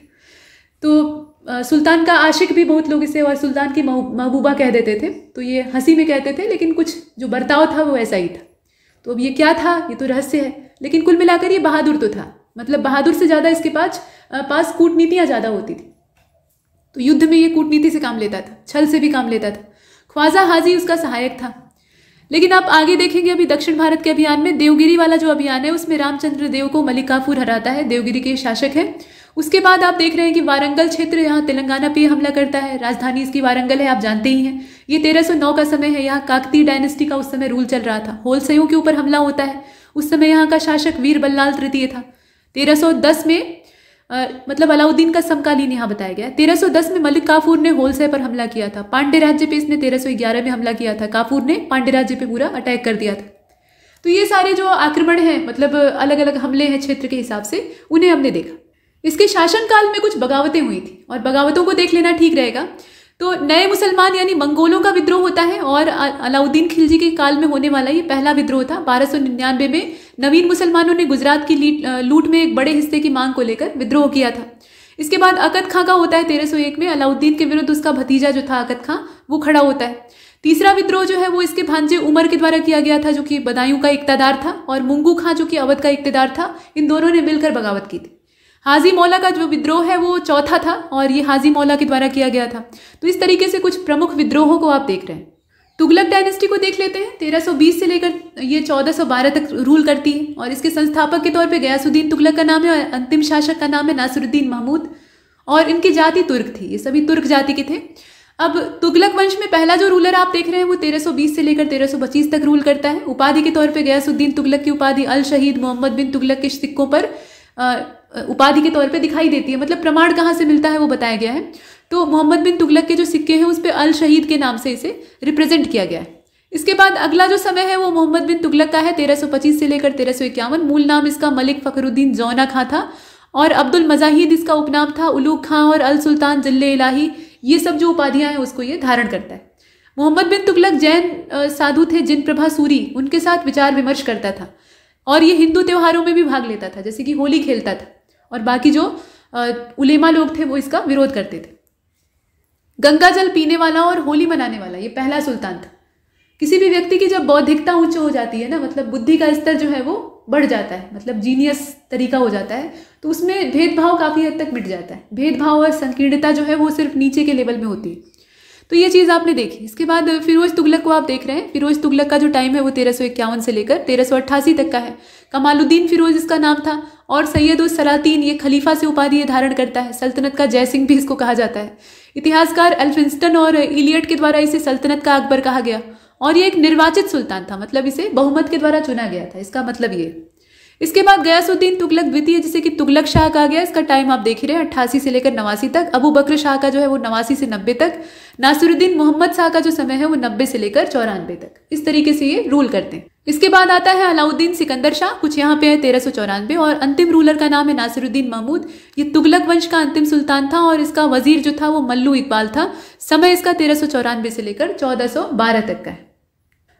B: तो आ, सुल्तान का आशिक भी बहुत लोग इसे और सुल्तान की महबूबा कह देते थे। तो ये हंसी में कहते थे, लेकिन कुछ जो बर्ताव था वो ऐसा ही था। तो अब ये क्या था ये तो रहस्य है, लेकिन कुल मिलाकर ये बहादुर तो था। मतलब बहादुर से ज़्यादा इसके पास पास कूटनीतियाँ ज़्यादा होती थी। तो युद्ध में ये कूटनीति से काम लेता था, छल से भी काम लेता था। ख्वाजा हाजी उसका सहायक था। लेकिन आप आगे देखेंगे अभी दक्षिण भारत के अभियान में देवगिरी वाला जो अभियान है उसमें रामचंद्र देव को मलिक काफूर हराता है, देवगिरी के शासक है। उसके बाद आप देख रहे हैं कि वारंगल क्षेत्र यहाँ तेलंगाना पे हमला करता है। राजधानी इसकी वारंगल है, आप जानते ही हैं। ये तेरह सौ नौ का समय है। यहाँ काकती डायनेस्टी का उस समय रूल चल रहा था। होलसेयों के ऊपर हमला होता है। उस समय यहाँ का शासक वीर बल्लाल तृतीय था। तेरह सौ दस में आ, मतलब अलाउद्दीन का समकालीन यहाँ बताया गया। तेरह सौ दस में मलिक काफूर ने होलसे पर हमला किया था। पांडे राज्य पे इसने तेरह सौ ग्यारह में हमला किया था। काफूर ने पांडे राज्य पे पूरा अटैक कर दिया था। तो ये सारे जो आक्रमण हैं मतलब अलग अलग हमले हैं क्षेत्र के हिसाब से, उन्हें हमने देखा। इसके शासनकाल में कुछ बगावतें हुई थी और बगावतों को देख लेना ठीक रहेगा। तो नए मुसलमान यानी मंगोलों का विद्रोह होता है और अलाउद्दीन खिलजी के काल में होने वाला ये पहला विद्रोह था। बारह सौ निन्यानवे में नवीन मुसलमानों ने गुजरात की लूट में एक बड़े हिस्से की मांग को लेकर विद्रोह किया था। इसके बाद अकद खां का होता है तेरह सौ एक में। अलाउद्दीन के विरुद्ध उसका भतीजा जो था अकद खां वो खड़ा होता है। तीसरा विद्रोह जो है वो इसके भांजे उमर के द्वारा किया गया था जो कि बदायूं का इक्तदार था, और मुंगू खां जो कि अवध का इक्तदार था। इन दोनों ने मिलकर बगावत की थी। हाजी मौला का जो विद्रोह है वो चौथा था और ये हाजी मौला के द्वारा किया गया था। तो इस तरीके से कुछ प्रमुख विद्रोहों को आप देख रहे हैं। तुगलक डायनेस्टी को देख लेते हैं। तेरह सौ बीस से लेकर ये चौदह सौ बारह तक रूल करती है और इसके संस्थापक के तौर पे गयासुद्दीन तुगलक का नाम है और अंतिम शासक का नाम है नासिरुद्दीन महमूद, और इनकी जाति तुर्क थी। ये सभी तुर्क जाति के थे। अब तुगलक वंश में पहला जो रूलर आप देख रहे हैं वो तेरह सौ बीस से लेकर तेरह सौ पच्चीस तक रूल करता है। उपाधि के तौर पर गयासुद्दीन तुगलक की उपाधि अल शहीद मोहम्मद बिन तुगलक के सिक्कों पर उपाधि के तौर पे दिखाई देती है। मतलब प्रमाण कहाँ से मिलता है वो बताया गया है। तो मोहम्मद बिन तुगलक के जो सिक्के हैं उस पे अल शहीद के नाम से इसे रिप्रेजेंट किया गया है। इसके बाद अगला जो समय है वो मोहम्मद बिन तुगलक का है तेरह सौ पच्चीस से लेकर तेरह सौ इक्यावन। मूल नाम इसका मलिक फखरुद्दीन जौना खां था और अब्दुल मजाहिद इसका उपनाम था। उलूग खां और अल सुल्तान जिल्ले इलाही, ये सब जो उपाधियां हैं उसको ये धारण करता है। मोहम्मद बिन तुगलक जैन साधु थे जिन प्रभा सूरी, उनके साथ विचार विमर्श करता था और ये हिंदू त्योहारों में भी भाग लेता था, जैसे कि होली खेलता था, और बाकी जो उलेमा लोग थे वो इसका विरोध करते थे। गंगा जल पीने वाला और होली मनाने वाला ये पहला सुल्तान था। किसी भी व्यक्ति की जब बौद्धिकता उच्च हो जाती है ना, मतलब बुद्धि का स्तर जो है वो बढ़ जाता है, मतलब जीनियस तरीका हो जाता है, तो उसमें भेदभाव काफ़ी हद तक मिट जाता है। भेदभाव और संकीर्णता जो है वो सिर्फ नीचे के लेवल में होती है। तो ये चीज़ आपने देखी। इसके बाद फिरोज तुगलक को आप देख रहे हैं। फिरोज तुगलक का जो टाइम है वो तेरह सौ इक्यावन से लेकर तेरह सौ अट्ठासी तक का है। कमालुद्दीन फिरोज इसका नाम था और सैयद उस सलातीन ये खलीफा से उपाधि धारण करता है। सल्तनत का जयसिंह भी इसको कहा जाता है। इतिहासकार एल्फिंस्टन और इलियट के द्वारा इसे सल्तनत का अकबर कहा गया और ये एक निर्वाचित सुल्तान था, मतलब इसे बहुमत के द्वारा चुना गया था, इसका मतलब ये। इसके बाद गयासुद्दीन तुगलक द्वितीय जिसे कि तुगलक शाह कहा गया, इसका टाइम आप देख ही रहे हैं अट्ठासी से लेकर नवासी तक। अबू बकर शाह का जो है वो नवासी से नब्बे तक। नासिरुद्दीन मोहम्मद शाह का जो समय है वो नब्बे से लेकर चौरानवे तक। इस तरीके से ये रूल करते हैं। इसके बाद आता है अलाउद्दीन सिकंदर शाह, कुछ यहाँ पे है तेरह सौ चौरानवे, और अंतिम रूलर का नाम है नासिरुद्दीन महमूद। ये तुगलक वंश का अंतिम सुल्तान था और इसका वजीर जो था वो मल्लू इकबाल था। समय इसका तेरह सौ चौरानवे से लेकर चौदह सौ बारह तक का है।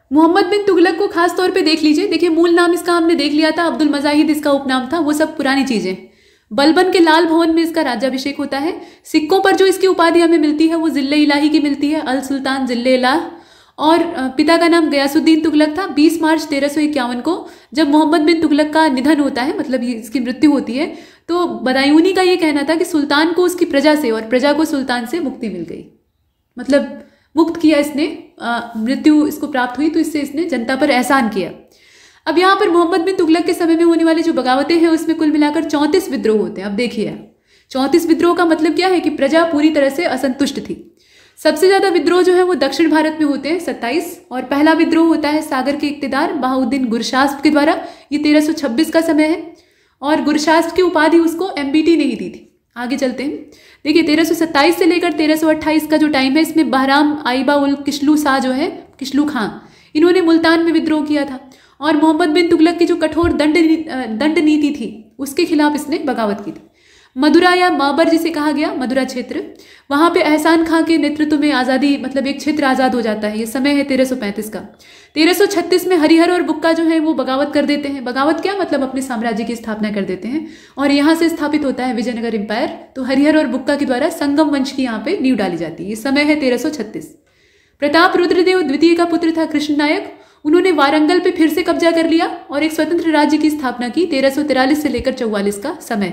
B: मोहम्मद बिन तुगलक को खास तौर पे देख लीजिए। देखिए मूल नाम इसका हमने देख लिया था, अब्दुल मजाहिद इसका उपनाम था, वो सब पुरानी चीजें। बलबन के लाल भवन में इसका राज्याभिषेक होता है। सिक्कों पर जो इसकी उपाधि हमें मिलती है वो जिले इलाही की मिलती है, अल सुल्तान जिले इलाह। और पिता का नाम गयासुद्दीन तुगलक था। बीस मार्च तेरह सौ इक्यावन को जब मोहम्मद बिन तुगलक का निधन होता है, मतलब ये इसकी मृत्यु होती है, तो बदायूनी का ये कहना था कि सुल्तान को उसकी प्रजा से और प्रजा को सुल्तान से मुक्ति मिल गई, मतलब मुक्त किया इसने, मृत्यु इसको प्राप्त हुई तो इससे इसने जनता पर एहसान किया। अब यहाँ पर मोहम्मद बिन तुगलक के समय में होने वाली जो बगावतें हैं उसमें कुल मिलाकर चौंतीस विद्रोह होते हैं। अब देखिए चौंतीस विद्रोह का मतलब क्या है कि प्रजा पूरी तरह से असंतुष्ट थी। सबसे ज्यादा विद्रोह जो है वो दक्षिण भारत में होते हैं सत्ताईस, और पहला विद्रोह होता है सागर के इक्तेदार बहाउद्दीन गुरशास्प के द्वारा, ये तेरह सौ छब्बीस का समय है। और गुरशास्प की उपाधि उसको एमबीटी नहीं दी थी। आगे चलते हैं। देखिए तेरह सौ सत्ताईस से लेकर तेरह सौ अट्ठाईस का जो टाइम है इसमें बहराम आइबा उल किशलू शाह जो है, किशलू खां, इन्होंने मुल्तान में विद्रोह किया था। और मोहम्मद बिन तुगलक की जो कठोर दंड दंड नीति थी उसके खिलाफ इसने बगावत की थी। मदुरा या माबर जिसे कहा गया, मदुरा क्षेत्र, वहां पे एहसान खां के नेतृत्व में आज़ादी, मतलब एक क्षेत्र आज़ाद हो जाता है। ये समय है तेरह सौ पैंतीस का। तेरह सौ छत्तीस में हरिहर और बुक्का जो है वो बगावत कर देते हैं। बगावत क्या मतलब अपने साम्राज्य की स्थापना कर देते हैं, और यहाँ से स्थापित होता है विजयनगर एम्पायर। तो हरिहर और बुक्का के द्वारा संगम वंश की यहाँ पे नींव डाली जाती है। ये समय है तेरह सौ छत्तीस। प्रताप रुद्रदेव द्वितीय का पुत्र था कृष्ण नायक, उन्होंने वारंगल पे फिर से कब्जा कर लिया और एक स्वतंत्र राज्य की स्थापना की। तेरह सौ तिरालीस से लेकर चौवालीस का समय।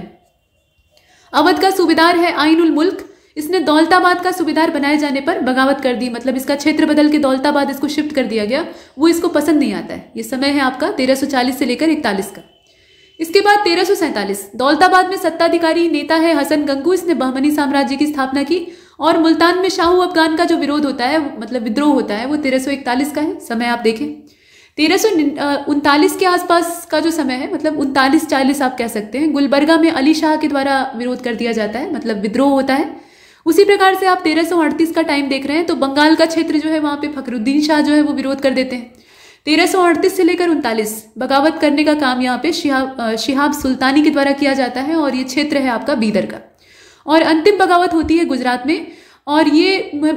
B: अवध का सूबेदार है आइन उल मुल्क, इसने दौलताबाद का सूबेदार बनाए जाने पर बगावत कर दी, मतलब इसका क्षेत्र बदल के दौलताबाद इसको शिफ्ट कर दिया गया, वो इसको पसंद नहीं आता है। ये समय है आपका तेरह सौ चालीस से लेकर इकतालीस का। इसके बाद तेरह सौ सैंतालीस, दौलताबाद में सत्ताधिकारी नेता है हसन गंगू, इसने बहमनी साम्राज्य की स्थापना की। और मुल्तान में शाहू अफगान का जो विरोध होता है, मतलब विद्रोह होता है, वो तेरह सौ इकतालीस का है। समय आप देखें तेरह सौ उनतालीस के आसपास का जो समय है, मतलब उनतालीस चालीस आप कह सकते हैं, गुलबर्गा में अली शाह के द्वारा विरोध कर दिया जाता है, मतलब विद्रोह होता है। उसी प्रकार से आप तेरह सौ अड़तीस का टाइम देख रहे हैं, तो बंगाल का क्षेत्र जो है वहाँ पे फखरुद्दीन शाह जो है वो विरोध कर देते हैं। तेरह सौ अड़तीस से लेकर उनतालीस बगावत करने का काम यहाँ पे शिहाब शिहाब सुल्तानी के द्वारा किया जाता है, और ये क्षेत्र है आपका बीदर का। और अंतिम बगावत होती है गुजरात में, और ये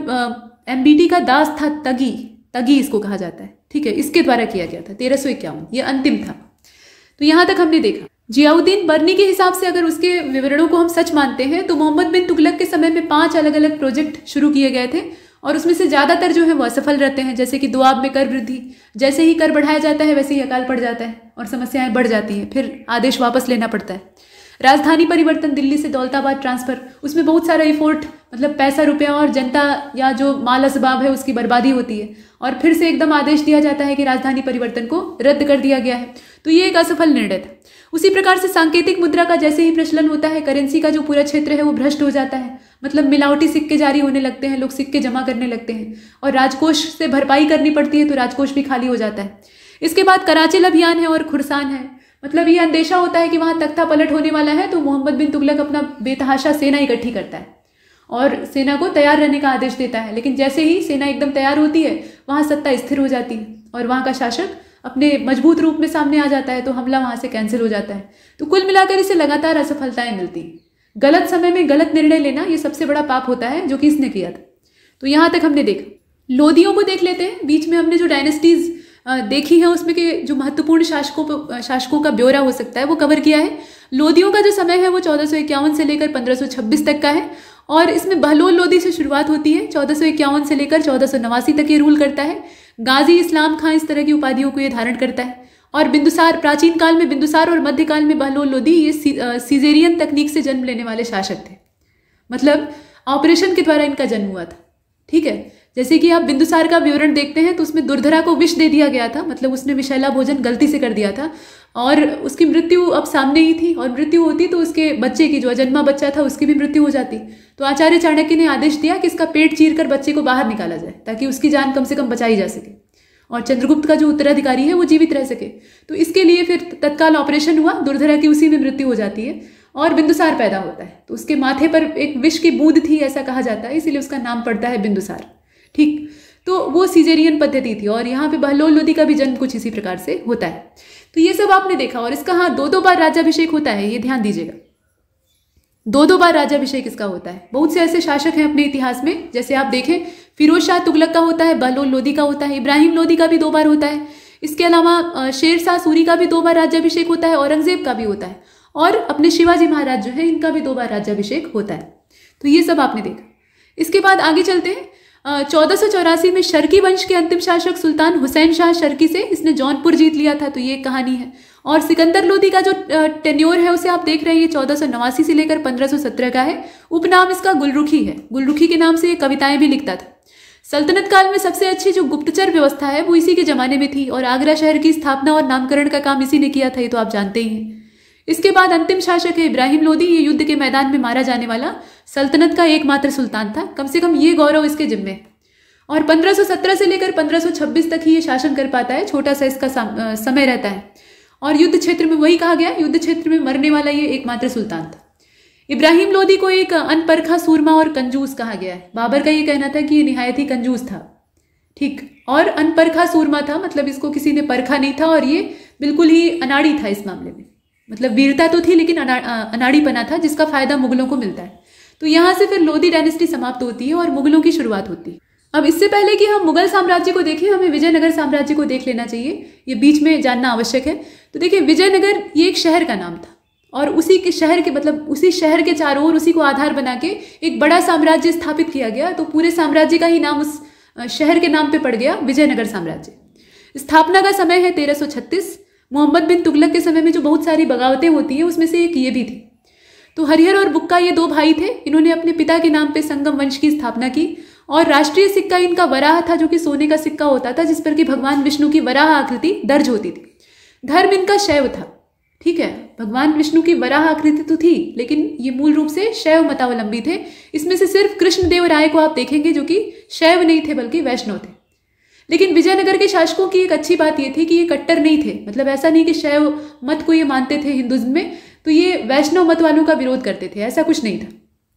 B: एमबीटी का दास था तगी, तगी इसको कहा जाता है, ठीक है, इसके द्वारा किया गया था तेरह सौ इक्यावन, ये अंतिम था। तो यहां तक हमने देखा। जियाउद्दीन बर्नी के हिसाब से अगर उसके विवरणों को हम सच मानते हैं तो मोहम्मद बिन तुगलक के समय में पांच अलग अलग प्रोजेक्ट शुरू किए गए थे, और उसमें से ज्यादातर जो है वो असफल रहते हैं। जैसे कि दुआब में कर वृद्धि, जैसे ही कर बढ़ाया जाता है वैसे ही अकाल पड़ जाता है और समस्याएं बढ़ जाती हैं, फिर आदेश वापस लेना पड़ता है। राजधानी परिवर्तन, दिल्ली से दौलताबाद ट्रांसफर, उसमें बहुत सारा इफोर्ट, मतलब पैसा रुपया और जनता या जो माल असबाब है उसकी बर्बादी होती है, और फिर से एकदम आदेश दिया जाता है कि राजधानी परिवर्तन को रद्द कर दिया गया है। तो ये एक असफल निर्णय था। उसी प्रकार से सांकेतिक मुद्रा का जैसे ही प्रचलन होता है, करेंसी का जो पूरा क्षेत्र है वो भ्रष्ट हो जाता है, मतलब मिलावटी सिक्के जारी होने लगते हैं, लोग सिक्के जमा करने लगते हैं, और राजकोष से भरपाई करनी पड़ती है तो राजकोष भी खाली हो जाता है। इसके बाद कराचिल अभियान है और खुरसान है, मतलब ये अंदेशा होता है कि वहां तख्ता पलट होने वाला है, तो मोहम्मद बिन तुगलक अपना बेतहाशा सेना इकट्ठी करता है और सेना को तैयार रहने का आदेश देता है। लेकिन जैसे ही सेना एकदम तैयार होती है वहां सत्ता स्थिर हो जाती है और वहां का शासक अपने मजबूत रूप में सामने आ जाता है, तो हमला वहां से कैंसिल हो जाता है। तो कुल मिलाकर इसे लगातार असफलताएं मिलती। गलत समय में गलत निर्णय लेना ये सबसे बड़ा पाप होता है जो कि इसने किया था। तो यहां तक हमने देखा। लोदियों को देख लेते हैं। बीच में हमने जो डायनेस्टीज देखी है उसमें के जो महत्वपूर्ण शासकों शासकों का ब्यौरा हो सकता है वो कवर किया है। लोदियों का जो समय है वो चौदह सौ इक्यावन से लेकर पंद्रह सौ छब्बीस तक का है, और इसमें बहलोल लोदी से शुरुआत होती है। चौदह सौ इक्यावन से लेकर चौदह सौ नवासी तक ये रूल करता है। गाजी इस्लाम खां इस तरह की उपाधियों को ये धारण करता है। और बिंदुसार, प्राचीन काल में बिंदुसार और मध्यकाल में बहलोल लोदी ये सीजेरियन तकनीक से जन्म लेने वाले शासक थे, मतलब ऑपरेशन के द्वारा इनका जन्म हुआ था। ठीक है, जैसे कि आप बिंदुसार का विवरण देखते हैं तो उसमें दुर्धरा को विष दे दिया गया था, मतलब उसने विषैला भोजन गलती से कर दिया था और उसकी मृत्यु अब सामने ही थी, और मृत्यु होती तो उसके बच्चे की, जो अजन्मा बच्चा था, उसकी भी मृत्यु हो जाती। तो आचार्य चाणक्य ने आदेश दिया कि इसका पेट चीर कर बच्चे को बाहर निकाला जाए ताकि उसकी जान कम से कम बचाई जा सके और चंद्रगुप्त का जो उत्तराधिकारी है वो जीवित रह सके। तो इसके लिए फिर तत्काल ऑपरेशन हुआ, दुर्धरा की उसी में मृत्यु हो जाती है और बिंदुसार पैदा होता है। तो उसके माथे पर एक विष की बूंद थी ऐसा कहा जाता है, इसीलिए उसका नाम पड़ता है बिंदुसार। ठीक, तो वो सीजेरियन पद्धति थी और यहाँ पे बहलोल लोदी का भी जन्म कुछ इसी प्रकार से होता है। तो ये सब आपने देखा, और इसका हाँ दो दो बार राज्याभिषेक होता है, ये ध्यान दीजिएगा, दो दो बार राज्याभिषेक इसका होता है। बहुत से ऐसे शासक हैं अपने इतिहास में, जैसे आप देखें फिरोज शाह तुगलक का होता है, बहलोल लोदी का होता है, इब्राहिम लोदी का भी दो बार होता है। इसके अलावा शेर शाह सूरी का भी दो बार राज्याभिषेक होता है, औरंगजेब का भी होता है, और अपने शिवाजी महाराज जो है इनका भी दो बार राज्याभिषेक होता है। तो ये सब आपने देखा। इसके बाद आगे चलते हैं। चौदह सौ चौरासी में शर्की वंश के अंतिम शासक सुल्तान हुसैन शाह शर्की से इसने जौनपुर जीत लिया था, तो ये एक कहानी है। और सिकंदर लोदी का जो टेन्योर है उसे आप देख रहे हैं, ये चौदह सौ नवासी से लेकर पंद्रह सौ सत्रह का है। उपनाम इसका गुलरुखी है, गुलरुखी के नाम से ये कविताएं भी लिखता था। सल्तनत काल में सबसे अच्छी जो गुप्तचर व्यवस्था है वो इसी के जमाने में थी, और आगरा शहर की स्थापना और नामकरण का काम इसी ने किया था, ये तो आप जानते ही हैं। इसके बाद अंतिम शासक है इब्राहिम लोदी, ये युद्ध के मैदान में मारा जाने वाला सल्तनत का एकमात्र सुल्तान था, कम से कम ये गौरव इसके जिम्मे है। और पंद्रह सौ सत्रह से लेकर पंद्रह सौ छब्बीस तक ही ये शासन कर पाता है, छोटा सा इसका समय रहता है। और युद्ध क्षेत्र में वही कहा गया, युद्ध क्षेत्र में मरने वाला ये एकमात्र सुल्तान था। इब्राहिम लोदी को एक अनपरखा सूरमा और कंजूस कहा गया है। बाबर का ये कहना था कि ये निहायत ही कंजूस था, ठीक, और अनपरखा सूरमा था, मतलब इसको किसी ने परखा नहीं था, और ये बिल्कुल ही अनाड़ी था इस मामले में। मतलब वीरता तो थी लेकिन अना, अनाड़ीपना था, जिसका फायदा मुगलों को मिलता है। तो यहाँ से फिर लोदी डायनेस्टी समाप्त होती है और मुगलों की शुरुआत होती है। अब इससे पहले कि हम मुगल साम्राज्य को देखें, हमें विजयनगर साम्राज्य को देख लेना चाहिए, ये बीच में जानना आवश्यक है। तो देखिए, विजयनगर ये एक शहर का नाम था, और उसी के शहर के मतलब उसी शहर के चारों ओर उसी को आधार बना के एक बड़ा साम्राज्य स्थापित किया गया। तो पूरे साम्राज्य का ही नाम उस शहर के नाम पे पड़ गया, विजयनगर साम्राज्य। स्थापना का समय है तेरह सौ छत्तीस। मोहम्मद बिन तुगलक के समय में जो बहुत सारी बगावतें होती हैं उसमें से एक ये भी थी। तो हरिहर और बुक्का ये दो भाई थे, इन्होंने अपने पिता के नाम पे संगम वंश की स्थापना की, और राष्ट्रीय सिक्का इनका वराह था, जो कि सोने का सिक्का होता था, जिस पर कि भगवान विष्णु की वराह आकृति दर्ज होती थी। धर्म इनका शैव था, ठीक है, भगवान विष्णु की वराह आकृति तो थी, लेकिन ये मूल रूप से शैव मतावलंबी थे। इसमें से सिर्फ कृष्णदेव राय को आप देखेंगे जो कि शैव नहीं थे बल्कि वैष्णव थे। लेकिन विजयनगर के शासकों की एक अच्छी बात ये थी कि ये कट्टर नहीं थे, मतलब ऐसा नहीं कि शैव मत को ये मानते थे हिंदुइज्म में तो ये वैष्णव मत वालों का विरोध करते थे, ऐसा कुछ नहीं था।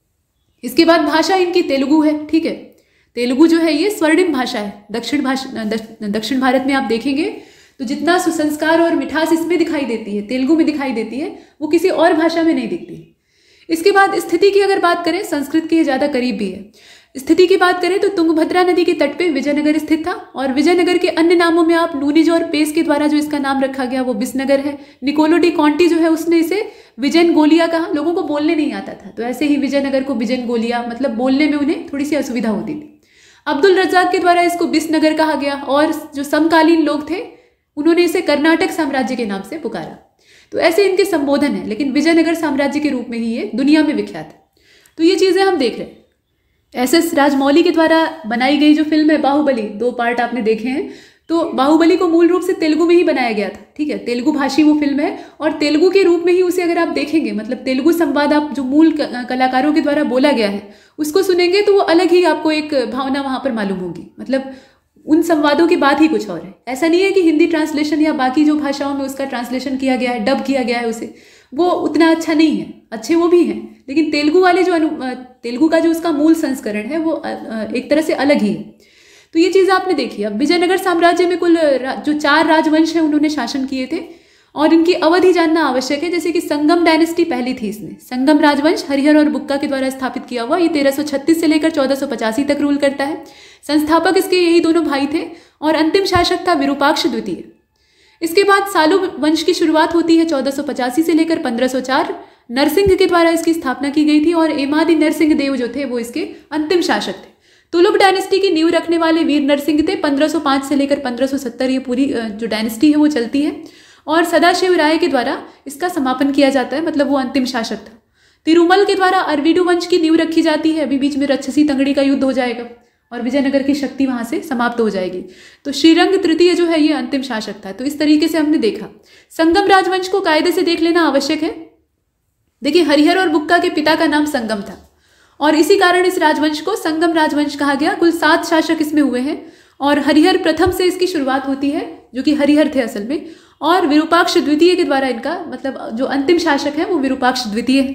B: इसके बाद भाषा इनकी तेलुगु है, ठीक है, तेलुगु जो है ये स्वर्णिम भाषा है। दक्षिण भाषा दक्षिण भारत में आप देखेंगे तो जितना सुसंस्कार और मिठास इसमें दिखाई देती है, तेलुगु में दिखाई देती है, वो किसी और भाषा में नहीं दिखती। इसके बाद स्थिति की अगर बात करें, संस्कृत के ज़्यादा करीब भी है। स्थिति की बात करें तो तुंगभद्रा नदी के तट पे विजयनगर स्थित था, और विजयनगर के अन्य नामों में आप नूनिज और पेस के द्वारा जो इसका नाम रखा गया वो बिसनगर है। निकोलो डी कॉन्टी जो है उसने इसे विजयन गोलिया कहा, लोगों को बोलने नहीं आता था, तो ऐसे ही विजयनगर को विजयन गोलिया, मतलब बोलने में उन्हें थोड़ी सी असुविधा होती थी। अब्दुल रज्जाक के द्वारा इसको बिसनगर कहा गया, और जो समकालीन लोग थे उन्होंने इसे कर्नाटक साम्राज्य के नाम से पुकारा। तो ऐसे इनके संबोधन है, लेकिन विजयनगर साम्राज्य के रूप में ही ये दुनिया में विख्यात है। तो ये चीज़ें हम देख रहे हैं। एस एस राजमौली के द्वारा बनाई गई जो फिल्म है बाहुबली, दो पार्ट आपने देखे हैं, तो बाहुबली को मूल रूप से तेलुगु में ही बनाया गया था, ठीक है, तेलुगु भाषी वो फिल्म है, और तेलुगु के रूप में ही उसे अगर आप देखेंगे, मतलब तेलुगु संवाद आप जो मूल कलाकारों के द्वारा बोला गया है उसको सुनेंगे तो वो अलग ही आपको एक भावना वहाँ पर मालूम होगी। मतलब उन संवादों की बात ही कुछ और है। ऐसा नहीं है कि हिंदी ट्रांसलेशन या बाकी जो भाषाओं में उसका ट्रांसलेशन किया गया है, डब किया गया है उसे, वो उतना अच्छा नहीं है, अच्छे वो भी हैं, लेकिन तेलुगु वाले जो तेलुगु का जो उसका मूल संस्करण है वो एक तरह से अलग ही है। तो ये चीज़ आपने देखी। अब विजयनगर साम्राज्य में कुल जो चार राजवंश हैं उन्होंने शासन किए थे, और इनकी अवधि जानना आवश्यक है। जैसे कि संगम डायनेस्टी पहली थी, इसमें संगम राजवंश हरिहर और बुक्का के द्वारा स्थापित किया हुआ, ये तेरह सौ छत्तीस से लेकर चौदह सौ पचासी तक रूल करता है। संस्थापक इसके यही दोनों भाई थे, और अंतिम शासक था विरूपाक्ष द्वितीय। इसके बाद सालू वंश की शुरुआत होती है चौदह सौ पचासी से लेकर पंद्रह सौ चार। नरसिंह के द्वारा इसकी स्थापना की गई थी, और एमादी नरसिंह देव जो थे वो इसके अंतिम शासक थे। तुलुब डायनेस्टी की नींव रखने वाले वीर नरसिंह थे। पंद्रह सौ पाँच से लेकर पंद्रह सौ सत्तर ये पूरी जो डायनेस्टी है वो चलती है, और सदाशिव राय के द्वारा इसका समापन किया जाता है, मतलब वो अंतिम शासक था। तिरुमल के द्वारा अरविडु वंश की नींव रखी जाती है। अभी बीच में रक्षसी तंगड़ी का युद्ध हो जाएगा और विजयनगर की शक्ति वहां से समाप्त हो जाएगी। तो श्रीरंग तृतीय जो है ये अंतिम शासक था। तो इस तरीके से हमने देखा। संगम राजवंश को कायदे से देख लेना आवश्यक है। देखिए, हरिहर और बुक्का के पिता का नाम संगम था, और इसी कारण इस राजवंश को संगम राजवंश कहा गया। कुल सात शासक इसमें हुए हैं, और हरिहर प्रथम से इसकी शुरुआत होती है, जो कि हरिहर थे असल में, और विरूपाक्ष द्वितीय के द्वारा इनका मतलब जो अंतिम शासक है वो विरूपाक्ष द्वितीय है।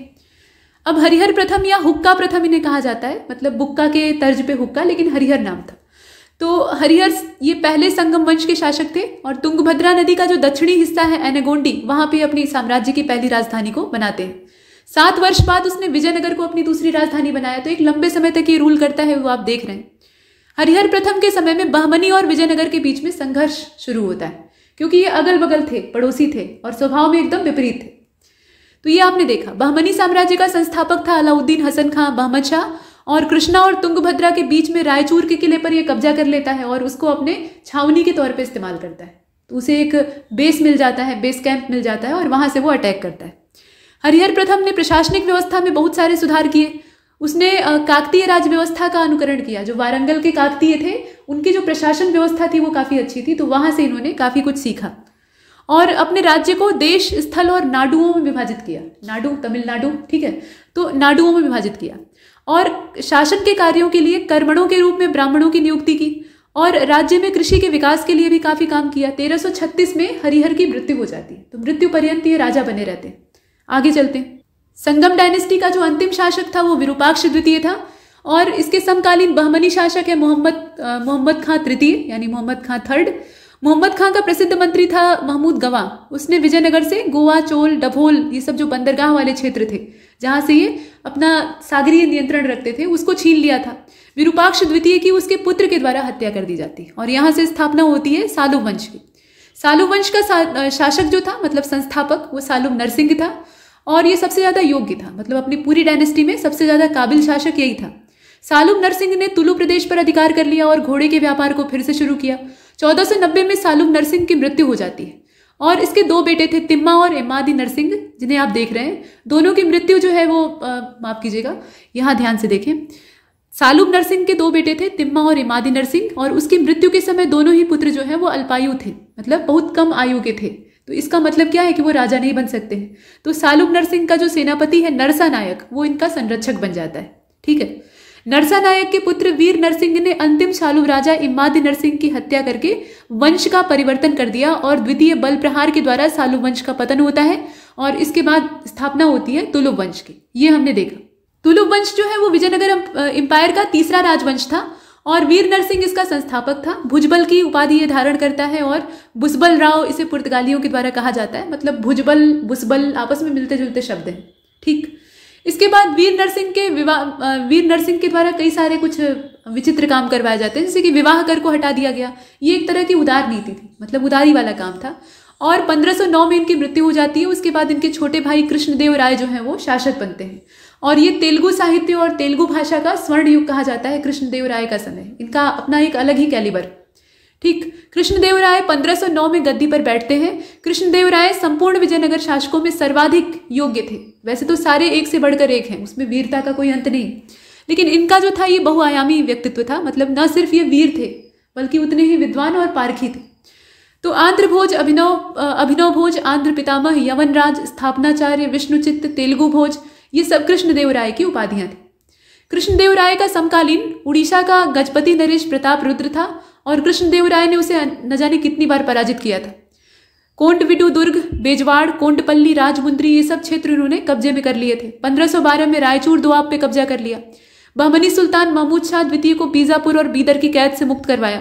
B: अब हरिहर प्रथम या हुक्का प्रथम इन्हें कहा जाता है, मतलब बुक्का के तर्ज पे हुक्का, लेकिन हरिहर नाम था। तो हरिहर ये पहले संगम वंश के शासक थे, और तुंगभद्रा नदी का जो दक्षिणी हिस्सा है एनेगोंडी, वहां पे अपनी साम्राज्य की पहली राजधानी को बनाते हैं। सात वर्ष बाद उसने विजयनगर को अपनी दूसरी राजधानी बनाया। तो एक लंबे समय तक ये रूल करता है, वो आप देख रहे हैं। हरिहर प्रथम के समय में बहमनी और विजयनगर के बीच में संघर्ष शुरू होता है, क्योंकि ये अगल बगल थे, पड़ोसी थे और स्वभाव में एकदम विपरीत थे। तो ये आपने देखा, बहमनी साम्राज्य का संस्थापक था अलाउद्दीन हसन खां बहमद शाह, और कृष्णा और तुंगभद्रा के बीच में रायचूर के किले पर यह कब्जा कर लेता है और उसको अपने छावनी के तौर पे इस्तेमाल करता है। तो उसे एक बेस मिल जाता है, बेस कैंप मिल जाता है और वहां से वो अटैक करता है। हरिहर प्रथम ने प्रशासनिक व्यवस्था में बहुत सारे सुधार किए। उसने काकतीय राज व्यवस्था का अनुकरण किया। जो वारंगल के काकतीय थे, उनकी जो प्रशासन व्यवस्था थी वो काफ़ी अच्छी थी, तो वहाँ से इन्होंने काफ़ी कुछ सीखा और अपने राज्य को देश, स्थल और नाडुओं में विभाजित किया। नाडु तमिलनाडु, ठीक है, तो नाडुओं में विभाजित किया और शासन के कार्यों के लिए कर्मणों के रूप में ब्राह्मणों की नियुक्ति की और राज्य में कृषि के विकास के लिए भी काफ़ी काम किया। तेरह सौ छत्तीस में हरिहर की मृत्यु हो जाती है, तो मृत्यु पर्यंत ये राजा बने रहते हैं। आगे चलते हैं। संगम डायनेस्टी का जो अंतिम शासक था वो विरूपाक्ष द्वितीय था और इसके समकालीन बहमनी शासक है मोहम्मद मोहम्मद खां तृतीय, यानी मोहम्मद खां थर्ड। मोहम्मद खां का प्रसिद्ध मंत्री था महमूद गवा। उसने विजयनगर से गोवा, चोल, डभोल, ये सब जो बंदरगाह वाले क्षेत्र थे जहां से ये अपना सागरीय नियंत्रण रखते थे, उसको छीन लिया था। विरूपाक्ष द्वितीय की उसके पुत्र के द्वारा हत्या कर दी जाती और यहाँ से स्थापना होती है सालुव वंश की। सालुव वंश का शासक जो था, मतलब संस्थापक, वो सालुव नरसिंह था और ये सबसे ज्यादा योग्य था, मतलब अपनी पूरी डायनेस्टी में सबसे ज्यादा काबिल शासक यही था। सालुव नरसिंह ने तुलु प्रदेश पर अधिकार कर लिया और घोड़े के व्यापार को फिर से शुरू किया। चौदह सौ नब्बे में सालुव नरसिंह की मृत्यु हो जाती है और इसके दो बेटे थे, तिम्मा और इमादी नरसिंह, जिन्हें आप देख रहे हैं। दोनों की मृत्यु जो है वो माफ कीजिएगा, यहाँ ध्यान से देखें। सालुव नरसिंह के दो बेटे थे, तिम्मा और इमादी नरसिंह, और उसकी मृत्यु के समय दोनों ही पुत्र जो है वो अल्पायु थे, मतलब बहुत कम आयु के थे। तो इसका मतलब क्या है कि वो राजा नहीं बन सकते हैं। तो सालुव नरसिंह का जो सेनापति है नरसा नायक, वो इनका संरक्षक बन जाता है, ठीक है। नरसा नायक के पुत्र वीर नरसिंह ने अंतिम सालुव राजा इमादी नरसिंह की हत्या करके वंश का परिवर्तन कर दिया और द्वितीय बल प्रहार के द्वारा सालुव वंश का पतन होता है और इसके बाद स्थापना होती है तुलुव वंश की। ये हमने देखा। तुलुव वंश जो है वो विजयनगर एम्पायर का तीसरा राजवंश था और वीर नरसिंह इसका संस्थापक था। भुजबल की उपाधि ये धारण करता है और बुसबल राव इसे पुर्तगालियों के द्वारा कहा जाता है, मतलब भुजबल बुसबल आपस में मिलते जुलते शब्द हैं, ठीक। इसके बाद वीर नरसिंह के विवाह वीर नरसिंह के द्वारा कई सारे कुछ विचित्र काम करवाए जाते हैं, जैसे कि विवाह कर को हटा दिया गया। ये एक तरह की उदार नीति थी, मतलब उदारी वाला काम था। और पंद्रह सौ नौ में इनकी मृत्यु हो जाती है। उसके बाद इनके छोटे भाई कृष्णदेव राय जो हैं वो शासक बनते हैं और ये तेलुगु साहित्य और तेलुगु भाषा का स्वर्ण युग कहा जाता है कृष्णदेव राय का समय। इनका अपना एक अलग ही कैलिबर, ठीक। कृष्णदेव राय पंद्रह सौ नौ में गद्दी पर बैठते हैं। कृष्णदेव राय संपूर्ण विजयनगर शासकों में सर्वाधिक योग्य थे। वैसे तो सारे एक से बढ़कर एक हैं, उसमें वीरता का कोई अंत नहीं, लेकिन इनका जो था ये बहुआयामी व्यक्तित्व था। मतलब न सिर्फ ये वीर थे बल्कि उतने ही विद्वान और पारखी थे। तो आंध्र भोज, अभिनव अभिनव भोज, आंध्र पितामह, यवनराज, स्थापनाचार्य, विष्णुचित्त, तेलुगु भोज, ये सब कृष्णदेव राय की उपाधियां थी। कृष्णदेव राय का समकालीन उड़ीसा का गजपति नरेश प्रताप रुद्र था और कृष्णदेव राय ने उसे न जाने कितनी बार पराजित किया था। कोंडविडु दुर्ग, बेजवाड़, कोंडपल्ली, राजमुंद्री, ये सब क्षेत्र उन्होंने कब्जे में कर लिए थे। पंद्रह सौ बारह में रायचूर दोआब पे कब्जा कर लिया। बहमनी सुल्तान महमूद शाह द्वितीय को बीजापुर और बीदर की कैद से मुक्त करवाया,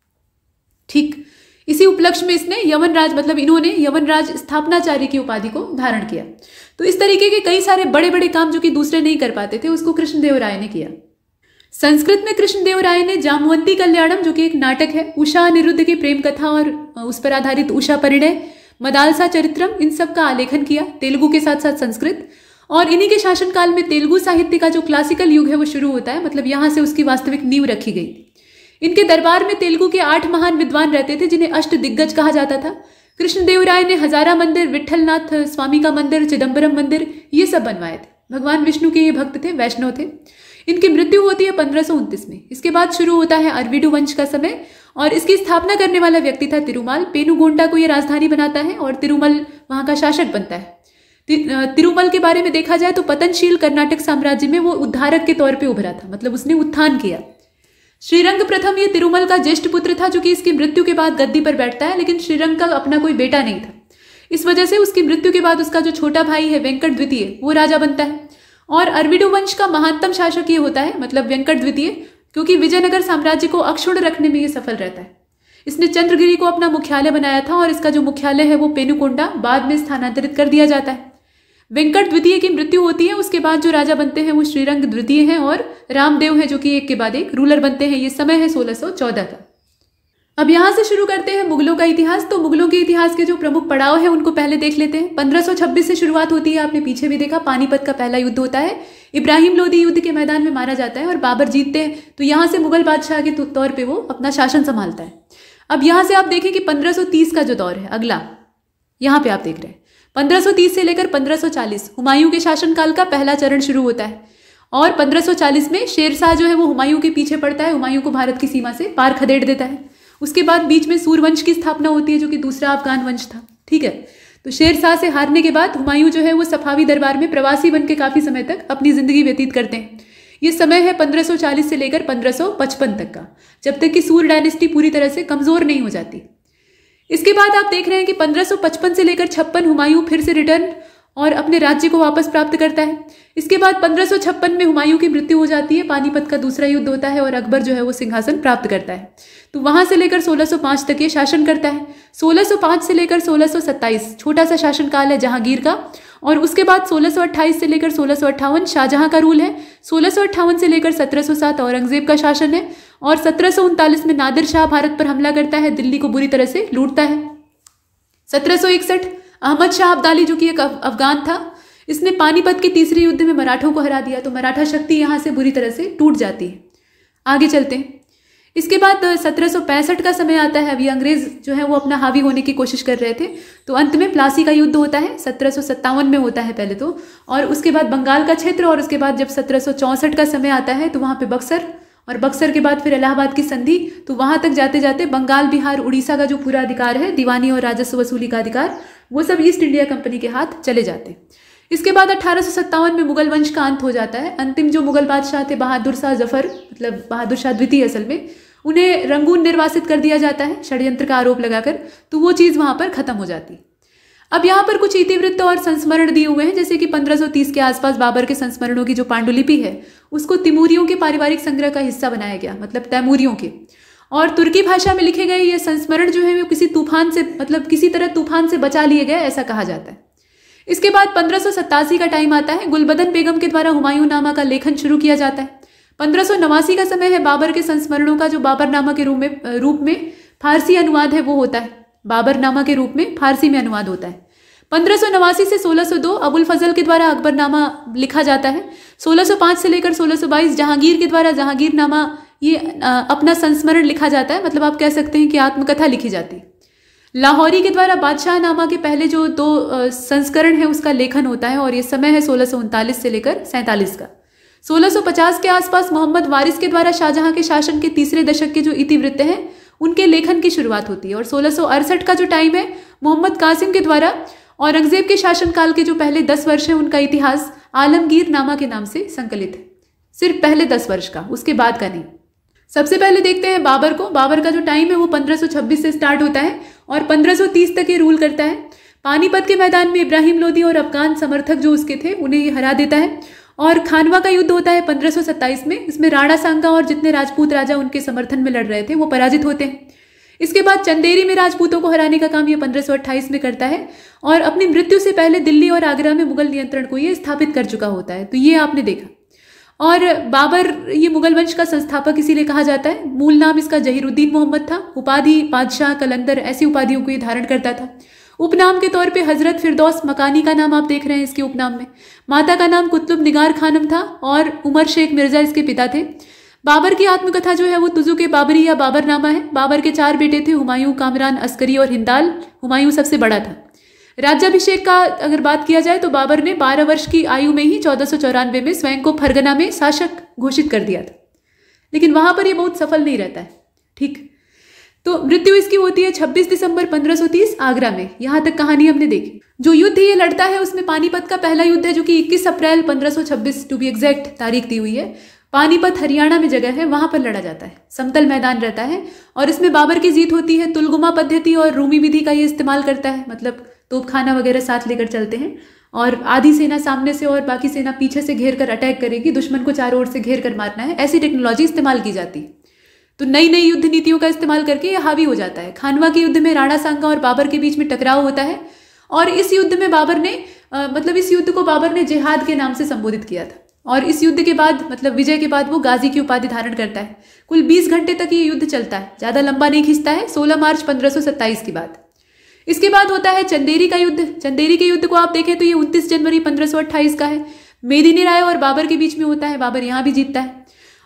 B: ठीक। इसी उपलक्ष्य में इसने यवनराज, मतलब इन्होंने यवनराज स्थापनाचार्य की उपाधि को धारण किया। तो इस तरीके के कई सारे बड़े बड़े काम जो कि दूसरे नहीं कर पाते थे, उसको कृष्णदेव राय ने किया। संस्कृत में कृष्णदेव राय ने जामवंती कल्याणम, जो कि एक नाटक है, उषा अनिरुद्ध की प्रेम कथा और उस पर आधारित उषा परिणय, मदालसा चरित्रम, इन सब का आलेखन किया, तेलुगु के साथ साथ संस्कृत। और इन्हीं के शासनकाल में तेलुगु साहित्य का जो क्लासिकल युग है वो शुरू होता है, मतलब यहाँ से उसकी वास्तविक नींव रखी गई। इनके दरबार में तेलुगु के आठ महान विद्वान रहते थे जिन्हें अष्ट दिग्गज कहा जाता था। कृष्णदेव राय ने हजारा मंदिर, विट्ठलनाथ स्वामी का मंदिर, चिदम्बरम मंदिर, ये सब बनवाए थे। भगवान विष्णु के ये भक्त थे, वैष्णव थे। इनकी मृत्यु होती है पंद्रह सौ उनतीस में। इसके बाद शुरू होता है अरविडु वंश का समय और इसकी स्थापना करने वाला व्यक्ति था तिरुमाल। पेनुगोंडा को यह राजधानी बनाता है और तिरुमल वहां का शासक बनता है। तिरुमल के बारे में देखा जाए तो पतनशील कर्नाटक साम्राज्य में वो उद्धारक के तौर पर उभरा था, मतलब उसने उत्थान किया। श्रीरंग प्रथम ये तिरुमल का ज्येष्ठ पुत्र था जो कि इसकी मृत्यु के बाद गद्दी पर बैठता है, लेकिन श्रीरंग का अपना कोई बेटा नहीं था। इस वजह से उसकी मृत्यु के बाद उसका जो छोटा भाई है वेंकट द्वितीय वो राजा बनता है और अरविडु वंश का महानतम शासक ये होता है, मतलब वेंकट द्वितीय, क्योंकि विजयनगर साम्राज्य को अक्षुण्ण रखने में ये सफल रहता है। इसने चंद्रगिरी को अपना मुख्यालय बनाया था और इसका जो मुख्यालय है वो पेनुकोंडा बाद में स्थानांतरित कर दिया जाता है। वेंकट द्वितीय की मृत्यु होती है। उसके बाद जो राजा बनते हैं वो श्रीरंग द्वितीय हैं और रामदेव हैं जो कि एक के बाद एक रूलर बनते हैं। ये समय है सोलह सौ चौदह का। अब यहाँ से शुरू करते हैं मुगलों का इतिहास। तो मुगलों के इतिहास के जो प्रमुख पड़ाव है उनको पहले देख लेते हैं। पंद्रह सौ छब्बीस से शुरुआत होती है, आपने पीछे भी देखा, पानीपत का पहला युद्ध होता है। इब्राहिम लोदी युद्ध के मैदान में मारा जाता है और बाबर जीतते हैं। तो यहाँ से मुगल बादशाह के तौर पर वो अपना शासन संभालता है। अब यहाँ से आप देखें कि पंद्रह सौ तीस का जो दौर है अगला, यहाँ पे आप देख रहे हैं पंद्रह सौ तीस से लेकर पंद्रह सौ चालीस हुमायूं के शासनकाल का पहला चरण शुरू होता है। और पंद्रह सौ चालीस में शेरशाह जो है वो हुमायूं के पीछे पड़ता है, हुमायूं को भारत की सीमा से पार खदेड़ देता है। उसके बाद बीच में सूरवंश की स्थापना होती है जो कि दूसरा अफगान वंश था। ठीक है, तो शेरशाह से हारने के बाद हुमायूं जो है वो सफावी दरबार में प्रवासी बन के काफी समय तक अपनी जिंदगी व्यतीत करते हैं। ये समय है पंद्रह सौ चालीस से लेकर पंद्रह सौ पचपन तक का, जब तक कि सूर डायनेस्टी पूरी तरह से कमजोर नहीं हो जाती। इसके बाद आप देख रहे हैं कि पंद्रह सौ पचपन से लेकर छप्पन हुमायूं फिर से रिटर्न और अपने राज्य को वापस प्राप्त करता है। इसके बाद पंद्रह सौ छप्पन में हुमायूं की मृत्यु हो जाती है, पानीपत का दूसरा युद्ध होता है और अकबर जो है वो सिंहासन प्राप्त करता है। तो वहां से लेकर सोलह सौ पाँच तक ये शासन करता है। सोलह सौ पाँच से लेकर सोलह सौ सत्ताईस छोटा सा शासनकाल है जहांगीर का। और उसके बाद सोलह सौ अट्ठाईस से लेकर सोलह सौ अट्ठावन शाहजहां का रूल है। सोलह सौ अट्ठावन से लेकर सत्रह सौ सात औरंगजेब का शासन है। और सत्रह सौ उनतालीस में नादिर शाह भारत पर हमला करता है, दिल्ली को बुरी तरह से लूटता है। सत्रह सौ इकसठ अहमद शाह अब्दाली जो कि एक अफगान था, इसने पानीपत के तीसरे युद्ध में मराठों को हरा दिया। तो मराठा शक्ति यहाँ से बुरी तरह से टूट जाती है। आगे चलते हैं। इसके बाद सत्रह सौ पैंसठ का समय आता है। अभी अंग्रेज जो है वो अपना हावी होने की कोशिश कर रहे थे। तो अंत में प्लासी का युद्ध होता है, सत्रह सौ सत्तावन में होता है पहले तो, और उसके बाद बंगाल का क्षेत्र। और उसके बाद जब सत्रह सौ चौंसठ का समय आता है तो वहाँ पे बक्सर, और बक्सर के बाद फिर इलाहाबाद की संधि। तो वहां तक जाते जाते बंगाल, बिहार, उड़ीसा का जो पूरा अधिकार है, दीवानी और राजस्व वसूली का अधिकार, वो सब ईस्ट इंडिया कंपनी के हाथ चले जाते। इसके बाद अठारह सौ सत्तावन में मुगल वंश का अंत हो जाता है। अंतिम जो मुगल बादशाह थे बहादुर शाह जफर, मतलब बहादुर शाह द्वितीय असल में, उन्हें रंगून निर्वासित कर दिया जाता है षड्यंत्र का आरोप लगाकर। तो वो चीज़ वहां पर खत्म हो जाती। अब यहाँ पर कुछ इतिवृत्त और संस्मरण दिए हुए हैं, जैसे कि पंद्रह सौ तीस के आसपास बाबर के संस्मरणों की जो पांडुलिपि है उसको तिमूरियों के पारिवारिक संग्रह का हिस्सा बनाया गया, मतलब तैमूरियों के। और तुर्की भाषा में लिखे गए ये संस्मरण जो है वो किसी तूफान से, मतलब किसी तरह तूफान से बचा लिए गए, ऐसा कहा जाता है। इसके बाद पंद्रह सौ सत्तासी का टाइम आता है। गुलबदन बेगम के द्वारा हुमायूं नामा का लेखन शुरू किया जाता है। पंद्रह सौ नवासी का समय है बाबर के संस्मरणों का जो बाबरनामा के रूप में रूप में फारसी अनुवाद है वो होता है। बाबरनामा के रूप में फारसी में अनुवाद होता है। पंद्रह सौ नवासी से सोलह सौ दो अबुल फजल के द्वारा अकबरनामा लिखा जाता है। सोलह सौ पाँच से लेकर सोलह सौ बाईस जहांगीर के द्वारा जहांगीरनामा, ये आ, अपना संस्मरण लिखा जाता है, मतलब आप कह सकते हैं कि आत्मकथा लिखी जाती है। लाहौरी के द्वारा बादशाह नामा के पहले जो दो संस्करण है उसका लेखन होता है और ये समय है सोलह सौ उनतालीस से लेकर सैंतालीस का। सोलह सौ पचास के आसपास मोहम्मद वारिस के द्वारा शाहजहां के शासन के तीसरे दशक के जो इतिवृत्त हैं उनके लेखन की शुरुआत होती है। और सोलह सौ अड़सठ का जो टाइम है मोहम्मद कासिम के द्वारा औरंगजेब के शासनकाल के जो पहले दस वर्ष हैं उनका इतिहास आलमगीर नामा के नाम से संकलित है। सिर्फ पहले दस वर्ष का, उसके बाद का नहीं। सबसे पहले देखते हैं बाबर को। बाबर का जो टाइम है वो पंद्रह सौ छब्बीस से स्टार्ट होता है और पंद्रह सौ तीस तक ये रूल करता है। पानीपत के मैदान में इब्राहिम लोदी और अफगान समर्थक जो उसके थे उन्हें ये हरा देता है। और खानवा का युद्ध होता है पंद्रह सौ सत्ताईस में। इसमें राणा सांगा और जितने राजपूत राजा उनके समर्थन में लड़ रहे थे वो पराजित होते हैं। इसके बाद चंदेरी में राजपूतों को हराने का काम ये पंद्रह सौ अट्ठाईस में करता है और अपनी मृत्यु से पहले दिल्ली और आगरा में मुगल नियंत्रण को ये स्थापित कर चुका होता है। तो ये आपने देखा। और बाबर ये मुगल वंश का संस्थापक इसीलिए कहा जाता है। मूल नाम इसका जहीरुद्दीन मोहम्मद था। उपाधि बादशाह, कलंदर, ऐसी उपाधियों को ये धारण करता था। उपनाम के तौर पे हजरत फिरदौस मकानी का नाम आप देख रहे हैं इसके उपनाम में। माता का नाम कुतुब निगार खानम था और उमर शेख मिर्जा इसके पिता थे। बाबर की आत्मकथा जो है वो तुजुक बाबरी या बाबरनामा है। बाबर के चार बेटे थे, हुमायूं, कामरान, अस्करी और हिंदाल। हुमायूं सबसे बड़ा था। राज्याभिषेक का अगर बात किया जाए तो बाबर ने बारह वर्ष की आयु में ही चौदह सौ चौरानवे में स्वयं को फरगना में शासक घोषित कर दिया था, लेकिन वहां पर ये बहुत सफल नहीं रहता है। ठीक, तो मृत्यु इसकी होती है छब्बीस दिसंबर पंद्रह सौ तीस आगरा में। यहां तक कहानी हमने देखी। जो युद्ध ये लड़ता है उसमें पानीपत का पहला युद्ध है जो कि इक्कीस अप्रैल पंद्रह सौ छब्बीस टू बी एग्जैक्ट तारीख दी हुई है। पानीपत हरियाणा में जगह है, वहां पर लड़ा जाता है। समतल मैदान रहता है और इसमें बाबर की जीत होती है। तुलगुमा पद्धति और रूमी विधि का ये इस्तेमाल करता है, मतलब तोपखाना वगैरह साथ लेकर चलते हैं और आधी सेना सामने से और बाकी सेना पीछे से घेर कर अटैक करेगी। दुश्मन को चारों ओर से घेर कर मारना है, ऐसी टेक्नोलॉजी इस्तेमाल की जाती है। तो नई नई युद्ध नीतियों का इस्तेमाल करके यह हावी हो जाता है। खानवा के युद्ध में राणा सांगा और बाबर के बीच में टकराव होता है और इस युद्ध में बाबर ने आ, मतलब इस युद्ध को बाबर ने जिहाद के नाम से संबोधित किया था। और इस युद्ध के बाद मतलब विजय के बाद वो गाजी की उपाधि धारण करता है। कुल बीस घंटे तक ये युद्ध चलता है, ज़्यादा लंबा नहीं खींचता है। सोलह मार्च पंद्रह सौ सत्ताईस की बात। इसके बाद होता है चंदेरी का युद्ध। चंदेरी के युद्ध को आप देखें तो ये उनतीस जनवरी पंद्रह सौ अट्ठाईस का है। मेदिनी राय और बाबर के बीच में होता है। बाबर यहाँ भी जीतता है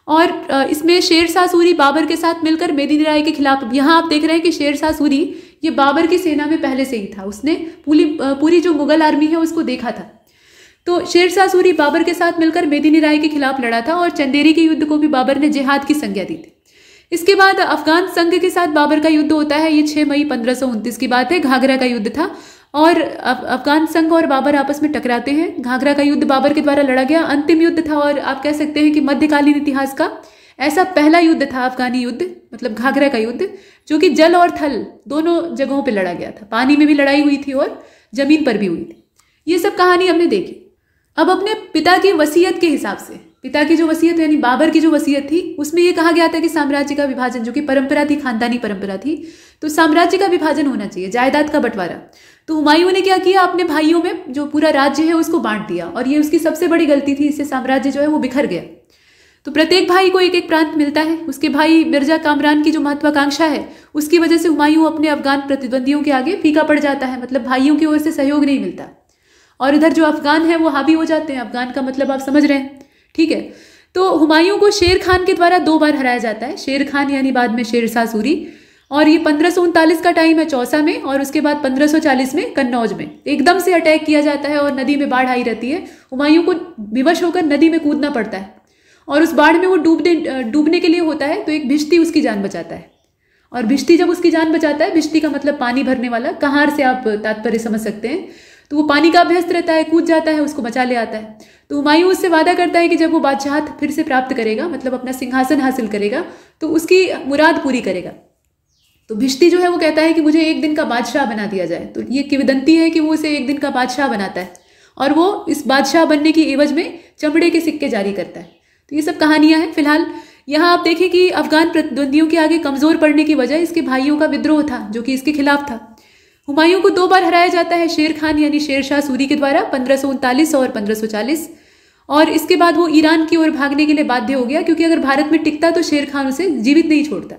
B: और इसमें शेर शाह सूरी बाबर के साथ मिलकर मेदिनी राय के खिलाफ, यहाँ आप देख रहे हैं कि शेर शाह सूरी ये बाबर की सेना में पहले से ही था। उसने पूरी पूरी जो मुगल आर्मी है उसको देखा था। तो शेर शाह सूरी बाबर के साथ मिलकर मेदिनी राय के खिलाफ लड़ा था और चंदेरी के युद्ध को भी बाबर ने जिहाद की संज्ञा दी थी। इसके बाद अफगान संघ के साथ बाबर का युद्ध होता है। ये छह मई पंद्रह सौ उनतीस की बात है। घाघरा का युद्ध था और अफगान संघ और बाबर आपस में टकराते हैं। घाघरा का युद्ध बाबर के द्वारा लड़ा गया अंतिम युद्ध था और आप कह सकते हैं कि मध्यकालीन इतिहास का ऐसा पहला युद्ध था अफगानी युद्ध, मतलब घाघरा का युद्ध, जो कि जल और थल दोनों जगहों पे लड़ा गया था। पानी में भी लड़ाई हुई थी और जमीन पर भी हुई थी। ये सब कहानी हमने देखी। अब अपने पिता की वसीयत के हिसाब से, पिता की जो वसीयत यानी बाबर की जो वसीयत थी उसमें ये कहा गया था कि साम्राज्य का विभाजन, जो कि परंपरा थी, खानदानी परंपरा थी, तो साम्राज्य का विभाजन होना चाहिए, जायदाद का बंटवारा। तो हुमायूं ने क्या किया, अपने भाइयों में जो पूरा राज्य है उसको बांट दिया और ये उसकी सबसे बड़ी गलती थी। इससे साम्राज्य जो है वो बिखर गया। तो प्रत्येक भाई को एक एक प्रांत मिलता है। उसके भाई मिर्जा कामरान की जो महत्वाकांक्षा है उसकी वजह से हुमायूं अपने अफगान प्रतिद्वंदियों के आगे फीका पड़ जाता है, मतलब भाइयों की ओर से सहयोग नहीं मिलता और इधर जो अफगान है वो हावी हो जाते हैं। अफगान का मतलब आप समझ रहे हैं, ठीक है। तो हुमायूं को शेर खान के द्वारा दो बार हराया जाता है। शेर खान यानी बाद में शेर शाह सूरी, और ये पंद्रह सौ उनतालीस का टाइम है चौसा में, और उसके बाद पंद्रह सौ चालीस में कन्नौज में एकदम से अटैक किया जाता है और नदी में बाढ़ आई रहती है। हुमायूं को विवश होकर नदी में कूदना पड़ता है और उस बाढ़ में वो डूबने डूबने के लिए होता है तो एक भिश्ती उसकी जान बचाता है। और भिश्ती जब उसकी जान बचाता है, भिश्ती का मतलब पानी भरने वाला, कहार से आप तात्पर्य समझ सकते हैं, तो वो पानी का अभ्यस्त रहता है, कूद जाता है, उसको बचा ले आता है। तो हुमायूं उससे वादा करता है कि जब वो बादशाहत फिर से प्राप्त करेगा, मतलब अपना सिंहासन हासिल करेगा, तो उसकी मुराद पूरी करेगा। तो भिश्ती जो है वो कहता है कि मुझे एक दिन का बादशाह बना दिया जाए। तो ये किंवदंती है कि वो उसे एक दिन का बादशाह बनाता है और वो इस बादशाह बनने की एवज में चमड़े के सिक्के जारी करता है। तो ये सब कहानियां हैं। फिलहाल यहाँ आप देखें कि अफगान प्रतिद्वंदियों के आगे कमजोर पड़ने की वजह इसके भाइयों का विद्रोह था जो कि इसके खिलाफ था। हुमायूं को दो बार हराया जाता है शेर खान यानी शेर शाह सूरी के द्वारा, पंद्रह सौ उनतालीस और पंद्रह सौ चालीस, और इसके बाद वो ईरान की ओर भागने के लिए बाध्य हो गया क्योंकि अगर भारत में टिकता तो शेर खान उसे जीवित नहीं छोड़ता।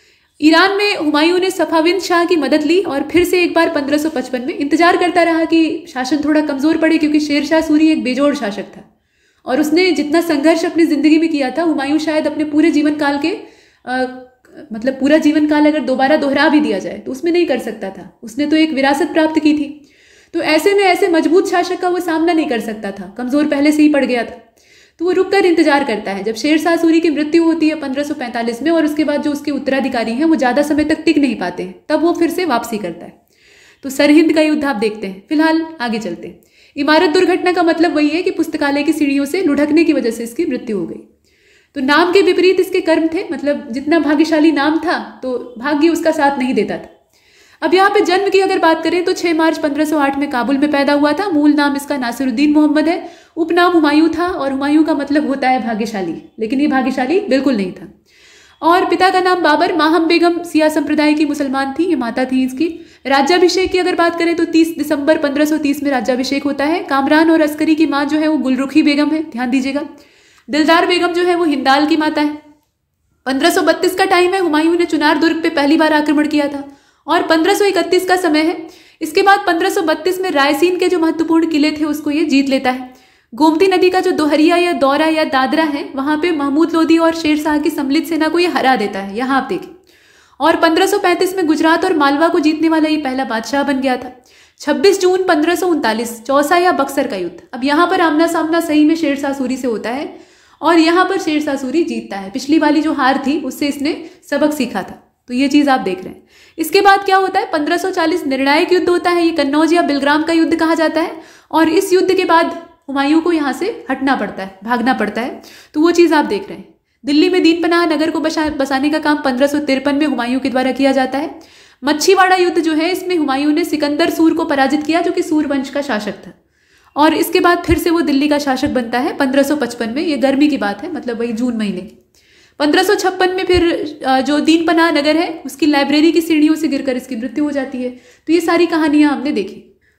B: ईरान में हुमायूं ने सफाविंद शाह की मदद ली और फिर से एक बार पंद्रह सौ पचपन में इंतजार करता रहा कि शासन थोड़ा कमजोर पड़े, क्योंकि शेर शाह सूरी एक बेजोड़ शासक था और उसने जितना संघर्ष अपनी जिंदगी में किया था, हुमायूं शायद अपने पूरे जीवन काल के आ, मतलब पूरा जीवन काल अगर दोबारा दोहरा भी दिया जाए तो उसमें नहीं कर सकता था। उसने तो एक विरासत प्राप्त की थी, तो ऐसे में ऐसे मजबूत शासक का वो सामना नहीं कर सकता था, कमजोर पहले से ही पड़ गया था। तो वो रुक कर इंतजार करता है। जब शेर शाह सूरी की मृत्यु होती है पंद्रह सौ पैंतालीस में और उसके बाद जो उसके उत्तराधिकारी हैं वो ज़्यादा समय तक टिक नहीं पाते हैं, तब वो फिर से वापसी करता है। तो सरहिंद का युद्ध आप देखते हैं। फिलहाल आगे चलते हैं। इमारत दुर्घटना का मतलब वही है कि पुस्तकालय की सीढ़ियों से लुढ़कने की वजह से इसकी मृत्यु हो गई। तो नाम के विपरीत इसके कर्म थे, मतलब जितना भाग्यशाली नाम था तो भाग्य उसका साथ नहीं देता था। अब यहाँ पे जन्म की अगर बात करें तो छह मार्च पंद्रह सौ आठ में काबुल में पैदा हुआ था। मूल नाम इसका नासिरुद्दीन मोहम्मद है, उपनाम हुमायूं था और हुमायूं का मतलब होता है भाग्यशाली, लेकिन ये भाग्यशाली बिल्कुल नहीं था। और पिता का नाम बाबर, माहम बेगम सिया संप्रदाय की मुसलमान थी, ये माता थी इसकी। राज्याभिषेक की अगर बात करें तो तीस दिसंबर पंद्रह सौ तीस में राज्याभिषेक होता है। कामरान और अस्करी की माँ जो है वो गुलरुखी बेगम है, ध्यान दीजिएगा। दिलदार बेगम जो है वो हिंदाल की माता है। पंद्रह सौ बत्तीस का टाइम है। हुमायूं ने चुनार दुर्ग पे पहली बार आक्रमण किया था और पंद्रह सौ इकतीस का समय है। इसके बाद पंद्रह सौ बत्तीस में रायसीन के जो महत्वपूर्ण किले थे उसको ये जीत लेता है। गोमती नदी का जो दोहरिया या दौरा या दादरा है वहां पे महमूद लोदी और शेर शाह की सम्मिलित सेना को ये हरा देता है, यहाँ आप देखें। और पंद्रह सौ पैंतीस में गुजरात और मालवा को जीतने वाला ये पहला बादशाह बन गया था। छब्बीस जून पंद्रह सौ उनतालीस चौसा या बक्सर का युद्ध। अब यहाँ पर आमना सामना सही में शेर शाह सूरी से होता है और यहाँ पर शेर शाह सूरी जीतता है। पिछली वाली जो हार थी उससे इसने सबक सीखा था, तो ये चीज आप देख रहे हैं। इसके बाद क्या होता है, पंद्रह सौ चालीस निर्णायक युद्ध होता है, ये कन्नौज या बिलग्राम का युद्ध कहा जाता है। और इस युद्ध के बाद हुमायूं को यहाँ से हटना पड़ता है, भागना पड़ता है, तो वो चीज आप देख रहे हैं। दिल्ली में दीन पनाह नगर को बसा बसाने का काम पंद्रह सौ तिरपन में हुमायूं के द्वारा किया जाता है। मच्छीवाड़ा युद्ध जो है इसमें हुमायूं ने सिकंदर सूर को पराजित किया जो कि सूर वंश का शासक था, और इसके बाद फिर से वो दिल्ली का शासक बनता है पंद्रह सौ पचपन में। ये गर्मी की बात है, मतलब वही जून महीने की। पंद्रह सौ छप्पन में फिर जो दीन पनाह नगर है उसकी लाइब्रेरी की सीढ़ियों से गिरकर इसकी मृत्यु हो जाती है। तो ये सारी कहानियां हमने देखी।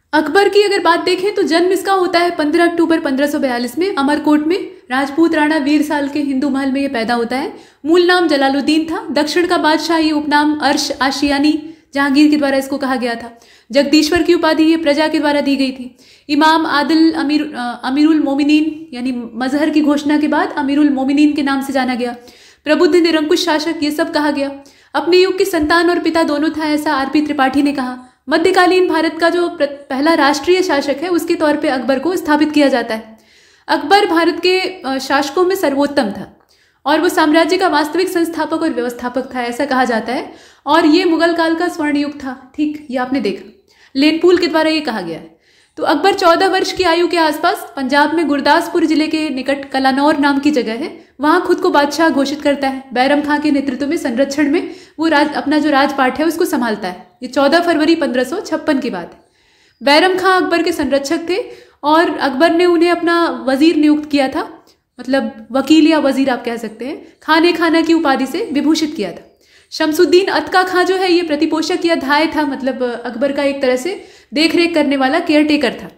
B: अकबर की अगर बात देखें तो जन्म इसका होता है पंद्रह अक्टूबर पंद्रह सौ बयालीस में अमरकोट में। राजपूत राणा वीर साल के हिंदू महल में ये पैदा होता है। मूल नाम जलालुद्दीन था। दक्षिण का बादशाह, ये उपनाम अर्श आशियानी जहांगीर के द्वारा इसको कहा गया था। जगदीश्वर की उपाधि ये प्रजा के द्वारा दी गई थी। इमाम आदिल अमीर अमीरुल मोमिनीन यानी मजहर की घोषणा के बाद अमीरुल मोमिनीन के नाम से जाना गया। प्रबुद्ध निरंकुश शासक ये सब कहा गया। अपने युग के संतान और पिता दोनों था, ऐसा आरपी त्रिपाठी ने कहा। मध्यकालीन भारत का जो पहला राष्ट्रीय शासक है उसके तौर पे अकबर को स्थापित किया जाता है। अकबर भारत के शासकों में सर्वोत्तम था और वो साम्राज्य का वास्तविक संस्थापक और व्यवस्थापक था, ऐसा कहा जाता है। और ये मुगल काल का स्वर्ण युग था। ठीक, ये आपने देखा, लेनपूल के द्वारा ये कहा गया है। तो अकबर चौदह वर्ष की आयु के आसपास पंजाब में गुरदासपुर जिले के निकट कलानौर नाम की जगह है, वहां खुद को बादशाह घोषित करता है। बैरम खां के नेतृत्व में संरक्षण में वो राज अपना जो राजपाट है उसको संभालता है। ये चौदह फरवरी पंद्रह सौ छप्पन की बात है। बैरम खां अकबर के संरक्षक थे और अकबर ने उन्हें अपना वजीर नियुक्त किया था, मतलब वकील या वजीर आप कह सकते हैं। खाने खाना की उपाधि से विभूषित किया था। शमसुद्दीन अतका खां जो है ये प्रतिपोषक या धाय था, मतलब अकबर का एक तरह से देख रेख करने वाला केयरटेकर था।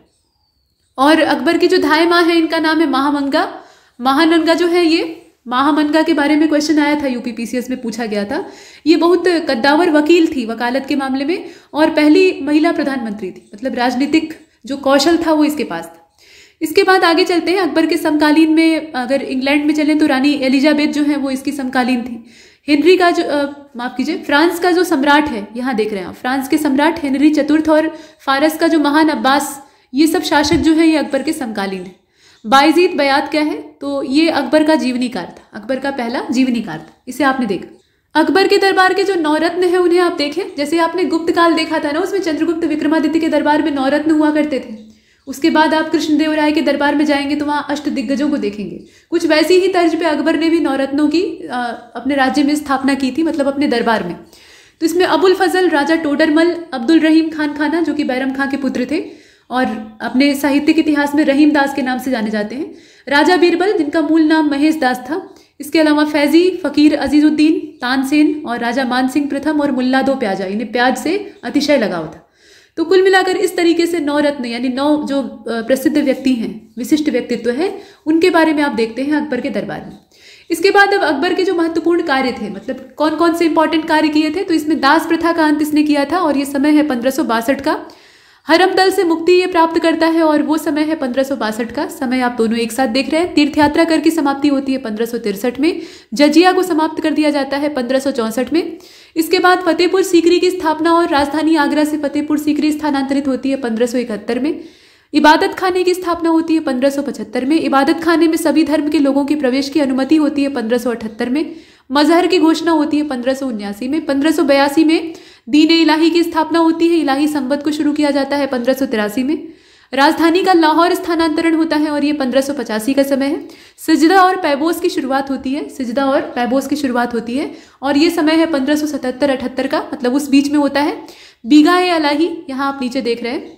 B: और अकबर की जो धाय माँ है इनका नाम है महामंगा। महानंगा जो है ये महामनगा के बारे में क्वेश्चन आया था, यूपी पीसीएस में पूछा गया था। ये बहुत कद्दावर वकील थी वकालत के मामले में और पहली महिला प्रधानमंत्री थी, मतलब राजनीतिक जो कौशल था वो इसके पास था। इसके बाद आगे चलते हैं। अकबर के समकालीन में अगर इंग्लैंड में चलें तो रानी एलिजाबेथ जो है वो इसकी समकालीन थी। हेनरी का जो माफ कीजिए फ्रांस का जो सम्राट है, यहाँ देख रहे हैं आप, फ्रांस के सम्राट हेनरी चतुर्थ और फारस का जो महान अब्बास, ये सब शासक जो है ये अकबर के समकालीन है। बायजीद बयात क्या है, तो ये अकबर का जीवनीकार था, अकबर का पहला जीवनीकार था, इसे आपने देखा। अकबर के दरबार के जो नौरत्न है उन्हें आप देखें, जैसे आपने गुप्त काल देखा था ना, उसमें चंद्रगुप्त विक्रमादित्य के दरबार में नौरत्न हुआ करते थे। उसके बाद आप कृष्णदेवराय के दरबार में जाएंगे तो वहाँ अष्ट दिग्गजों को देखेंगे। कुछ वैसी ही तर्ज पे अकबर ने भी नौरत्नों की आ, अपने राज्य में स्थापना की थी, मतलब अपने दरबार में। तो इसमें अबुल फजल, राजा टोडरमल, अब्दुल रहीम खान खाना जो कि बैरम खां के पुत्र थे और अपने साहित्यिक इतिहास में रहीम दास के नाम से जाने जाते हैं। राजा बीरबल जिनका मूल नाम महेश दास था। इसके अलावा फैजी, फकीर अजीजुद्दीन, तानसेन और राजा मानसिंह प्रथम और मुल्ला दो प्याजा, इन्हें प्याज से अतिशय लगाव था। तो कुल मिलाकर इस तरीके से नौ रत्न यानी नौ जो प्रसिद्ध व्यक्ति हैं, विशिष्ट व्यक्तित्व है, उनके बारे में आप देखते हैं अकबर के दरबार में। इसके बाद अब अकबर के जो महत्वपूर्ण कार्य थे, मतलब कौन कौन से इंपॉर्टेंट कार्य किए थे, तो इसमें दास प्रथा का अंत इसने किया था और ये समय है पंद्रह सौ बासठ का। हरम दल से मुक्ति ये प्राप्त करता है और वो समय है पंद्रह सौ बासठ का। समय आप दोनों एक साथ देख रहे हैं। तीर्थ यात्रा कर की समाप्ति होती है पंद्रह सौ तिरसठ में। जजिया को समाप्त कर दिया जाता है पंद्रह सौ चौंसठ में। इसके बाद फतेहपुर सीकरी की स्थापना और राजधानी आगरा से फतेहपुर सीकरी स्थानांतरित होती है पंद्रह सौ इकहत्तर में। इबादत खाने की स्थापना होती है पंद्रह सौ पचहत्तर में। इबादत खाने में सभी धर्म के लोगों की प्रवेश की अनुमति होती है पंद्रह सौ अठहत्तर में। मजहर की घोषणा होती है पंद्रह सौ उन्यासी में। पंद्रह सौ बयासी में दीन इलाही की स्थापना होती है। इलाही संबत को शुरू किया जाता है पंद्रह सौ तिरासी में। राजधानी का लाहौर स्थानांतरण होता है और ये पंद्रह सौ पचासी का समय है। सिजदा और पैबोस की शुरुआत होती है सिजदा और पैबोस की शुरुआत होती है और ये समय है पंद्रह सौ सतहत्तर अठहत्तर का, मतलब उस बीच में होता है। बीघा ए इलाही, यहाँ आप नीचे देख रहे हैं,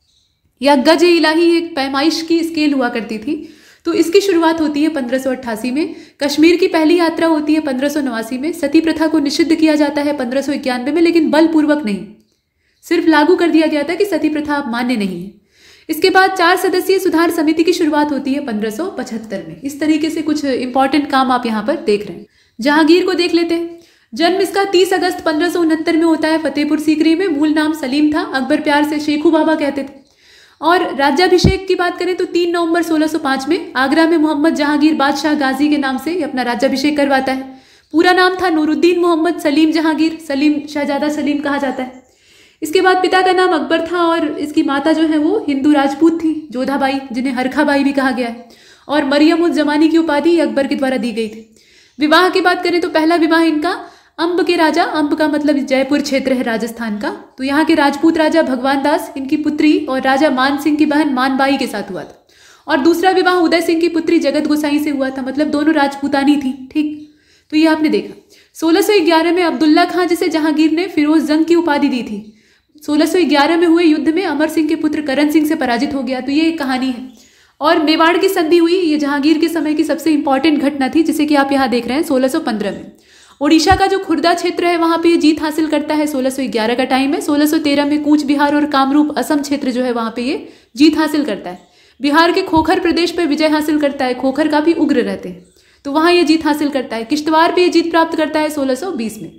B: या गज ए इलाही एक पैमाइश की स्केल हुआ करती थी, तो इसकी शुरुआत होती है पंद्रह सौ अट्ठासी में। कश्मीर की पहली यात्रा होती है पंद्रह सौ नवासी में। सती प्रथा को निषिद्ध किया जाता है पंद्रह सौ इक्यानवे में, लेकिन बलपूर्वक नहीं, सिर्फ लागू कर दिया गया था कि सती प्रथा अब मान्य नहीं है। इसके बाद चार सदस्यीय सुधार समिति की शुरुआत होती है पंद्रह सौ पचहत्तर में। इस तरीके से कुछ इंपॉर्टेंट काम आप यहाँ पर देख रहे हैं। जहांगीर को देख लेते हैं। जन्म इसका तीस अगस्त पंद्रह सौ उनहत्तर में होता है फतेहपुर सीकरी में। मूल नाम सलीम था, अकबर प्यार से शेखू बाबा कहते थे। और राज्याभिषेक की बात करें तो तीन नवंबर सोलह सौ पाँच में आगरा में मोहम्मद जहांगीर बादशाह गाजी के नाम से अपना राज्याभिषेक करवाता है। पूरा नाम था नूरुद्दीन मोहम्मद सलीम जहांगीर, सलीम शहजादा सलीम कहा जाता है। इसके बाद पिता का नाम अकबर था और इसकी माता जो है वो हिंदू राजपूत थी, जोधाबाई, जिन्हें हरखाबाई भी कहा गया है। और मरियम उज जमानी की उपाधि अकबर के द्वारा दी गई थी। विवाह की बात करें तो पहला विवाह इनका अंब के राजा, अंब का मतलब जयपुर क्षेत्र है राजस्थान का, तो यहाँ के राजपूत राजा भगवान दास, इनकी पुत्री और राजा मान सिंह की बहन मानबाई के साथ हुआ था। और दूसरा विवाह उदय सिंह की पुत्री जगत गोसाई से हुआ था, मतलब दोनों राजपूतानी थी। ठीक, तो ये आपने देखा। सोलह सौ ग्यारह में अब्दुल्ला खां जिसे जहांगीर ने फिरोज जंग की उपाधि दी थी, सोलह सौ ग्यारह में हुए युद्ध में अमर सिंह के पुत्र करण सिंह से पराजित हो गया, तो ये एक कहानी है। और मेवाड़ की संधि हुई, ये जहांगीर के समय की सबसे इंपॉर्टेंट घटना थी, जिसे कि आप यहाँ देख रहे हैं सोलह सौ पंद्रह में। ओडिशा का जो खुर्दा क्षेत्र है वहां पे ये जीत हासिल करता है, सोलह सौ ग्यारह का टाइम है। सोलह सौ तेरह में कूच बिहार और कामरूप असम क्षेत्र जो है वहां पे ये जीत हासिल करता है। बिहार के खोखर प्रदेश पर विजय हासिल करता है, खोखर काफी उग्र रहते हैं तो वहां ये जीत हासिल करता है। किश्तवाड़ पे ये जीत प्राप्त करता है सोलह सौ बीस में।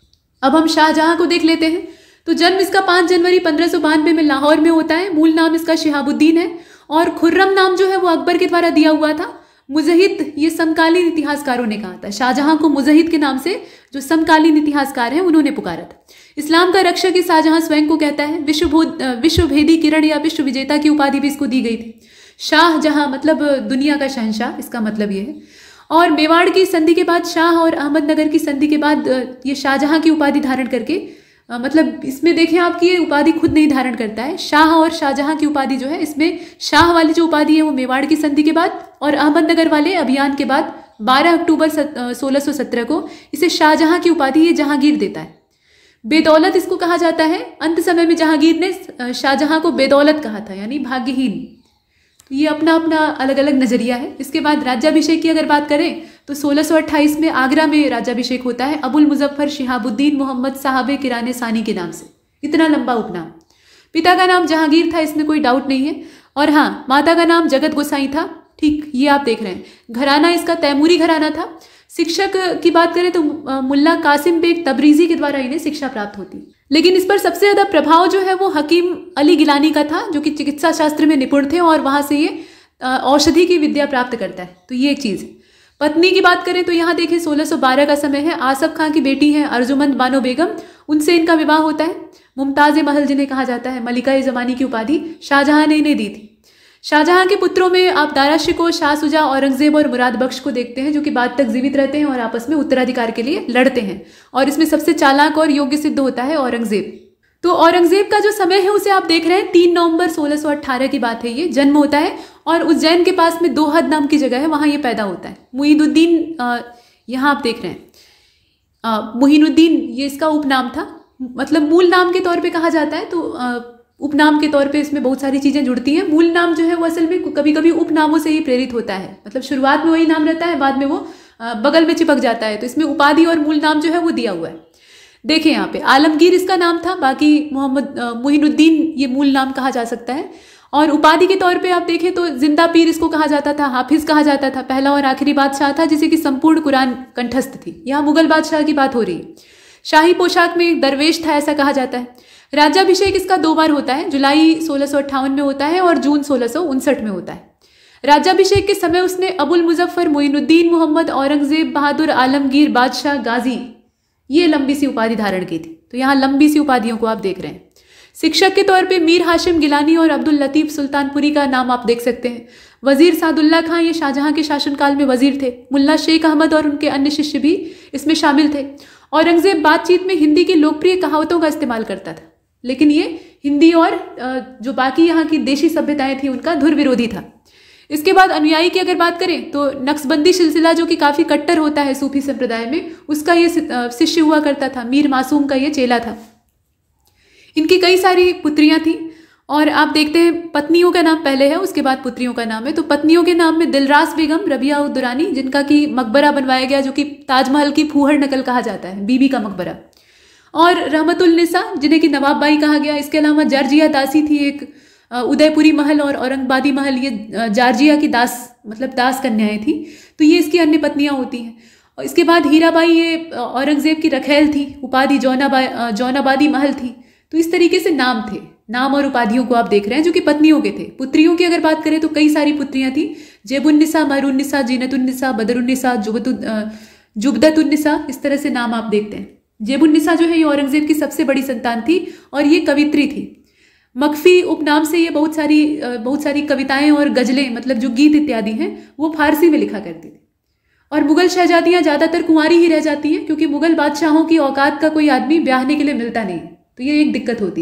B: अब हम शाहजहां को देख लेते हैं। तो जन्म इसका पाँच जनवरी पंद्रह सौ बानवे में लाहौर में होता है। मूल नाम इसका शिहाबुद्दीन है और खुर्रम नाम जो है वो अकबर के द्वारा दिया हुआ था। मुजहिद ये समकालीन इतिहासकारों ने कहा था, शाहजहां को मुजहिद के नाम से जो समकालीन इतिहासकार हैं उन्होंने पुकारा था। इस्लाम का रक्षक ये शाहजहां स्वयं को कहता है। विश्व विश्वभेदी किरण या विश्व विजेता की उपाधि भी इसको दी गई थी। शाहजहां मतलब दुनिया का शहंशाह, इसका मतलब ये है। और मेवाड़ की संधि के बाद शाह और अहमदनगर की संधि के बाद ये शाहजहां की उपाधि धारण करके, मतलब इसमें देखें आपकी ये उपाधि खुद नहीं धारण करता है। शाह और शाहजहां की उपाधि जो है, इसमें शाह वाली जो उपाधि है वो मेवाड़ की संधि के बाद और अहमदनगर वाले अभियान के बाद बारह अक्टूबर सोलह सौ सत्रह को इसे शाहजहां की उपाधि ये जहांगीर देता है। बेदौलत इसको कहा जाता है। अंत समय में जहांगीर ने शाहजहां को बेदौलत कहा था, यानी भाग्यहीन। ये अपना अपना अलग अलग नजरिया है। इसके बाद राज्याभिषेक की अगर बात करें तो सोलह सौ अट्ठाईस में आगरा में राज्याभिषेक होता है अबुल मुजफ्फर शिहाबुद्दीन मोहम्मद साहब किराने सानी के नाम से। इतना लंबा उपनाम। पिता का नाम जहांगीर था, इसमें कोई डाउट नहीं है। और हाँ, माता का नाम जगत गोसाई था। ठीक, ये आप देख रहे हैं। घराना इसका तैमूरी घराना था। शिक्षक की बात करें तो मुल्ला कासिम बेग तबरीजी के द्वारा इन्हें शिक्षा प्राप्त होती। लेकिन इस पर सबसे ज्यादा प्रभाव जो है वो हकीम अली गिलानी का था, जो कि चिकित्सा शास्त्र में निपुण थे और वहां से ये औषधि की विद्या प्राप्त करता है। तो ये एक चीज है। पत्नी की बात करें तो यहाँ देखें सोलह सौ बारह का समय है। आसफ खां की बेटी है अर्जुमंद बानो बेगम, उनसे इनका विवाह होता है। मुमताज महल जिन्हें कहा जाता है, मलिका जमानी की उपाधि शाहजहां ने इन्हें दी थी। शाहजहां के पुत्रों में आप दारा शिकोह, शाह सुजा, औरंगजेब और मुराद बख्श को देखते हैं, जो कि बाद तक जीवित रहते हैं और आपस में उत्तराधिकार के लिए लड़ते हैं। और इसमें सबसे चालाक और योग्य सिद्ध होता है औरंगजेब। तो औरंगजेब का जो समय है उसे आप देख रहे हैं, तीन नवंबर सोलह सौ अट्ठारह की बात है। ये जन्म होता है और उज्जैन के पास में दोहद नाम की जगह है, वहां ये पैदा होता है। मुईनुद्दीन, यहाँ आप देख रहे हैं मुहीनुद्दीन, ये इसका उपनाम था। मतलब मूल नाम के तौर पे कहा जाता है, तो आ, उपनाम के तौर पे इसमें बहुत सारी चीजें जुड़ती हैं। मूल नाम जो है वो असल में कभी कभी उपनामों से ही प्रेरित होता है। मतलब शुरुआत में वही नाम रहता है, बाद में वो आ, बगल में चिपक जाता है। तो इसमें उपाधि और मूल नाम जो है वो दिया हुआ है। देखें यहाँ पे आलमगीर इसका नाम था, बाकी मोहम्मद मुहीनुद्दीन ये मूल नाम कहा जा सकता है। और उपाधि के तौर पे आप देखें तो जिंदा पीर इसको कहा जाता था, हाफिज कहा जाता था, पहला और आखिरी बादशाह था जिसे कि संपूर्ण कुरान कंठस्थ थी। यहाँ मुगल बादशाह की बात हो रही है। शाही पोशाक में एक दरवेश था, ऐसा कहा जाता है। राज्याभिषेक इसका दो बार होता है, जुलाई सोलह सौ अट्ठावन में होता है और जून सोलह सौ उनसठ में होता है। राज्याभिषेक के समय उसने अबुल मुजफ्फर, मोइनुद्दीन मोहम्मद, औरंगजेब बहादुर, आलमगीर, बादशाह, गाजी, ये लंबी सी उपाधि धारण की थी। तो यहाँ लंबी सी उपाधियों को आप देख रहे हैं। शिक्षक के तौर पे मीर हाशिम गिलानी और अब्दुल लतीफ सुल्तानपुरी का नाम आप देख सकते हैं। वजीर सादुल्ला खां ये शाहजहां के शासनकाल में वजीर थे। मुल्ला शेख अहमद और उनके अन्य शिष्य भी इसमें शामिल थे। औरंगजेब बातचीत में हिंदी की लोकप्रिय कहावतों का इस्तेमाल करता था, लेकिन ये हिंदी और जो बाकी यहाँ की देशी सभ्यताएं थी उनका धुर विरोधी था। इसके बाद अनुयायी की अगर बात करें तो नक्शबंदी सिलसिला जो कि काफी कट्टर होता है सूफी संप्रदाय में, उसका ये शिष्य हुआ करता था। मीर मासूम का ये चेला था। इनकी कई सारी पुत्रियां थी और आप देखते हैं पत्नियों का नाम पहले है, उसके बाद पुत्रियों का नाम है। तो पत्नियों के नाम में दिलरास बेगम, रबिया उद दुरानी, जिनका की मकबरा बनवाया गया जो कि ताजमहल की फूहड़ नकल कहा जाता है, बीबी का मकबरा, और रहमतुल निसा जिन्हें कि नवाब बाई कहा गया। इसके अलावा जार्जिया दासी थी एक, उदयपुरी महल और औरंगाबादी महल ये जार्जिया की दास मतलब दास कन्याएं थी। तो ये इसकी अन्य पत्नियां होती हैं। और इसके बाद हीराबाई ये औरंगजेब की रखेल थी, उपाधि जौनाबा जौनाबादी महल थी। तो इस तरीके से नाम थे, नाम और उपाधियों को आप देख रहे हैं जो कि पत्नियों के थे। पुत्रियों की अगर बात करें तो कई सारी पुत्रियां थी। जेबुन्निसा, महरुन्निसा, जीनतुन्निसा, बदरुन्निसा, जुबदतुन्निसा, इस तरह से नाम आप देखते हैं। जेबुन्निसा जो है ये औरंगजेब की सबसे बड़ी संतान थी और ये कवित्री थी। मकफी उपनाम से ये बहुत सारी बहुत सारी कविताएं और गजलें मतलब जो गीत इत्यादि हैं वो फारसी में लिखा करती थी। और मुगल शहजादियां ज्यादातर कुंवारी ही रह जाती हैं क्योंकि मुगल बादशाहों की औकात का कोई आदमी ब्याहने के लिए मिलता नहीं, तो ये एक दिक्कत होती।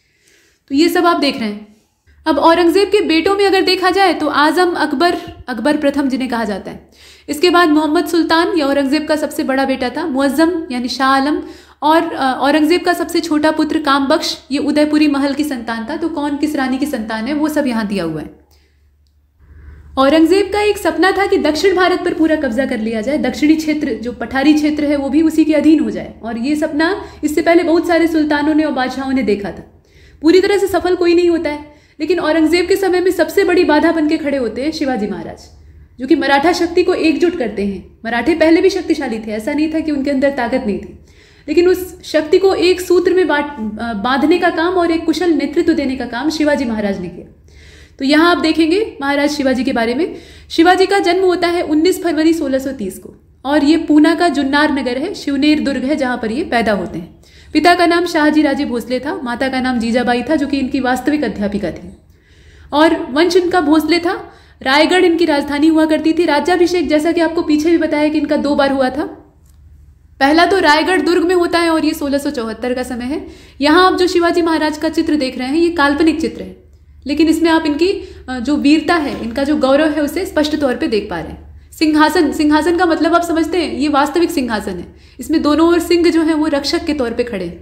B: तो ये सब आप देख रहे हैं। अब औरंगजेब के बेटों में अगर देखा जाए तो आजम, अकबर, अकबर प्रथम जिन्हें कहा जाता है। इसके बाद मोहम्मद सुल्तान, ये औरंगजेब का सबसे बड़ा बेटा था। मुअज्जम यानी शाह आलम, और औरंगजेब का सबसे छोटा पुत्र काम बख्श, ये उदयपुरी महल की संतान था। तो कौन किस रानी की संतान है वो सब यहाँ दिया हुआ है। औरंगजेब का एक सपना था कि दक्षिण भारत पर पूरा कब्जा कर लिया जाए, दक्षिणी क्षेत्र जो पठारी क्षेत्र है वो भी उसी के अधीन हो जाए। और ये सपना इससे पहले बहुत सारे सुल्तानों ने और बादशाहों ने देखा था। पूरी तरह से सफल कोई नहीं होता है, लेकिन औरंगजेब के समय में सबसे बड़ी बाधा बन के खड़े होते हैं शिवाजी महाराज, जो कि मराठा शक्ति को एकजुट करते हैं। मराठे पहले भी शक्तिशाली थे, ऐसा नहीं था कि उनके अंदर ताकत नहीं थी, लेकिन उस शक्ति को एक सूत्र में बांधने का काम और एक कुशल नेतृत्व देने का काम शिवाजी महाराज ने किया। तो यहाँ आप देखेंगे महाराज शिवाजी के बारे में। शिवाजी का जन्म होता है उन्नीस फरवरी सोलह सौ तीस को, और ये पूना का जुन्नार नगर है, शिवनेर दुर्ग है, जहाँ पर ये पैदा होते हैं। पिता का नाम शाहजी राजे भोसले था, माता का नाम जीजाबाई था, जो कि इनकी वास्तविक अध्यापिका थी। और वंश इनका भोसले था। रायगढ़ इनकी राजधानी हुआ करती थी। राज्याभिषेक जैसा कि आपको पीछे भी बताया कि इनका दो बार हुआ था। पहला तो रायगढ़ दुर्ग में होता है और ये सोलह सौ चौहत्तर का समय है। यहाँ आप जो शिवाजी महाराज का चित्र देख रहे हैं ये काल्पनिक चित्र है, लेकिन इसमें आप इनकी जो वीरता है, इनका जो गौरव है, उसे स्पष्ट तौर पे देख पा रहे हैं। सिंहासन, सिंहासन का मतलब आप समझते हैं, ये वास्तविक सिंहासन है। इसमें दोनों ओर सिंह जो है वो रक्षक के तौर पे खड़े हैं।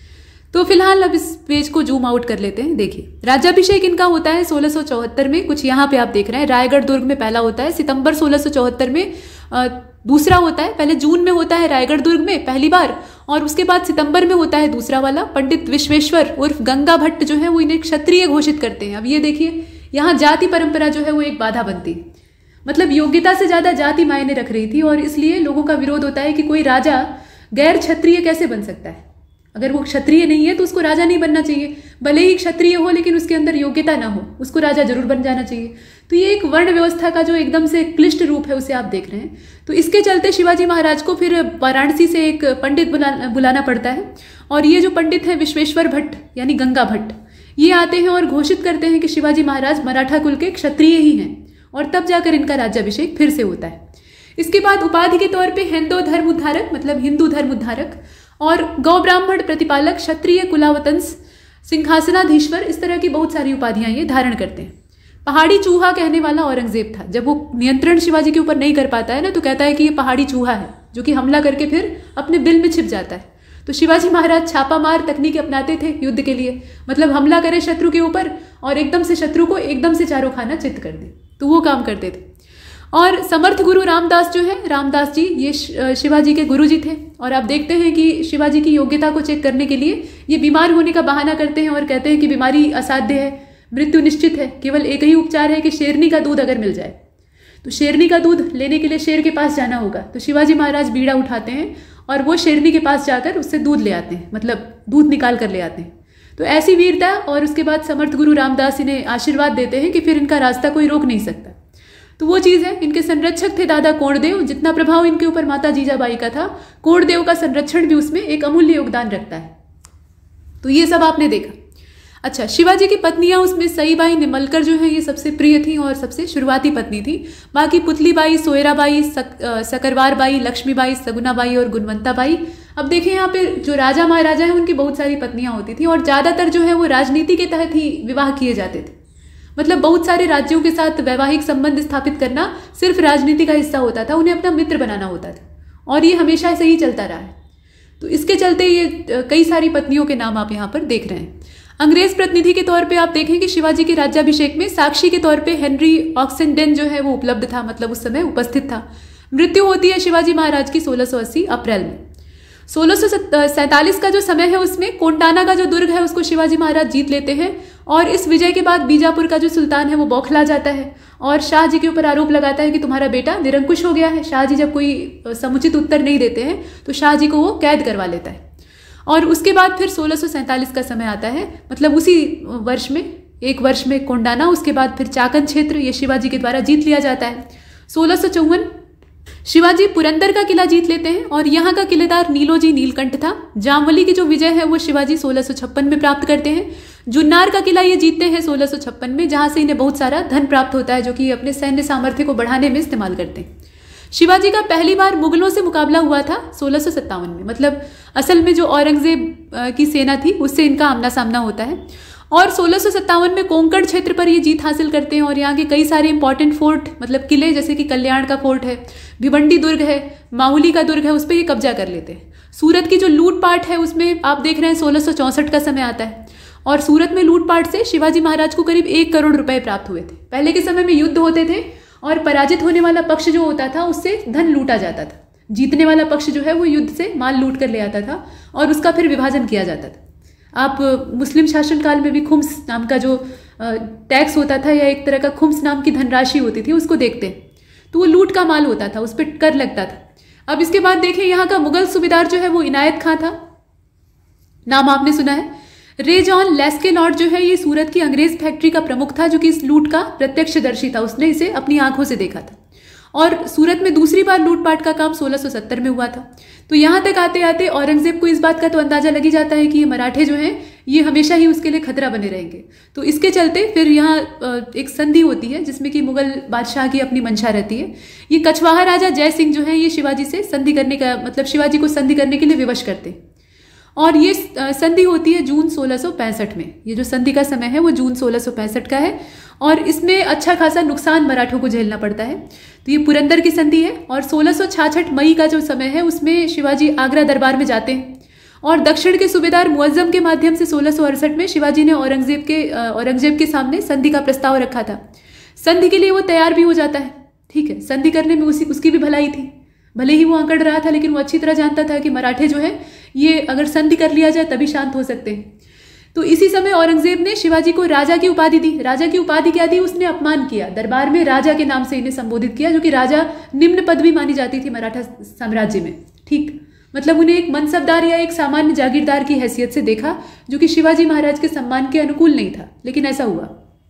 B: तो फिलहाल अब इस पेज को जूम आउट कर लेते हैं। देखिए, राज्याभिषेक इनका होता है सोलह सौ चौहत्तर में, कुछ यहाँ पे आप देख रहे हैं। रायगढ़ दुर्ग में पहला होता है, सितंबर सोलह सौ चौहत्तर में आ, दूसरा होता है। पहले जून में होता है रायगढ़ दुर्ग में पहली बार, और उसके बाद सितंबर में होता है दूसरा वाला। पंडित विश्वेश्वर उर्फ गंगा भट्ट जो है वो इन्हें क्षत्रिय घोषित करते हैं। अब ये देखिए, यहाँ जाति परंपरा जो है वो एक बाधा बनती, मतलब योग्यता से ज्यादा जाति मायने रख रही थी, और इसलिए लोगों का विरोध होता है कि कोई राजा गैर क्षत्रिय कैसे बन सकता है। अगर वो क्षत्रिय नहीं है तो उसको राजा नहीं बनना चाहिए, भले ही क्षत्रिय हो लेकिन उसके अंदर योग्यता ना हो, उसको राजा जरूर बन जाना चाहिए। तो ये एक वर्ण व्यवस्था का जो एकदम से क्लिष्ट रूप है उसे आप देख रहे हैं। तो इसके चलते शिवाजी महाराज को फिर वाराणसी से एक पंडित बुला बुलाना पड़ता है, और ये जो पंडित है विश्वेश्वर भट्ट यानी गंगा भट्ट, ये आते हैं और घोषित करते हैं कि शिवाजी महाराज मराठा कुल के क्षत्रिय ही हैं, और तब जाकर इनका राज्याभिषेक फिर से होता है। इसके बाद उपाधि के तौर पे हिंदू धर्म उद्धारक, मतलब हिंदू धर्म उद्धारक, और गौ ब्राह्मण प्रतिपालक, क्षत्रिय कुलावतंस, सिंहासनाधीश्वर, इस तरह की बहुत सारी उपाधियां ये धारण करते हैं। पहाड़ी चूहा कहने वाला औरंगजेब था। जब वो नियंत्रण शिवाजी के ऊपर नहीं कर पाता है ना, तो कहता है कि ये पहाड़ी चूहा है, जो कि हमला करके फिर अपने बिल में छिप जाता है। तो शिवाजी महाराज छापामार तकनीक अपनाते थे युद्ध के लिए, मतलब हमला करे शत्रु के ऊपर और एकदम से शत्रु को एकदम से चारों खाना चित कर दे, तो वो काम करते थे। और समर्थ गुरु रामदास जो है, रामदास जी ये शिवाजी के गुरु जी थे, और आप देखते हैं कि शिवाजी की योग्यता को चेक करने के लिए ये बीमार होने का बहाना करते हैं और कहते हैं कि बीमारी असाध्य है, मृत्यु निश्चित है, केवल एक ही उपचार है कि शेरनी का दूध अगर मिल जाए। तो शेरनी का दूध लेने के लिए शेर के पास जाना होगा। तो शिवाजी महाराज बीड़ा उठाते हैं और वो शेरनी के पास जाकर उससे दूध ले आते हैं, मतलब दूध निकाल कर ले आते हैं। तो ऐसी वीरता, और उसके बाद समर्थ गुरु रामदास इन्हें आशीर्वाद देते हैं कि फिर इनका रास्ता कोई रोक नहीं सकता। तो वो चीज़ है। इनके संरक्षक थे दादा कोंडदेव। जितना प्रभाव इनके ऊपर माता जीजाबाई का था, कोंडदेव का संरक्षण भी उसमें एक अमूल्य योगदान रखता है। तो ये सब आपने देखा। अच्छा, शिवाजी की पत्नियां उसमें सईबाई निमलकर जो है ये सबसे प्रिय थी और सबसे शुरुआती पत्नी थी। बाकी पुतलीबाई, सोयराबाई, सक, सकरवारबाई, लक्ष्मीबाई, सगुनाबाई और गुणवंताबाई। अब देखिए यहाँ पे जो राजा महाराजा है उनकी बहुत सारी पत्नियां होती थी, और ज़्यादातर जो है वो राजनीति के तहत ही विवाह किए जाते थे। मतलब बहुत सारे राज्यों के साथ वैवाहिक संबंध स्थापित करना सिर्फ राजनीति का हिस्सा होता था, उन्हें अपना मित्र बनाना होता था, और ये हमेशा से ही चलता रहा है। तो इसके चलते ये कई सारी पत्नियों के नाम आप यहाँ पर देख रहे हैं। अंग्रेज प्रतिनिधि के तौर पे आप देखें कि शिवाजी के राज्याभिषेक में साक्षी के तौर पे हेनरी ऑक्सेंडेन जो है वो उपलब्ध था, मतलब उस समय उपस्थित था। मृत्यु होती है शिवाजी महाराज की सोलह सौ अस्सी अप्रैल में। सोलह सौ सैंतालीस का जो समय है उसमें कोंडाना का जो दुर्ग है उसको शिवाजी महाराज जीत लेते हैं, और इस विजय के बाद बीजापुर का जो सुल्तान है वो बौखला जाता है और शाह जी के ऊपर आरोप लगाता है कि तुम्हारा बेटा निरंकुश हो गया है। शाह जी जब कोई समुचित उत्तर नहीं देते हैं तो शाह जी को वो कैद करवा लेता है। और उसके बाद फिर सोलह सौ सैंतालीस का समय आता है, मतलब उसी वर्ष में, एक वर्ष में कोंडाना, उसके बाद फिर चाकन क्षेत्र ये शिवाजी के द्वारा जीत लिया जाता है। सोलह सौ चौवन शिवाजी पुरंदर का किला जीत लेते हैं, और यहाँ का किलेदार नीलोजी नीलकंठ था। जामवली की जो विजय है वो शिवाजी सोलह सौ छप्पन में प्राप्त करते हैं। जुन्नार का किला ये जीतते हैं सोलह सौ छप्पन में, जहाँ से इन्हें बहुत सारा धन प्राप्त होता है, जो कि अपने सैन्य सामर्थ्य को बढ़ाने में इस्तेमाल करते हैं। शिवाजी का पहली बार मुगलों से मुकाबला हुआ था सोलह सौ सत्तावन में, मतलब असल में जो औरंगजेब की सेना थी उससे इनका आमना सामना होता है। और सोलह सौ सत्तावन में कोंकण क्षेत्र पर ये जीत हासिल करते हैं, और यहाँ के कई सारे इंपॉर्टेंट फोर्ट, मतलब किले, जैसे कि कल्याण का फोर्ट है, भिवंडी दुर्ग है, माहुली का दुर्ग है, उस पर ये कब्जा कर लेते हैं। सूरत की जो लूटपाट है उसमें आप देख रहे हैं सोलह सौ चौंसठ का समय आता है, और सूरत में लूटपाट से शिवाजी महाराज को करीब एक करोड़ रुपए प्राप्त हुए थे। पहले के समय में युद्ध होते थे और पराजित होने वाला पक्ष जो होता था उससे धन लूटा जाता था। जीतने वाला पक्ष जो है वो युद्ध से माल लूट कर ले आता था और उसका फिर विभाजन किया जाता था। आप मुस्लिम शासनकाल में भी खुम्स नाम का जो टैक्स होता था या एक तरह का खुम्स नाम की धनराशि होती थी उसको देखते हैं, तो वो लूट का माल होता था, उस पर कर लगता था। अब इसके बाद देखें यहाँ का मुगल सूबेदार जो है वो इनायत खां था, नाम आपने सुना है। रे जॉन लेस्केलॉर्ड जो है ये सूरत की अंग्रेज फैक्ट्री का प्रमुख था जो कि इस लूट का प्रत्यक्षदर्शी था, उसने इसे अपनी आंखों से देखा था। और सूरत में दूसरी बार लूटपाट का काम सोलह सौ सत्तर में हुआ था। तो यहाँ तक आते आते औरंगजेब को इस बात का तो अंदाजा लगी जाता है कि ये मराठे जो हैं ये हमेशा ही उसके लिए खतरा बने रहेंगे। तो इसके चलते फिर यहाँ एक संधि होती है जिसमें कि मुगल बादशाह की अपनी मंशा रहती है। ये कछवाहा राजा जय सिंह जो है ये शिवाजी से संधि करने का मतलब शिवाजी को संधि करने के लिए विवश करते हैं और ये संधि होती है जून सोलह सौ पैंसठ में। ये जो संधि का समय है वो जून सोलह सौ पैंसठ का है और इसमें अच्छा खासा नुकसान मराठों को झेलना पड़ता है। तो ये पुरंदर की संधि है और सोलह सौ छियासठ मई का जो समय है उसमें शिवाजी आगरा दरबार में जाते हैं और दक्षिण के सूबेदार मुअज्जम के माध्यम से सोलह सौ अड़सठ में शिवाजी ने औरंगजेब के औरंगजेब के सामने संधि का प्रस्ताव रखा था। संधि के लिए वो तैयार भी हो जाता है, ठीक है, संधि करने में उसी उसकी भी भलाई थी। भले ही वो अकड़ रहा था लेकिन वो अच्छी तरह जानता था कि मराठे जो है ये अगर संधि कर लिया जाए तभी शांत हो सकते हैं। तो इसी समय औरंगजेब ने शिवाजी को राजा की उपाधि दी। राजा की उपाधि क्या दी? उसने अपमान किया, दरबार में राजा के नाम से इन्हें संबोधित किया, जो कि राजा निम्न पदवी मानी जाती थी मराठा साम्राज्य में, ठीक, मतलब उन्हें एक मनसबदार या एक सामान्य जागीरदार की हैसियत से देखा, जो कि शिवाजी महाराज के सम्मान के अनुकूल नहीं था, लेकिन ऐसा हुआ।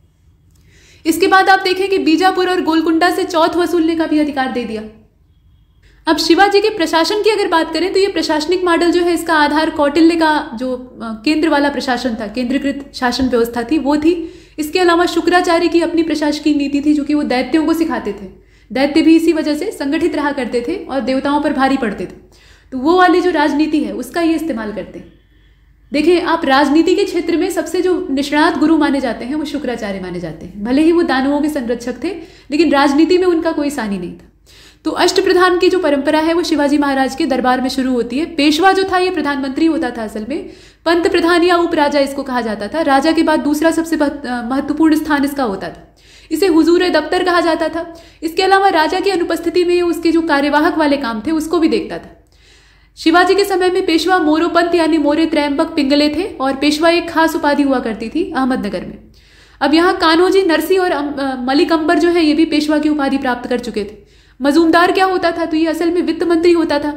B: इसके बाद आप देखें कि बीजापुर और गोलकुंडा से चौथ वसूलने का भी अधिकार दे दिया। अब शिवाजी के प्रशासन की अगर बात करें तो ये प्रशासनिक मॉडल जो है इसका आधार कौटिल्य का जो केंद्र वाला प्रशासन था, केंद्रीकृत शासन व्यवस्था थी, वो थी। इसके अलावा शुक्राचार्य की अपनी प्रशासकीय नीति थी जो कि वो दैत्यों को सिखाते थे। दैत्य भी इसी वजह से संगठित रहा करते थे और देवताओं पर भारी पड़ते थे, तो वो वाली जो राजनीति है उसका ये इस्तेमाल करते हैं। देखिए आप, राजनीति के क्षेत्र में सबसे जो निष्णात गुरु माने जाते हैं वो शुक्राचार्य माने जाते हैं। भले ही वो दानवों के संरक्षक थे लेकिन राजनीति में उनका कोई सानी नहीं था। तो अष्टप्रधान की जो परंपरा है वो शिवाजी महाराज के दरबार में शुरू होती है। पेशवा जो था ये प्रधानमंत्री होता था, असल में पंत प्रधान या उपराजा इसको कहा जाता था। राजा के बाद दूसरा सबसे महत्वपूर्ण स्थान इसका होता था। इसे हुजूर दफ्तर कहा जाता था। इसके अलावा राजा की अनुपस्थिति में उसके जो कार्यवाहक वाले काम थे उसको भी देखता था। शिवाजी के समय में पेशवा मोरोपंत यानी मोरे त्रयंबक पिंगले थे और पेशवा एक खास उपाधि हुआ करती थी अहमदनगर में। अब यहाँ कान्होजी नरसी और मलिक अंबर जो है ये भी पेशवा की उपाधि प्राप्त कर चुके थे। मजूमदार क्या होता था? तो ये असल में वित्त मंत्री होता था,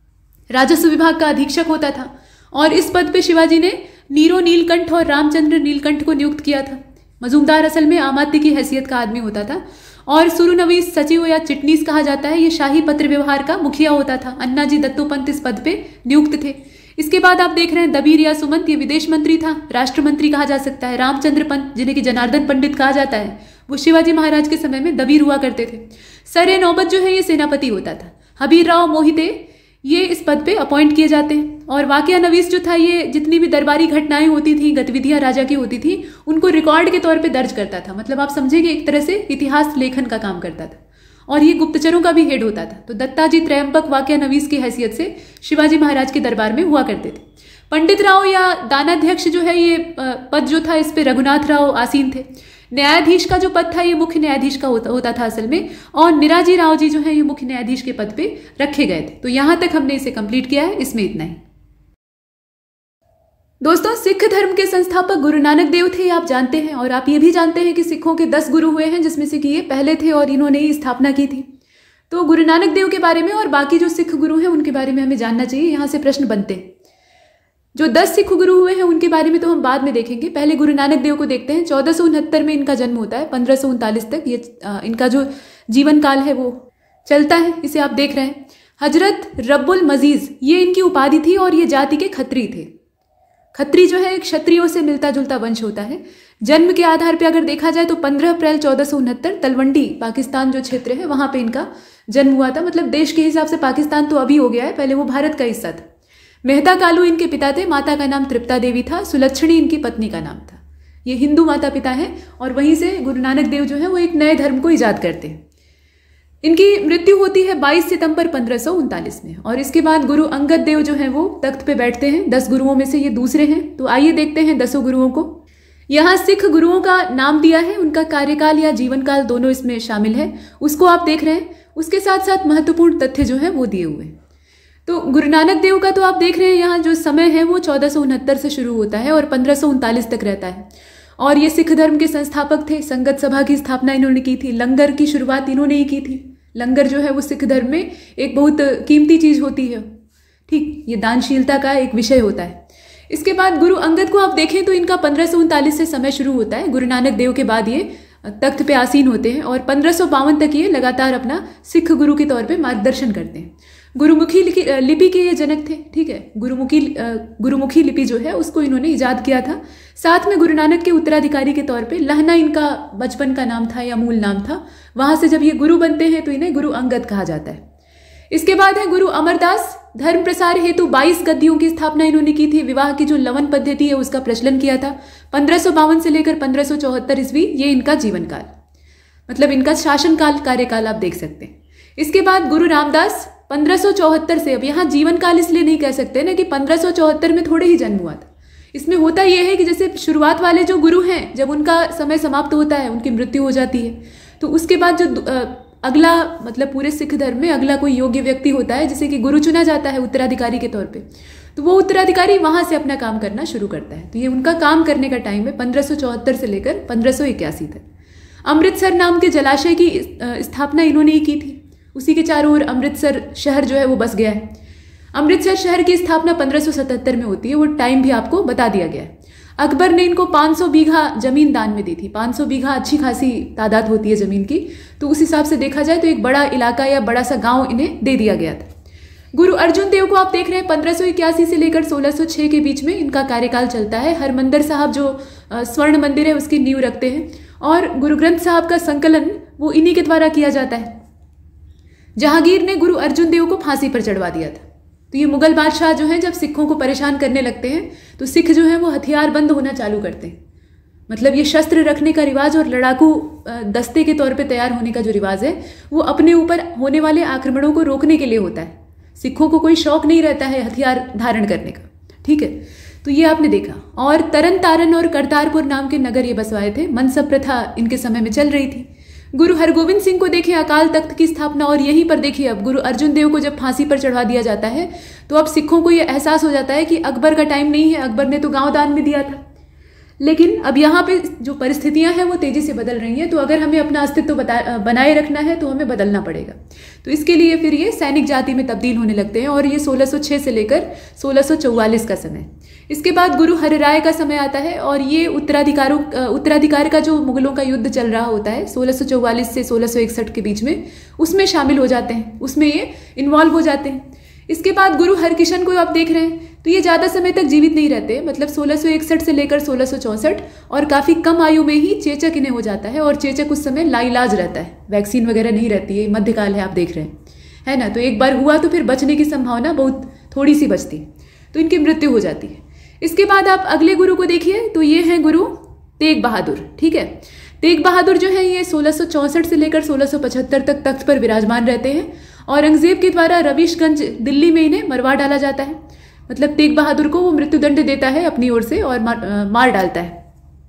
B: राजस्व विभाग का अधीक्षक होता था और इस पद पे शिवाजी ने नीरो नीलकंठ और रामचंद्र नीलकंठ को नियुक्त किया था। मजूमदार असल में आमात्य की हैसियत का आदमी होता था और सुरुनवीस सचिव या चिटनीस कहा जाता है, ये शाही पत्र व्यवहार का मुखिया होता था। अन्नाजी दत्तोपंत इस पद पे नियुक्त थे। इसके बाद आप देख रहे हैं दबीर या सुमंत, ये विदेश मंत्री था, राष्ट्रमंत्री कहा जा सकता है। रामचंद्र पंत जिन्हें कि जनार्दन पंडित कहा जाता है, वो शिवाजी महाराज के समय में दबीर हुआ करते थे। सर ए नौबत जो है ये सेनापति होता था। हबीर राव मोहिते ये इस पद पे अपॉइंट किए जाते हैं और वाकया नवीस जो था ये जितनी भी दरबारी घटनाएं होती थी, गतिविधियां राजा की होती थी, उनको रिकॉर्ड के तौर पे दर्ज करता था। मतलब आप समझेंगे एक तरह से इतिहास लेखन का काम करता था और ये गुप्तचरों का भी हेड होता था। तो दत्ताजी त्रयंबक वाकया नवीस की हैसियत से शिवाजी महाराज के दरबार में हुआ करते थे। पंडित राव या दानाध्यक्ष जो है ये पद जो था इस पे रघुनाथ राव आसीन थे। न्यायाधीश का जो पद था ये मुख्य न्यायाधीश का होता, होता था असल में, और निराजी राव जी जो है ये मुख्य न्यायाधीश के पद पे रखे गए थे। तो यहां तक हमने इसे कंप्लीट किया है, इसमें इतना ही। दोस्तों, सिख धर्म के संस्थापक गुरु नानक देव थे, आप जानते हैं, और आप ये भी जानते हैं कि सिखों के दस गुरु हुए हैं जिसमें से कि ये पहले थे और इन्होंने ही स्थापना की थी। तो गुरु नानक देव के बारे में और बाकी जो सिख गुरु हैं उनके बारे में हमें जानना चाहिए। यहाँ से प्रश्न बनते हैं। जो दस सिख गुरु हुए हैं उनके बारे में तो हम बाद में देखेंगे, पहले गुरु नानक देव को देखते हैं। चौदह सौ उनहत्तर में इनका जन्म होता है, पंद्रह सौ उनतालीस तक ये आ, इनका जो जीवन काल है वो चलता है, इसे आप देख रहे हैं। हजरत रब्बुल मजीज ये इनकी उपाधि थी और ये जाति के खत्री थे। खत्री जो है एक क्षत्रियों से मिलता जुलता वंश होता है। जन्म के आधार पर अगर देखा जाए तो पंद्रह अप्रैल चौदह सौ उनहत्तर तलवंडी पाकिस्तान जो क्षेत्र है वहां पे इनका जन्म हुआ था। मतलब देश के हिसाब से पाकिस्तान तो अभी हो गया है, पहले वो भारत का हिस्सा था। मेहता कालू इनके पिता थे, माता का नाम तृप्ता देवी था, सुलक्षणी इनकी पत्नी का नाम था। ये हिंदू माता पिता हैं और वहीं से गुरु नानक देव जो है वो एक नए धर्म को इजाद करते हैं। इनकी मृत्यु होती है बाईस सितंबर पंद्रह सौ उनतालीस में और इसके बाद गुरु अंगद देव जो है वो तख्त पे बैठते हैं। दस गुरुओं में से ये दूसरे हैं। तो आइए देखते हैं दसों गुरुओं को। यहाँ सिख गुरुओं का नाम दिया है, उनका कार्यकाल या जीवन काल दोनों इसमें शामिल है, उसको आप देख रहे हैं। उसके साथ साथ महत्वपूर्ण तथ्य जो है वो दिए हुए हैं। तो गुरु नानक देव का तो आप देख रहे हैं यहाँ जो समय है वो चौदह सौ उनहत्तर से शुरू होता है और पंद्रह सौ उनतालीस तक रहता है। और ये सिख धर्म के संस्थापक थे। संगत सभा की स्थापना इन्होंने की थी। लंगर की शुरुआत इन्होंने ही की थी। लंगर जो है वो सिख धर्म में एक बहुत कीमती चीज़ होती है। ठीक, ये दानशीलता का एक विषय होता है। इसके बाद गुरु अंगद को आप देखें तो इनका पंद्रह सौ उनतालीस से समय शुरू होता है। गुरु नानक देव के बाद ये तख्त पे आसीन होते हैं और पंद्रह सौ बावन तक ये लगातार अपना सिख गुरु के तौर पे मार्गदर्शन करते हैं। गुरुमुखी लिपि के ये जनक थे। ठीक है, गुरुमुखी गुरुमुखी लिपि जो है उसको इन्होंने इजाद किया था। साथ में गुरु नानक के उत्तराधिकारी के तौर पे लहना इनका बचपन का नाम था या मूल नाम था। वहां से जब ये गुरु बनते हैं तो इन्हें गुरु अंगद कहा जाता है। इसके बाद है गुरु अमरदास। धर्म प्रसार हेतु बाईस गद्दियों की स्थापना इन्होंने की थी। विवाह की जो लवन पद्धति है उसका प्रचलन किया था। पंद्रह सौ बावन से लेकर पंद्रह सौ चौहत्तर ईस्वी ये इनका जीवन काल, मतलब इनका शासनकाल, कार्यकाल आप देख सकते हैं। इसके बाद गुरु रामदास पंद्रह सौ चौहत्तर से, अब यहाँ जीवन काल इसलिए नहीं कह सकते ना कि पंद्रह सौ चौहत्तर में थोड़े ही जन्म हुआ था। इसमें होता यह है कि जैसे शुरुआत वाले जो गुरु हैं जब उनका समय समाप्त होता है, उनकी मृत्यु हो जाती है, तो उसके बाद जो अगला, मतलब पूरे सिख धर्म में अगला कोई योग्य व्यक्ति होता है जिसे कि गुरु चुना जाता है उत्तराधिकारी के तौर पे, तो वो उत्तराधिकारी वहां से अपना काम करना शुरू करता है। तो ये उनका काम करने का टाइम है पंद्रह सौ चौहत्तर से लेकर पंद्रह सौ इक्यासी तक। अमृतसर नाम के जलाशय की स्थापना इन्होंने ही की थी। उसी के चारों ओर अमृतसर शहर जो है वो बस गया है। अमृतसर शहर की स्थापना पंद्रह सौ सतहत्तर में होती है। वो टाइम भी आपको बता दिया गया है। अकबर ने इनको पाँच सौ बीघा जमीन दान में दी थी। पाँच सौ बीघा अच्छी खासी तादाद होती है जमीन की, तो उस हिसाब से देखा जाए तो एक बड़ा इलाका या बड़ा सा गांव इन्हें दे दिया गया था। गुरु अर्जुन देव को आप देख रहे हैं पंद्रह सौ इक्यासी से लेकर सोलह सौ छः के बीच में इनका कार्यकाल चलता है। हरमंदिर साहब जो स्वर्ण मंदिर है उसकी नींव रखते हैं और गुरु ग्रंथ साहब का संकलन वो इन्हीं के द्वारा किया जाता है। जहांगीर ने गुरु अर्जुन देव को फांसी पर चढ़वा दिया था। तो ये मुगल बादशाह जो हैं जब सिखों को परेशान करने लगते हैं तो सिख जो हैं वो हथियार बंद होना चालू करते हैं। मतलब ये शस्त्र रखने का रिवाज और लड़ाकू दस्ते के तौर पे तैयार होने का जो रिवाज है वो अपने ऊपर होने वाले आक्रमणों को रोकने के लिए होता है। सिखों को कोई शौक नहीं रहता है हथियार धारण करने का। ठीक है, तो ये आपने देखा। और तरन तारन और करतारपुर नाम के नगर ये बसवाए थे। मनसब प्रथा इनके समय में चल रही थी। गुरु हरगोविंद सिंह को देखिए अकाल तख्त की स्थापना, और यहीं पर देखिए अब गुरु अर्जुन देव को जब फांसी पर चढ़वा दिया जाता है तो अब सिखों को यह एहसास हो जाता है कि अकबर का टाइम नहीं है। अकबर ने तो गांव दान में दिया था, लेकिन अब यहाँ पे जो परिस्थितियां हैं वो तेजी से बदल रही हैं। तो अगर हमें अपना अस्तित्व बनाए रखना है तो हमें बदलना पड़ेगा। तो इसके लिए फिर ये सैनिक जाति में तब्दील होने लगते हैं और ये सोलह सौ छः से लेकर सोलह सौ चौवालीस का समय। इसके बाद गुरु हरिराय का समय आता है और ये उत्तराधिकारों उत्तराधिकार का जो मुगलों का युद्ध चल रहा होता है सोलह सौ चौवालीस से सोलह सौ इकसठ के बीच में, उसमें शामिल हो जाते हैं, उसमें ये इन्वॉल्व हो जाते हैं। इसके बाद गुरु हरकिशन को आप देख रहे हैं तो ये ज़्यादा समय तक जीवित नहीं रहते, मतलब सोलह सौ इकसठ से लेकर सोलह सौ चौंसठ, और काफ़ी कम आयु में ही चेचक इन्हें हो जाता है। और चेचक उस समय लाइलाज रहता है, वैक्सीन वगैरह नहीं रहती है, मध्यकाल है आप देख रहे हैं, है ना। तो एक बार हुआ तो फिर बचने की संभावना बहुत थोड़ी सी बचती, तो इनकी मृत्यु हो जाती है। इसके बाद आप अगले गुरु को देखिए तो ये हैं गुरु तेग बहादुर। ठीक है, तेग बहादुर जो है ये सोलह सौ चौंसठ से लेकर सोलह सौ पचहत्तर तक तख्त पर विराजमान रहते हैं। औरंगजेब के द्वारा रविशगंज दिल्ली में इन्हें मरवा डाला जाता है। मतलब तेग बहादुर को वो मृत्युदंड देता है अपनी ओर से और मार, मार डालता है।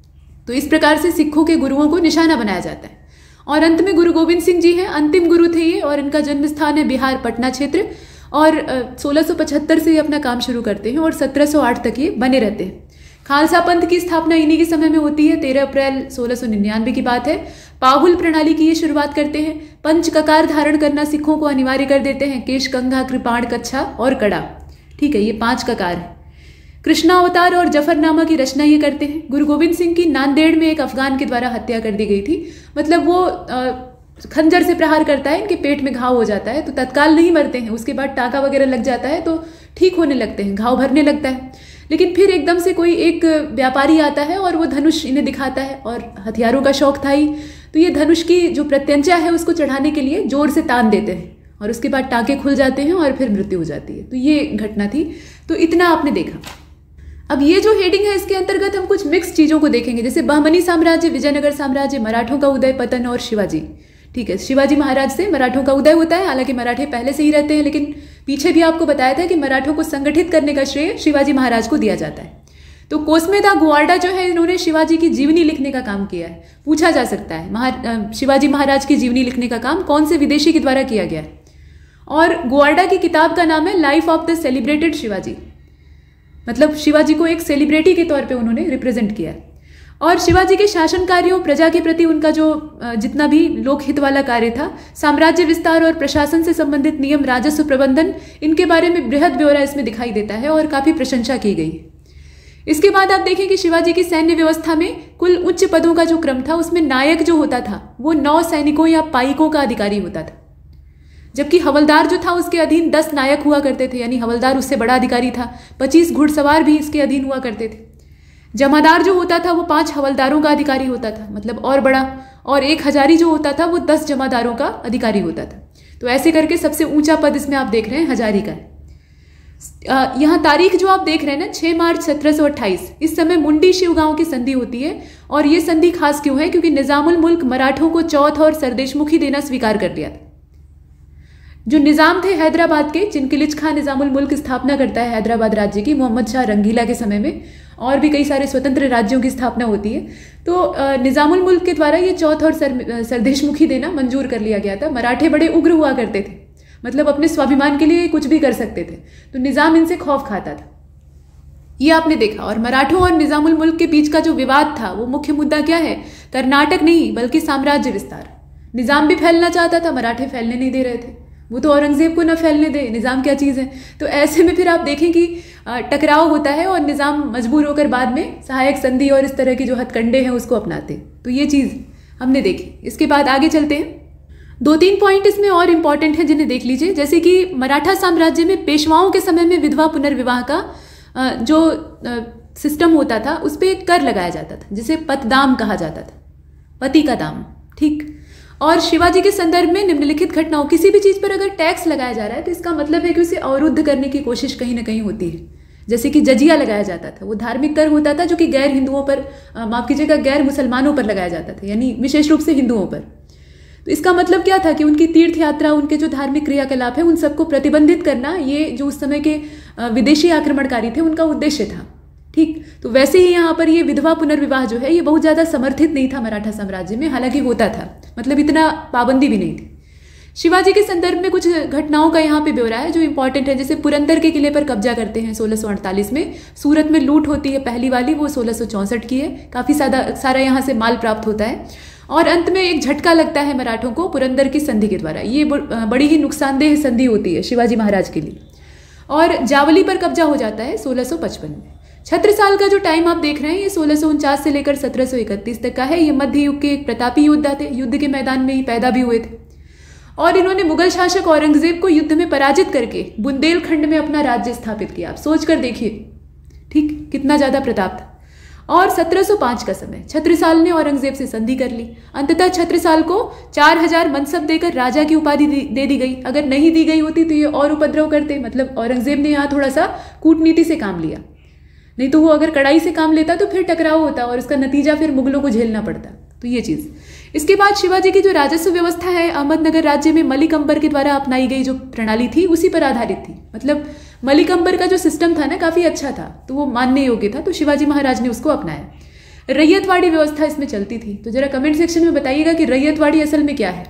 B: तो इस प्रकार से सिखों के गुरुओं को निशाना बनाया जाता है। और अंत में गुरु गोविंद सिंह जी हैं, अंतिम गुरु थे ये, और इनका जन्म स्थान है बिहार पटना क्षेत्र। और सोलह सौ पचहत्तर से ये अपना काम शुरू करते हैं और सत्रह सौ आठ तक ये बने रहते हैं। खालसा पंथ की स्थापना इन्हीं के समय में होती है। तेरह अप्रैल सोलह सौ निन्यानवे की बात है। पाहुल प्रणाली की ये शुरुआत करते हैं। पंच ककार धारण करना सिखों को अनिवार्य कर देते हैं। केश, कंघा, कृपाण, कच्छा और कड़ा। ठीक है, ये पांच ककार है। कृष्णावतार और जफरनामा की रचना ये करते हैं। गुरु गोविंद सिंह की नांदेड़ में एक अफगान के द्वारा हत्या कर दी गई थी। मतलब वो आ, खंजर से प्रहार करता है, इनके पेट में घाव हो जाता है, तो तत्काल नहीं मरते हैं, उसके बाद टाका वगैरह लग जाता है तो ठीक होने लगते हैं, घाव भरने लगता है। लेकिन फिर एकदम से कोई एक व्यापारी आता है और वो धनुष इन्हें दिखाता है, और हथियारों का शौक था ही, तो ये धनुष की जो प्रत्यंचा है उसको चढ़ाने के लिए जोर से तान देते हैं और उसके बाद टाँके खुल जाते हैं और फिर मृत्यु हो जाती है। तो ये घटना थी। तो इतना आपने देखा। अब ये जो हेडिंग है इसके अंतर्गत हम कुछ मिक्स चीज़ों को देखेंगे, जैसे बहमनी साम्राज्य, विजयनगर साम्राज्य, मराठों का उदय पतन और शिवाजी। ठीक है, शिवाजी महाराज से मराठों का उदय होता है। हालांकि मराठे पहले से ही रहते हैं, लेकिन पीछे भी आपको बताया था कि मराठों को संगठित करने का श्रेय शिवाजी महाराज को दिया जाता है। तो कोसमेदा गोवार्डा जो है, इन्होंने शिवाजी की जीवनी लिखने का काम किया है। पूछा जा सकता है महा शिवाजी महाराज की जीवनी लिखने का काम कौन से विदेशी के द्वारा किया गया है। और गोवार्डा की किताब का नाम है life of the celebrated Shivaji, मतलब शिवाजी को एक सेलिब्रिटी के तौर पे उन्होंने रिप्रेजेंट किया है। और शिवाजी के शासन कार्यों, प्रजा के प्रति उनका जो जितना भी लोकहित वाला कार्य था, साम्राज्य विस्तार और प्रशासन से संबंधित नियम, राजस्व प्रबंधन, इनके बारे में बृहद ब्यौरा इसमें दिखाई देता है और काफ़ी प्रशंसा की गई है। इसके बाद आप देखें कि शिवाजी की सैन्य व्यवस्था में कुल उच्च पदों का जो क्रम था, उसमें नायक जो होता था वो नौ सैनिकों या पाइकों का अधिकारी होता था, जबकि हवलदार जो था उसके अधीन दस नायक हुआ करते थे, यानी हवलदार उससे बड़ा अधिकारी था। पच्चीस घुड़सवार भी इसके अधीन हुआ करते थे। जमादार जो होता था वो पांच हवलदारों का अधिकारी होता था, मतलब और बड़ा। और एक हजारी जो होता था वो दस जमादारों का अधिकारी होता था। तो ऐसे करके सबसे ऊंचा पद इसमें आप देख रहे हैं हजारी का है। यहाँ तारीख जो आप देख रहे हैं ना, छह मार्च सत्रह सौ अट्ठाईस, इस समय मुंडी शिवगांव की संधि होती है। और ये संधि खास क्यों है? क्योंकि निजामुल मुल्क मराठों को चौथ और सरदेशमुखी देना स्वीकार कर लिया था। जो निजाम थे हैदराबाद के, चिनकिलिच खां निजामुल मुल्क स्थापना करता है हैदराबाद राज्य की मोहम्मद शाह रंगीला के समय में, और भी कई सारे स्वतंत्र राज्यों की स्थापना होती है। तो निजामुल मुल्क के द्वारा ये चौथ और सर, सरदेशमुखी देना मंजूर कर लिया गया था। मराठे बड़े उग्र हुआ करते थे, मतलब अपने स्वाभिमान के लिए कुछ भी कर सकते थे, तो निजाम इनसे खौफ खाता था, ये आपने देखा। और मराठों और निजामुल मुल्क के बीच का जो विवाद था, वो मुख्य मुद्दा क्या है? कर्नाटक नहीं बल्कि साम्राज्य विस्तार। निजाम भी फैलना चाहता था, मराठे फैलने नहीं दे रहे थे। वो तो औरंगजेब को ना फैलने दे, निजाम क्या चीज़ है। तो ऐसे में फिर आप देखें कि टकराव होता है और निजाम मजबूर होकर बाद में सहायक संधि और इस तरह की जो हथकंडे हैं उसको अपनाते। तो ये चीज़ हमने देखी। इसके बाद आगे चलते हैं। दो तीन पॉइंट इसमें और इम्पॉर्टेंट हैं जिन्हें देख लीजिए। जैसे कि मराठा साम्राज्य में पेशवाओं के समय में विधवा पुनर्विवाह का जो सिस्टम होता था उस पर कर लगाया जाता था, जिसे पतदाम कहा जाता था, पति का दाम, ठीक। और शिवाजी के संदर्भ में निम्नलिखित घटनाओं, किसी भी चीज़ पर अगर टैक्स लगाया जा रहा है तो इसका मतलब है कि उसे अवरुद्ध करने की कोशिश कहीं ना कहीं होती है। जैसे कि जजिया लगाया जाता था, वो धार्मिक कर होता था जो कि गैर हिंदुओं पर, माफ कीजिएगा, गैर मुसलमानों पर लगाया जाता था, यानी विशेष रूप से हिंदुओं पर। तो इसका मतलब क्या था कि उनकी तीर्थ यात्रा, उनके जो धार्मिक क्रियाकलाप है, उन सबको प्रतिबंधित करना, ये जो उस समय के विदेशी आक्रमणकारी थे उनका उद्देश्य था, ठीक। तो वैसे ही यहाँ पर ये विधवा पुनर्विवाह जो है ये बहुत ज़्यादा समर्थित नहीं था मराठा साम्राज्य में, हालांकि होता था, मतलब इतना पाबंदी भी नहीं थी। शिवाजी के संदर्भ में कुछ घटनाओं का यहाँ पे ब्यौरा है जो इंपॉर्टेंट है। जैसे पुरंदर के किले पर कब्जा करते हैं सोलह सौ अड़तालीस में, सूरत में लूट होती है पहली वाली, वो सोलह सौ चौंसठ की है, काफ़ी सारा सारा यहाँ से माल प्राप्त होता है। और अंत में एक झटका लगता है मराठों को पुरंदर की संधि के द्वारा। ये बड़ी ही नुकसानदेह संधि होती है शिवाजी महाराज के लिए। और जावली पर कब्जा हो जाता है सोलह सौ पचपन में। छत्रसाल का जो टाइम आप देख रहे हैं ये सोलह सौ उनचास से लेकर सत्रह सौ इकतीस तक का है। ये मध्य युग के एक प्रतापी योद्धा थे, युद्ध के मैदान में ही पैदा भी हुए थे। और इन्होंने मुगल शासक औरंगजेब को युद्ध में पराजित करके बुंदेलखंड में अपना राज्य स्थापित किया। आप सोच कर देखिए, ठीक, कितना ज़्यादा प्रताप था। और सत्रह सौ पाँच का समय, छत्रसाल ने औरंगजेब से संधि कर ली। अंततः छत्रसाल को चार हजार मनसब देकर राजा की उपाधि दे दी गई। अगर नहीं दी गई होती तो ये और उपद्रव करते, मतलब औरंगजेब ने यहाँ थोड़ा सा कूटनीति से काम लिया, नहीं तो वो अगर कड़ाई से काम लेता तो फिर टकराव होता और इसका नतीजा फिर मुगलों को झेलना पड़ता। तो ये चीज़। इसके बाद शिवाजी की जो राजस्व व्यवस्था है अहमदनगर राज्य में मलिक अंबर के द्वारा अपनाई गई जो प्रणाली थी उसी पर आधारित थी। मतलब मलिक अंबर का जो सिस्टम था ना काफ़ी अच्छा था, तो वो मानने योग्य था, तो शिवाजी महाराज ने उसको अपनाया। रैयतवाड़ी व्यवस्था इसमें चलती थी। तो जरा कमेंट सेक्शन में बताइएगा कि रैयतवाड़ी असल में क्या है।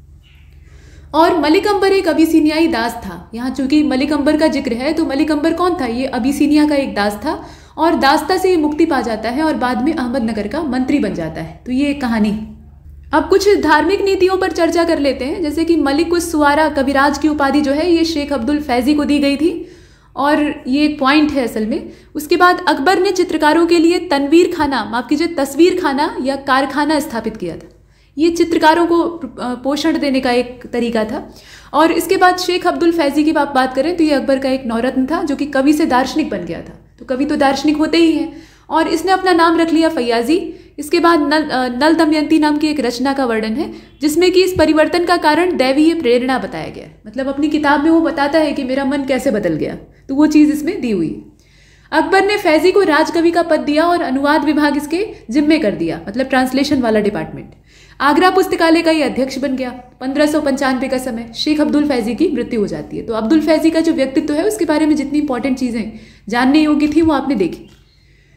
B: और मलिक अंबर एक अबिसीनियाई दास था। यहाँ चूंकि मलिक अंबर का जिक्र है तो मलिक अंबर कौन था? ये अबिसीनिया का एक दास था और दासता से ये मुक्ति पा जाता है और बाद में अहमदनगर का मंत्री बन जाता है। तो ये कहानी। अब कुछ धार्मिक नीतियों पर चर्चा कर लेते हैं। जैसे कि मलिक उस सुवारा कविराज की उपाधि जो है ये शेख अब्दुल फैजी को दी गई थी और ये एक पॉइंट है असल में। उसके बाद अकबर ने चित्रकारों के लिए तनवीर खाना, माफ कीजिए तस्वीर खाना या कारखाना स्थापित किया था। ये चित्रकारों को पोषण देने का एक तरीका था। और इसके बाद शेख अब्दुल फैजी की आप बात करें तो ये अकबर का एक नौरत्न था जो कि कवि से दार्शनिक बन गया था। तो कवि तो दार्शनिक होते ही हैं और इसने अपना नाम रख लिया फैयाजी। इसके बाद नल नल दमयंती नाम की एक रचना का वर्णन है जिसमें कि इस परिवर्तन का कारण दैवीय प्रेरणा बताया गया है। मतलब अपनी किताब में वो बताता है कि मेरा मन कैसे बदल गया, तो वो चीज़ इसमें दी हुई है। अकबर ने फैजी को राजकवि का पद दिया और अनुवाद विभाग इसके जिम्मे कर दिया, मतलब ट्रांसलेशन वाला डिपार्टमेंट। आगरा पुस्तकालय का ये अध्यक्ष बन गया। पंद्रह सौ पंचानवे का समय शेख अब्दुल फैजी की मृत्यु हो जाती है। तो अब्दुल फैजी का जो व्यक्तित्व है उसके बारे में जितनी इंपॉर्टेंट चीज़ें जानने योग्य थी वो आपने देखी।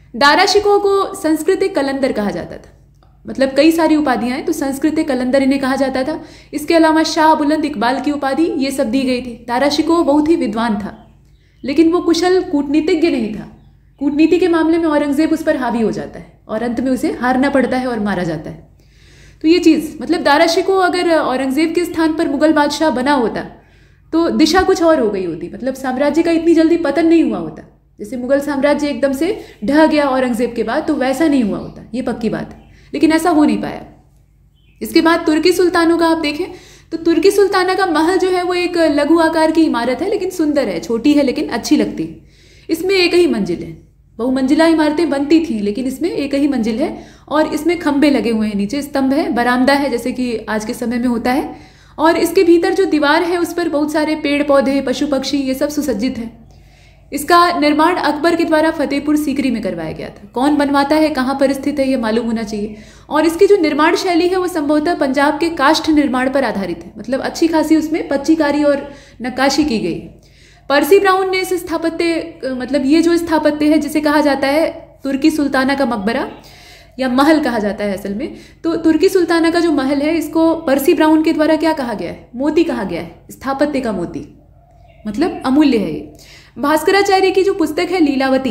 B: दाराशिकोह को संस्कृत कलंदर कहा जाता था, मतलब कई सारी उपाधियां हैं, तो संस्कृत कलंदर इन्हें कहा जाता था। इसके अलावा शाह बुलंद इकबाल की उपाधि ये सब दी गई थी। दाराशिकोह बहुत ही विद्वान था, लेकिन वो कुशल कूटनीतिज्ञ नहीं था। कूटनीति के मामले में औरंगजेब उस पर हावी हो जाता है और अंत में उसे हारना पड़ता है और मारा जाता है। तो ये चीज़, मतलब दाराशिकोह अगर औरंगजेब के स्थान पर मुगल बादशाह बना होता तो दिशा कुछ और हो गई होती, मतलब साम्राज्य का इतनी जल्दी पतन नहीं हुआ होता। जैसे मुगल साम्राज्य एकदम से ढह गया औरंगजेब के बाद, तो वैसा नहीं हुआ होता, ये पक्की बात है, लेकिन ऐसा हो नहीं पाया। इसके बाद तुर्की सुल्तानों का आप देखें तो तुर्की सुल्ताना का महल जो है वो एक लघु आकार की इमारत है, लेकिन सुंदर है, छोटी है लेकिन अच्छी लगती है। इसमें एक ही मंजिल है, बहुमंजिला इमारतें बनती थी लेकिन इसमें एक ही मंजिल है और इसमें खंबे लगे हुए हैं, नीचे स्तंभ है, बरामदा है जैसे कि आज के समय में होता है, और इसके भीतर जो दीवार है उस पर बहुत सारे पेड़ पौधे पशु पक्षी ये सब सुसज्जित है। इसका निर्माण अकबर के द्वारा फतेहपुर सीकरी में करवाया गया था। कौन बनवाता है, कहाँ पर स्थित है, ये मालूम होना चाहिए। और इसकी जो निर्माण शैली है वो संभवतः पंजाब के काष्ठ निर्माण पर आधारित है, मतलब अच्छी खासी उसमें पच्चीकारी और नक्काशी की गई है। पर्सी ब्राउन ने इस स्थापत्य, मतलब ये जो स्थापत्य है जिसे कहा जाता है तुर्की सुल्ताना का मकबरा या महल कहा जाता है असल में, तो तुर्की सुल्ताना का जो महल है इसको पर्सी ब्राउन के द्वारा क्या कहा गया है, मोती कहा गया है, स्थापत्य का मोती, मतलब अमूल्य है ये। भास्कराचार्य की जो पुस्तक है लीलावती,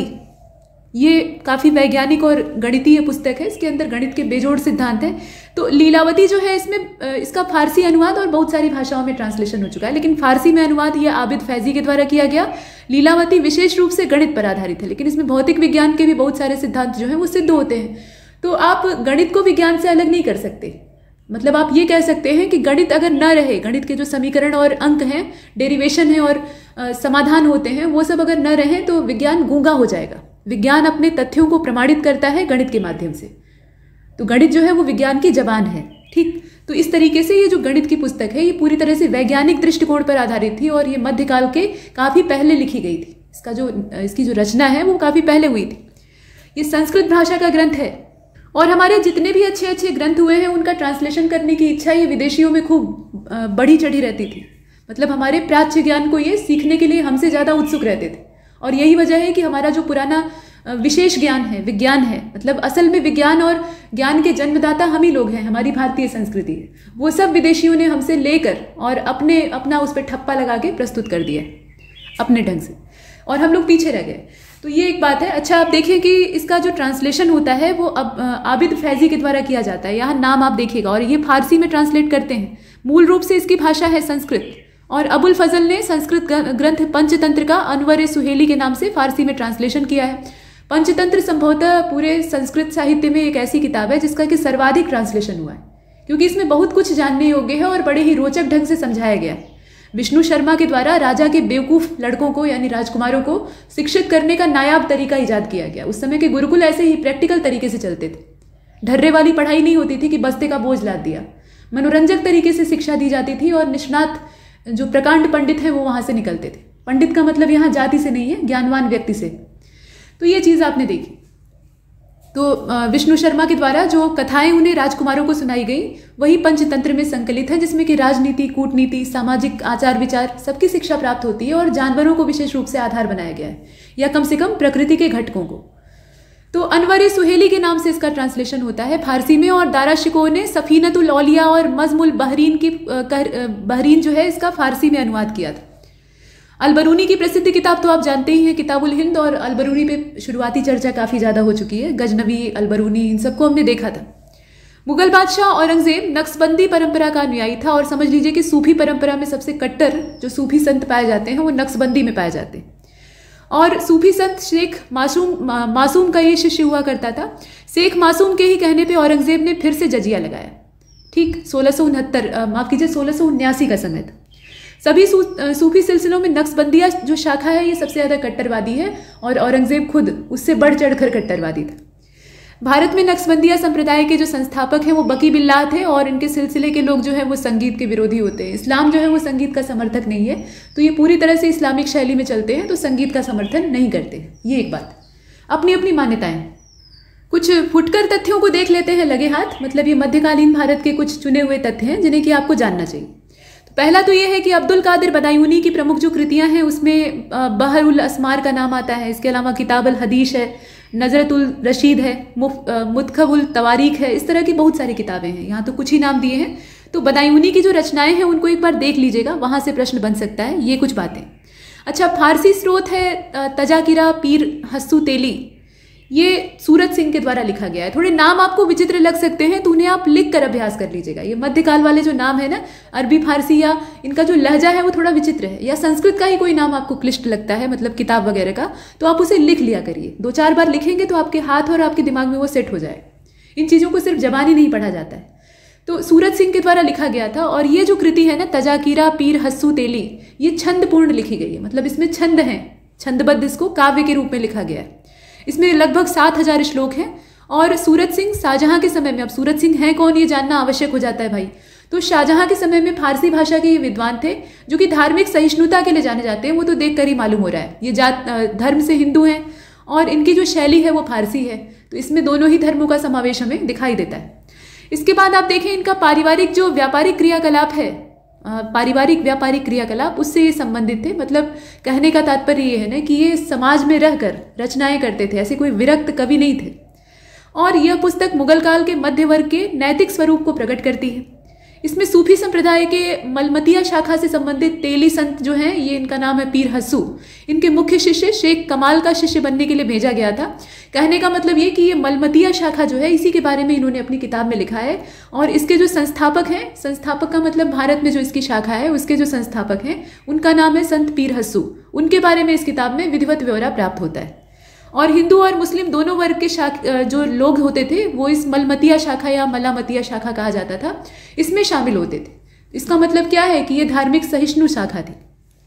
B: ये काफ़ी वैज्ञानिक और गणितीय पुस्तक है, इसके अंदर गणित के बेजोड़ सिद्धांत हैं। तो लीलावती जो है इसमें इसका फारसी अनुवाद और बहुत सारी भाषाओं में ट्रांसलेशन हो चुका है, लेकिन फारसी में अनुवाद ये आबिद फैजी के द्वारा किया गया। लीलावती विशेष रूप से गणित पर आधारित है, लेकिन इसमें भौतिक विज्ञान के भी बहुत सारे सिद्धांत जो हैं वो सिद्ध होते हैं। तो आप गणित को विज्ञान से अलग नहीं कर सकते, मतलब आप ये कह सकते हैं कि गणित अगर न रहे, गणित के जो समीकरण और अंक हैं, डेरिवेशन है और आ, समाधान होते हैं, वो सब अगर न रहें तो विज्ञान गूंगा हो जाएगा। विज्ञान अपने तथ्यों को प्रमाणित करता है गणित के माध्यम से, तो गणित जो है वो विज्ञान की जबान है, ठीक। तो इस तरीके से ये जो गणित की पुस्तक है ये पूरी तरह से वैज्ञानिक दृष्टिकोण पर आधारित थी और ये मध्यकाल के काफ़ी पहले लिखी गई थी। इसका जो इसकी जो रचना है वो काफ़ी पहले हुई थी। ये संस्कृत भाषा का ग्रंथ है और हमारे जितने भी अच्छे अच्छे ग्रंथ हुए हैं उनका ट्रांसलेशन करने की इच्छा ये विदेशियों में खूब बढ़ी चढ़ी रहती थी। मतलब हमारे प्राच्य ज्ञान को ये सीखने के लिए हमसे ज़्यादा उत्सुक रहते थे और यही वजह है कि हमारा जो पुराना विशेष ज्ञान है, विज्ञान है, मतलब असल में विज्ञान और ज्ञान के जन्मदाता हम ही लोग हैं, हमारी भारतीय संस्कृति है, वो सब विदेशियों ने हमसे लेकर और अपने अपना उस पर ठप्पा लगा के प्रस्तुत कर दिया अपने ढंग से, और हम लोग पीछे रह गए। तो ये एक बात है। अच्छा, आप देखिए कि इसका जो ट्रांसलेशन होता है वो अब आबिद फैजी के द्वारा किया जाता है। यहाँ नाम आप देखिएगा, और ये फारसी में ट्रांसलेट करते हैं। मूल रूप से इसकी भाषा है संस्कृत, और अबुल फजल ने संस्कृत ग्रंथ पंचतंत्र का अनवर सुहेली के नाम से फारसी में ट्रांसलेशन किया है। पंचतंत्र संभवतः पूरे संस्कृत साहित्य में एक ऐसी किताब है जिसका कि सर्वाधिक ट्रांसलेशन हुआ है, क्योंकि इसमें बहुत कुछ जानने योग्य है और बड़े ही रोचक ढंग से समझाया गया है। विष्णु शर्मा के द्वारा राजा के बेवकूफ़ लड़कों को यानी राजकुमारों को शिक्षित करने का नायाब तरीका ईजाद किया गया। उस समय के गुरुकुल ऐसे ही प्रैक्टिकल तरीके से चलते थे। ढर्रे वाली पढ़ाई नहीं होती थी कि बस्ते का बोझ लाद दिया। मनोरंजक तरीके से शिक्षा दी जाती थी और निष्णात जो प्रकांड पंडित हैं वो वहाँ से निकलते थे। पंडित का मतलब यहाँ जाति से नहीं है, ज्ञानवान व्यक्ति से। तो ये चीज़ आपने देखी। तो विष्णु शर्मा के द्वारा जो कथाएं उन्हें राजकुमारों को सुनाई गई वही पंचतंत्र में संकलित है, जिसमें कि राजनीति, कूटनीति, सामाजिक आचार विचार सबकी शिक्षा प्राप्त होती है और जानवरों को विशेष रूप से आधार बनाया गया है, या कम से कम प्रकृति के घटकों को। तो अनवर सुहेली के नाम से इसका ट्रांसलेशन होता है फारसी में, और दाराशिकोह ने सफीनतुल औलिया और मजमुल बहरीन की बहरीन जो है इसका फारसी में अनुवाद किया था। अलबरूनी की प्रसिद्ध किताब तो आप जानते ही हैं, किताबुल हिंद, और अलबरूनी पे शुरुआती चर्चा काफ़ी ज़्यादा हो चुकी है। गजनवी, अलबरूनी, इन सबको हमने देखा था। मुगल बादशाह औरंगजेब नक्शबंदी परंपरा का अनुयायी था, और समझ लीजिए कि सूफी परंपरा में सबसे कट्टर जो सूफी संत पाए जाते हैं वो नक्शबंदी में पाए जाते हैं। और सूफी संत शेख मासूम मा, मासूम का ये शिष्य हुआ करता था। शेख मासूम के ही कहने पर औरंगजेब ने फिर से जजिया लगाया। ठीक सोलह सौ उनहत्तर माफ़ कीजिए सोलह सौ उन्यासी का समय था। सभी सू, सूफी सिलसिलों में नक्शबंदिया जो शाखा है ये सबसे ज़्यादा कट्टरवादी है, और औरंगजेब खुद उससे बढ़ चढ़कर कट्टरवादी था। भारत में नक्शबंदिया संप्रदाय के जो संस्थापक हैं वो बकी बिल्लाह थे, और इनके सिलसिले के लोग जो हैं वो संगीत के विरोधी होते हैं। इस्लाम जो है वो संगीत का समर्थक नहीं है, तो ये पूरी तरह से इस्लामिक शैली में चलते हैं, तो संगीत का समर्थन नहीं करते हैं। ये एक बात, अपनी अपनी मान्यताएं। कुछ फुटकर तथ्यों को देख लेते हैं लगे हाथ, मतलब ये मध्यकालीन भारत के कुछ चुने हुए तथ्य हैं जिन्हें कि आपको जानना चाहिए। पहला तो ये है कि अब्दुल कादिर बदायूनी की प्रमुख जो कृतियां हैं उसमें बहरुल अस्मार का नाम आता है। इसके अलावा किताब अल हदीस है, नजरतुल रशीद है, मुतखबुल तवारीख है, इस तरह की बहुत सारी किताबें हैं। यहाँ तो कुछ ही नाम दिए हैं, तो बदायूनी की जो रचनाएं हैं उनको एक बार देख लीजिएगा, वहाँ से प्रश्न बन सकता है। ये कुछ बातें। अच्छा, फारसी स्रोत है तजाकिरा पीर हस्सू तेली, ये सूरत सिंह के द्वारा लिखा गया है। थोड़े नाम आपको विचित्र लग सकते हैं, तो उन्हें आप लिख कर अभ्यास कर लीजिएगा। ये मध्यकाल वाले जो नाम है ना, अरबी फारसी या इनका जो लहजा है वो थोड़ा विचित्र है, या संस्कृत का ही कोई नाम आपको क्लिष्ट लगता है, मतलब किताब वगैरह का, तो आप उसे लिख लिया करिए। दो चार बार लिखेंगे तो आपके हाथ और आपके दिमाग में वो सेट हो जाए। इन चीज़ों को सिर्फ जबानी नहीं पढ़ा जाता है। तो सूरत सिंह के द्वारा लिखा गया था। और ये जो कृति है ना, तजाकिरा पीर हस्सू तेली, ये छंदपूर्ण लिखी गई है, मतलब इसमें छंद हैं, छंदबद्ध इसको काव्य के रूप में लिखा गया है। इसमें लगभग सात हजार श्लोक हैं। और सूरत सिंह शाहजहां के समय में, अब सूरत सिंह है कौन ये जानना आवश्यक हो जाता है भाई, तो शाहजहां के समय में फारसी भाषा के ये विद्वान थे, जो कि धार्मिक सहिष्णुता के लिए जाने जाते हैं। वो तो देखकर ही मालूम हो रहा है, ये जात धर्म से हिंदू हैं और इनकी जो शैली है वो फारसी है, तो इसमें दोनों ही धर्मों का समावेश हमें दिखाई देता है। इसके बाद आप देखें, इनका पारिवारिक जो व्यापारिक क्रियाकलाप है, पारिवारिक व्यापारिक क्रियाकलाप, उससे ये संबंधित थे। मतलब कहने का तात्पर्य ये है ना कि ये समाज में रहकर रचनाएं करते थे, ऐसे कोई विरक्त कवि नहीं थे। और यह पुस्तक मुगल काल के मध्य वर्ग के नैतिक स्वरूप को प्रकट करती है। इसमें सूफी संप्रदाय के मलमतिया शाखा से संबंधित तेली संत जो हैं, ये इनका नाम है पीर हस्सू, इनके मुख्य शिष्य शेख कमाल का शिष्य बनने के लिए भेजा गया था। कहने का मतलब ये कि ये मलमतिया शाखा जो है, इसी के बारे में इन्होंने अपनी किताब में लिखा है। और इसके जो संस्थापक हैं, संस्थापक का मतलब भारत में जो इसकी शाखा है उसके जो संस्थापक हैं उनका नाम है संत पीर हस्सू, उनके बारे में इस किताब में विधिवत ब्यौरा प्राप्त होता है। और हिंदू और मुस्लिम दोनों वर्ग के शाख जो लोग होते थे वो इस मलमतिया शाखा या मलामतिया शाखा कहा जाता था, इसमें शामिल होते थे। इसका मतलब क्या है कि ये धार्मिक सहिष्णु शाखा थी।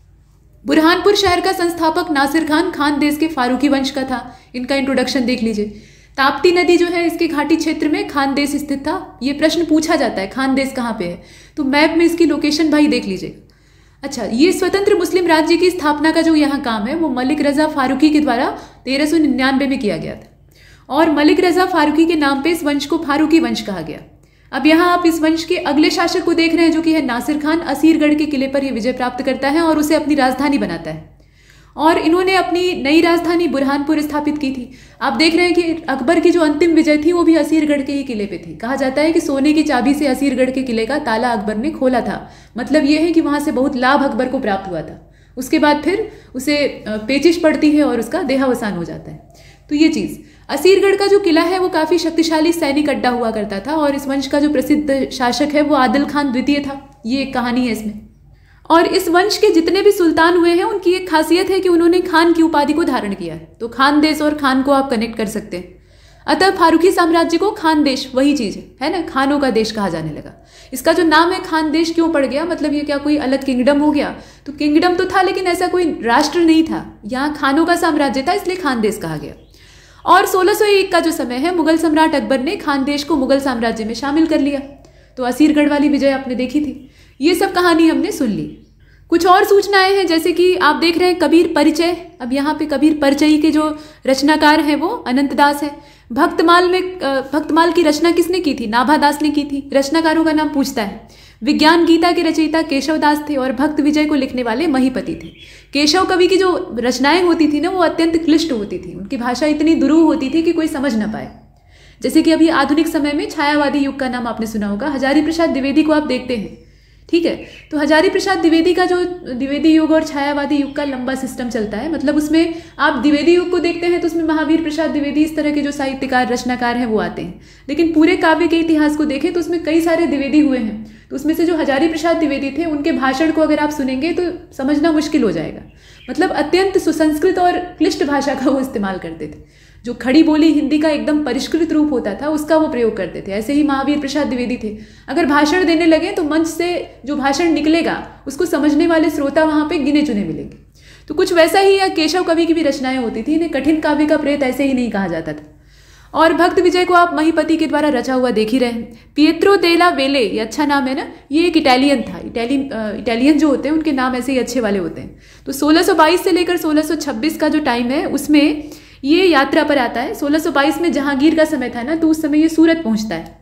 B: बुरहानपुर शहर का संस्थापक नासिर खान खानदेश के फारूकी वंश का था। इनका इंट्रोडक्शन देख लीजिए। ताप्ती नदी जो है इसके घाटी क्षेत्र में खानदेश स्थित था। ये प्रश्न पूछा जाता है खानदेश कहाँ पे है, तो मैप में इसकी लोकेशन भाई देख लीजिएगा। अच्छा, ये स्वतंत्र मुस्लिम राज्य की स्थापना का जो यहाँ काम है वो मलिक रजा फारूकी के द्वारा तेरह सौ निन्यानवे में किया गया था। और मलिक रजा फारूकी के नाम पे इस वंश को फारूकी वंश कहा गया। अब यहाँ आप इस वंश के अगले शासक को देख रहे हैं, जो कि है नासिर खान। असीरगढ़ के किले पर यह विजय प्राप्त करता है और उसे अपनी राजधानी बनाता है। और इन्होंने अपनी नई राजधानी बुरहानपुर स्थापित की थी। आप देख रहे हैं कि अकबर की जो अंतिम विजय थी वो भी असीरगढ़ के ही किले पे थी। कहा जाता है कि सोने की चाबी से असीरगढ़ के किले का ताला अकबर ने खोला था। मतलब ये है कि वहां से बहुत लाभ अकबर को प्राप्त हुआ था। उसके बाद फिर उसे पेचिश पड़ती है और उसका देहावसान हो जाता है। तो ये चीज़, असीरगढ़ का जो किला है वो काफ़ी शक्तिशाली सैनिक अड्डा हुआ करता था। और इस वंश का जो प्रसिद्ध शासक है वो आदिल खान द्वितीय था। ये एक कहानी है इसमें। और इस वंश के जितने भी सुल्तान हुए हैं उनकी एक खासियत है कि उन्होंने खान की उपाधि को धारण किया है। तो खानदेश और खान को आप कनेक्ट कर सकते हैं। अतः फारूकी साम्राज्य को खानदेश वही चीज़ है, है ना, खानों का देश कहा जाने लगा। इसका जो नाम है खानदेश क्यों पड़ गया, मतलब ये क्या कोई अलग किंगडम हो गया? तो किंगडम तो था लेकिन ऐसा कोई राष्ट्र नहीं था। यहाँ खानों का साम्राज्य था, इसलिए खानदेश कहा गया। और सोलह सौ एक का जो समय है, मुगल सम्राट अकबर ने खानदेश को मुगल साम्राज्य में शामिल कर लिया। तो असीरगढ़ वाली विजय आपने देखी थी। ये सब कहानी हमने सुन ली। कुछ और सूचनाएं हैं, जैसे कि आप देख रहे हैं कबीर परिचय। अब यहाँ पे कबीर परिचय के जो रचनाकार हैं वो अनंतदास है। भक्तमाल में भक्तमाल की रचना किसने की थी? नाभादास ने की थी। रचनाकारों का नाम पूछता है। विज्ञान गीता के रचयिता केशवदास थे और भक्त विजय को लिखने वाले महीपति थे। केशव कवि की जो रचनाएं होती थी ना वो अत्यंत क्लिष्ट होती थी। उनकी भाषा इतनी दुरूह होती थी कि कोई समझ ना पाए। जैसे कि अभी आधुनिक समय में छायावादी युग का नाम आपने सुना होगा। हजारी प्रसाद द्विवेदी को आप देखते हैं, ठीक है। तो हजारी प्रसाद द्विवेदी का जो द्विवेदी युग और छायावादी युग का लंबा सिस्टम चलता है। मतलब उसमें आप द्विवेदी युग को देखते हैं तो उसमें महावीर प्रसाद द्विवेदी, इस तरह के जो साहित्यकार रचनाकार हैं वो आते हैं। लेकिन पूरे काव्य के इतिहास को देखें तो उसमें कई सारे द्विवेदी हुए हैं। तो उसमें से जो हजारी प्रसाद द्विवेदी थे उनके भाषण को अगर आप सुनेंगे तो समझना मुश्किल हो जाएगा। मतलब अत्यंत सुसंस्कृत और क्लिष्ट भाषा का वो इस्तेमाल करते थे। जो खड़ी बोली हिंदी का एकदम परिष्कृत रूप होता था उसका वो प्रयोग करते थे। ऐसे ही महावीर प्रसाद द्विवेदी थे। अगर भाषण देने लगे तो मंच से जो भाषण निकलेगा उसको समझने वाले श्रोता वहाँ पे गिने चुने मिलेंगे। तो कुछ वैसा ही या केशव कवि की भी रचनाएं होती थी। इन्हें कठिन काव्य का प्रेत ऐसे ही नहीं कहा जाता था। और भक्त विजय को आप महीपति के द्वारा रचा हुआ देख ही रहे हैं। पिएत्रो देला वेले, ये अच्छा नाम है ना, ये एक इटालियन था। इटाली इटालियन जो होते हैं उनके नाम ऐसे ही अच्छे वाले होते हैं। तो सोलह सौ बाईस से लेकर सोलह सौ छब्बीस का जो टाइम है उसमें ये यात्रा पर आता है। सोलह सौ बाईस में जहांगीर का समय था ना, तो उस समय ये सूरत पहुंचता है।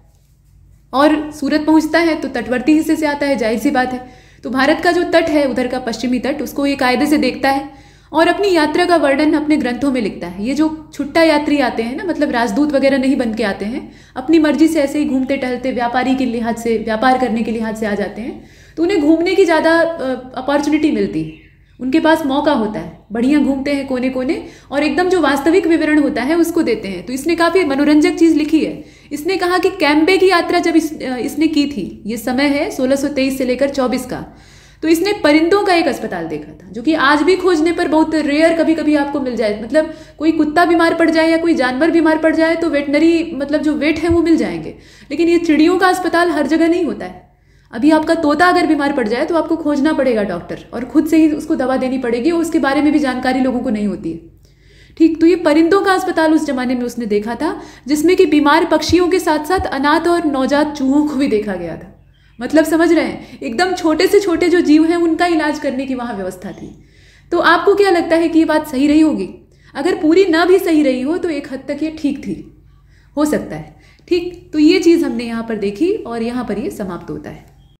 B: और सूरत पहुंचता है तो तटवर्ती हिस्से से आता है, जाहिर सी बात है। तो भारत का जो तट है उधर का पश्चिमी तट, उसको ये कायदे से देखता है। और अपनी यात्रा का वर्णन अपने ग्रंथों में लिखता है। ये जो छुट्टा यात्री आते हैं ना, मतलब राजदूत वगैरह नहीं बन के आते हैं, अपनी मर्जी से ऐसे ही घूमते टहलते व्यापारी के लिहाज से, व्यापार करने के लिहाज से आ जाते हैं, तो उन्हें घूमने की ज़्यादा अपॉर्चुनिटी मिलती है, उनके पास मौका होता है, बढ़िया घूमते हैं कोने कोने, और एकदम जो वास्तविक विवरण होता है उसको देते हैं। तो इसने काफ़ी मनोरंजक चीज़ लिखी है। इसने कहा कि कैम्बे की यात्रा जब इस, इसने की थी, ये समय है सोलह सौ तेईस से लेकर चौबीस का, तो इसने परिंदों का एक अस्पताल देखा था, जो कि आज भी खोजने पर बहुत रेयर कभी कभी आपको मिल जाए। मतलब कोई कुत्ता बीमार पड़ जाए या कोई जानवर बीमार पड़ जाए तो वेटनरी मतलब जो वेट है वो मिल जाएंगे, लेकिन ये चिड़ियों का अस्पताल हर जगह नहीं होता है। अभी आपका तोता अगर बीमार पड़ जाए तो आपको खोजना पड़ेगा डॉक्टर, और खुद से ही उसको दवा देनी पड़ेगी, और उसके बारे में भी जानकारी लोगों को नहीं होती है। ठीक, तो ये परिंदों का अस्पताल उस जमाने में उसने देखा था, जिसमें कि बीमार पक्षियों के साथ साथ अनाथ और नवजात चूहों को भी देखा गया था। मतलब समझ रहे हैं, एकदम छोटे से छोटे जो जीव हैं उनका इलाज करने की वहाँ व्यवस्था थी। तो आपको क्या लगता है कि ये बात सही रही होगी? अगर पूरी ना भी सही रही हो तो एक हद तक ये ठीक थी, हो सकता है। ठीक, तो ये चीज़ हमने यहाँ पर देखी और यहाँ पर ये समाप्त होता है।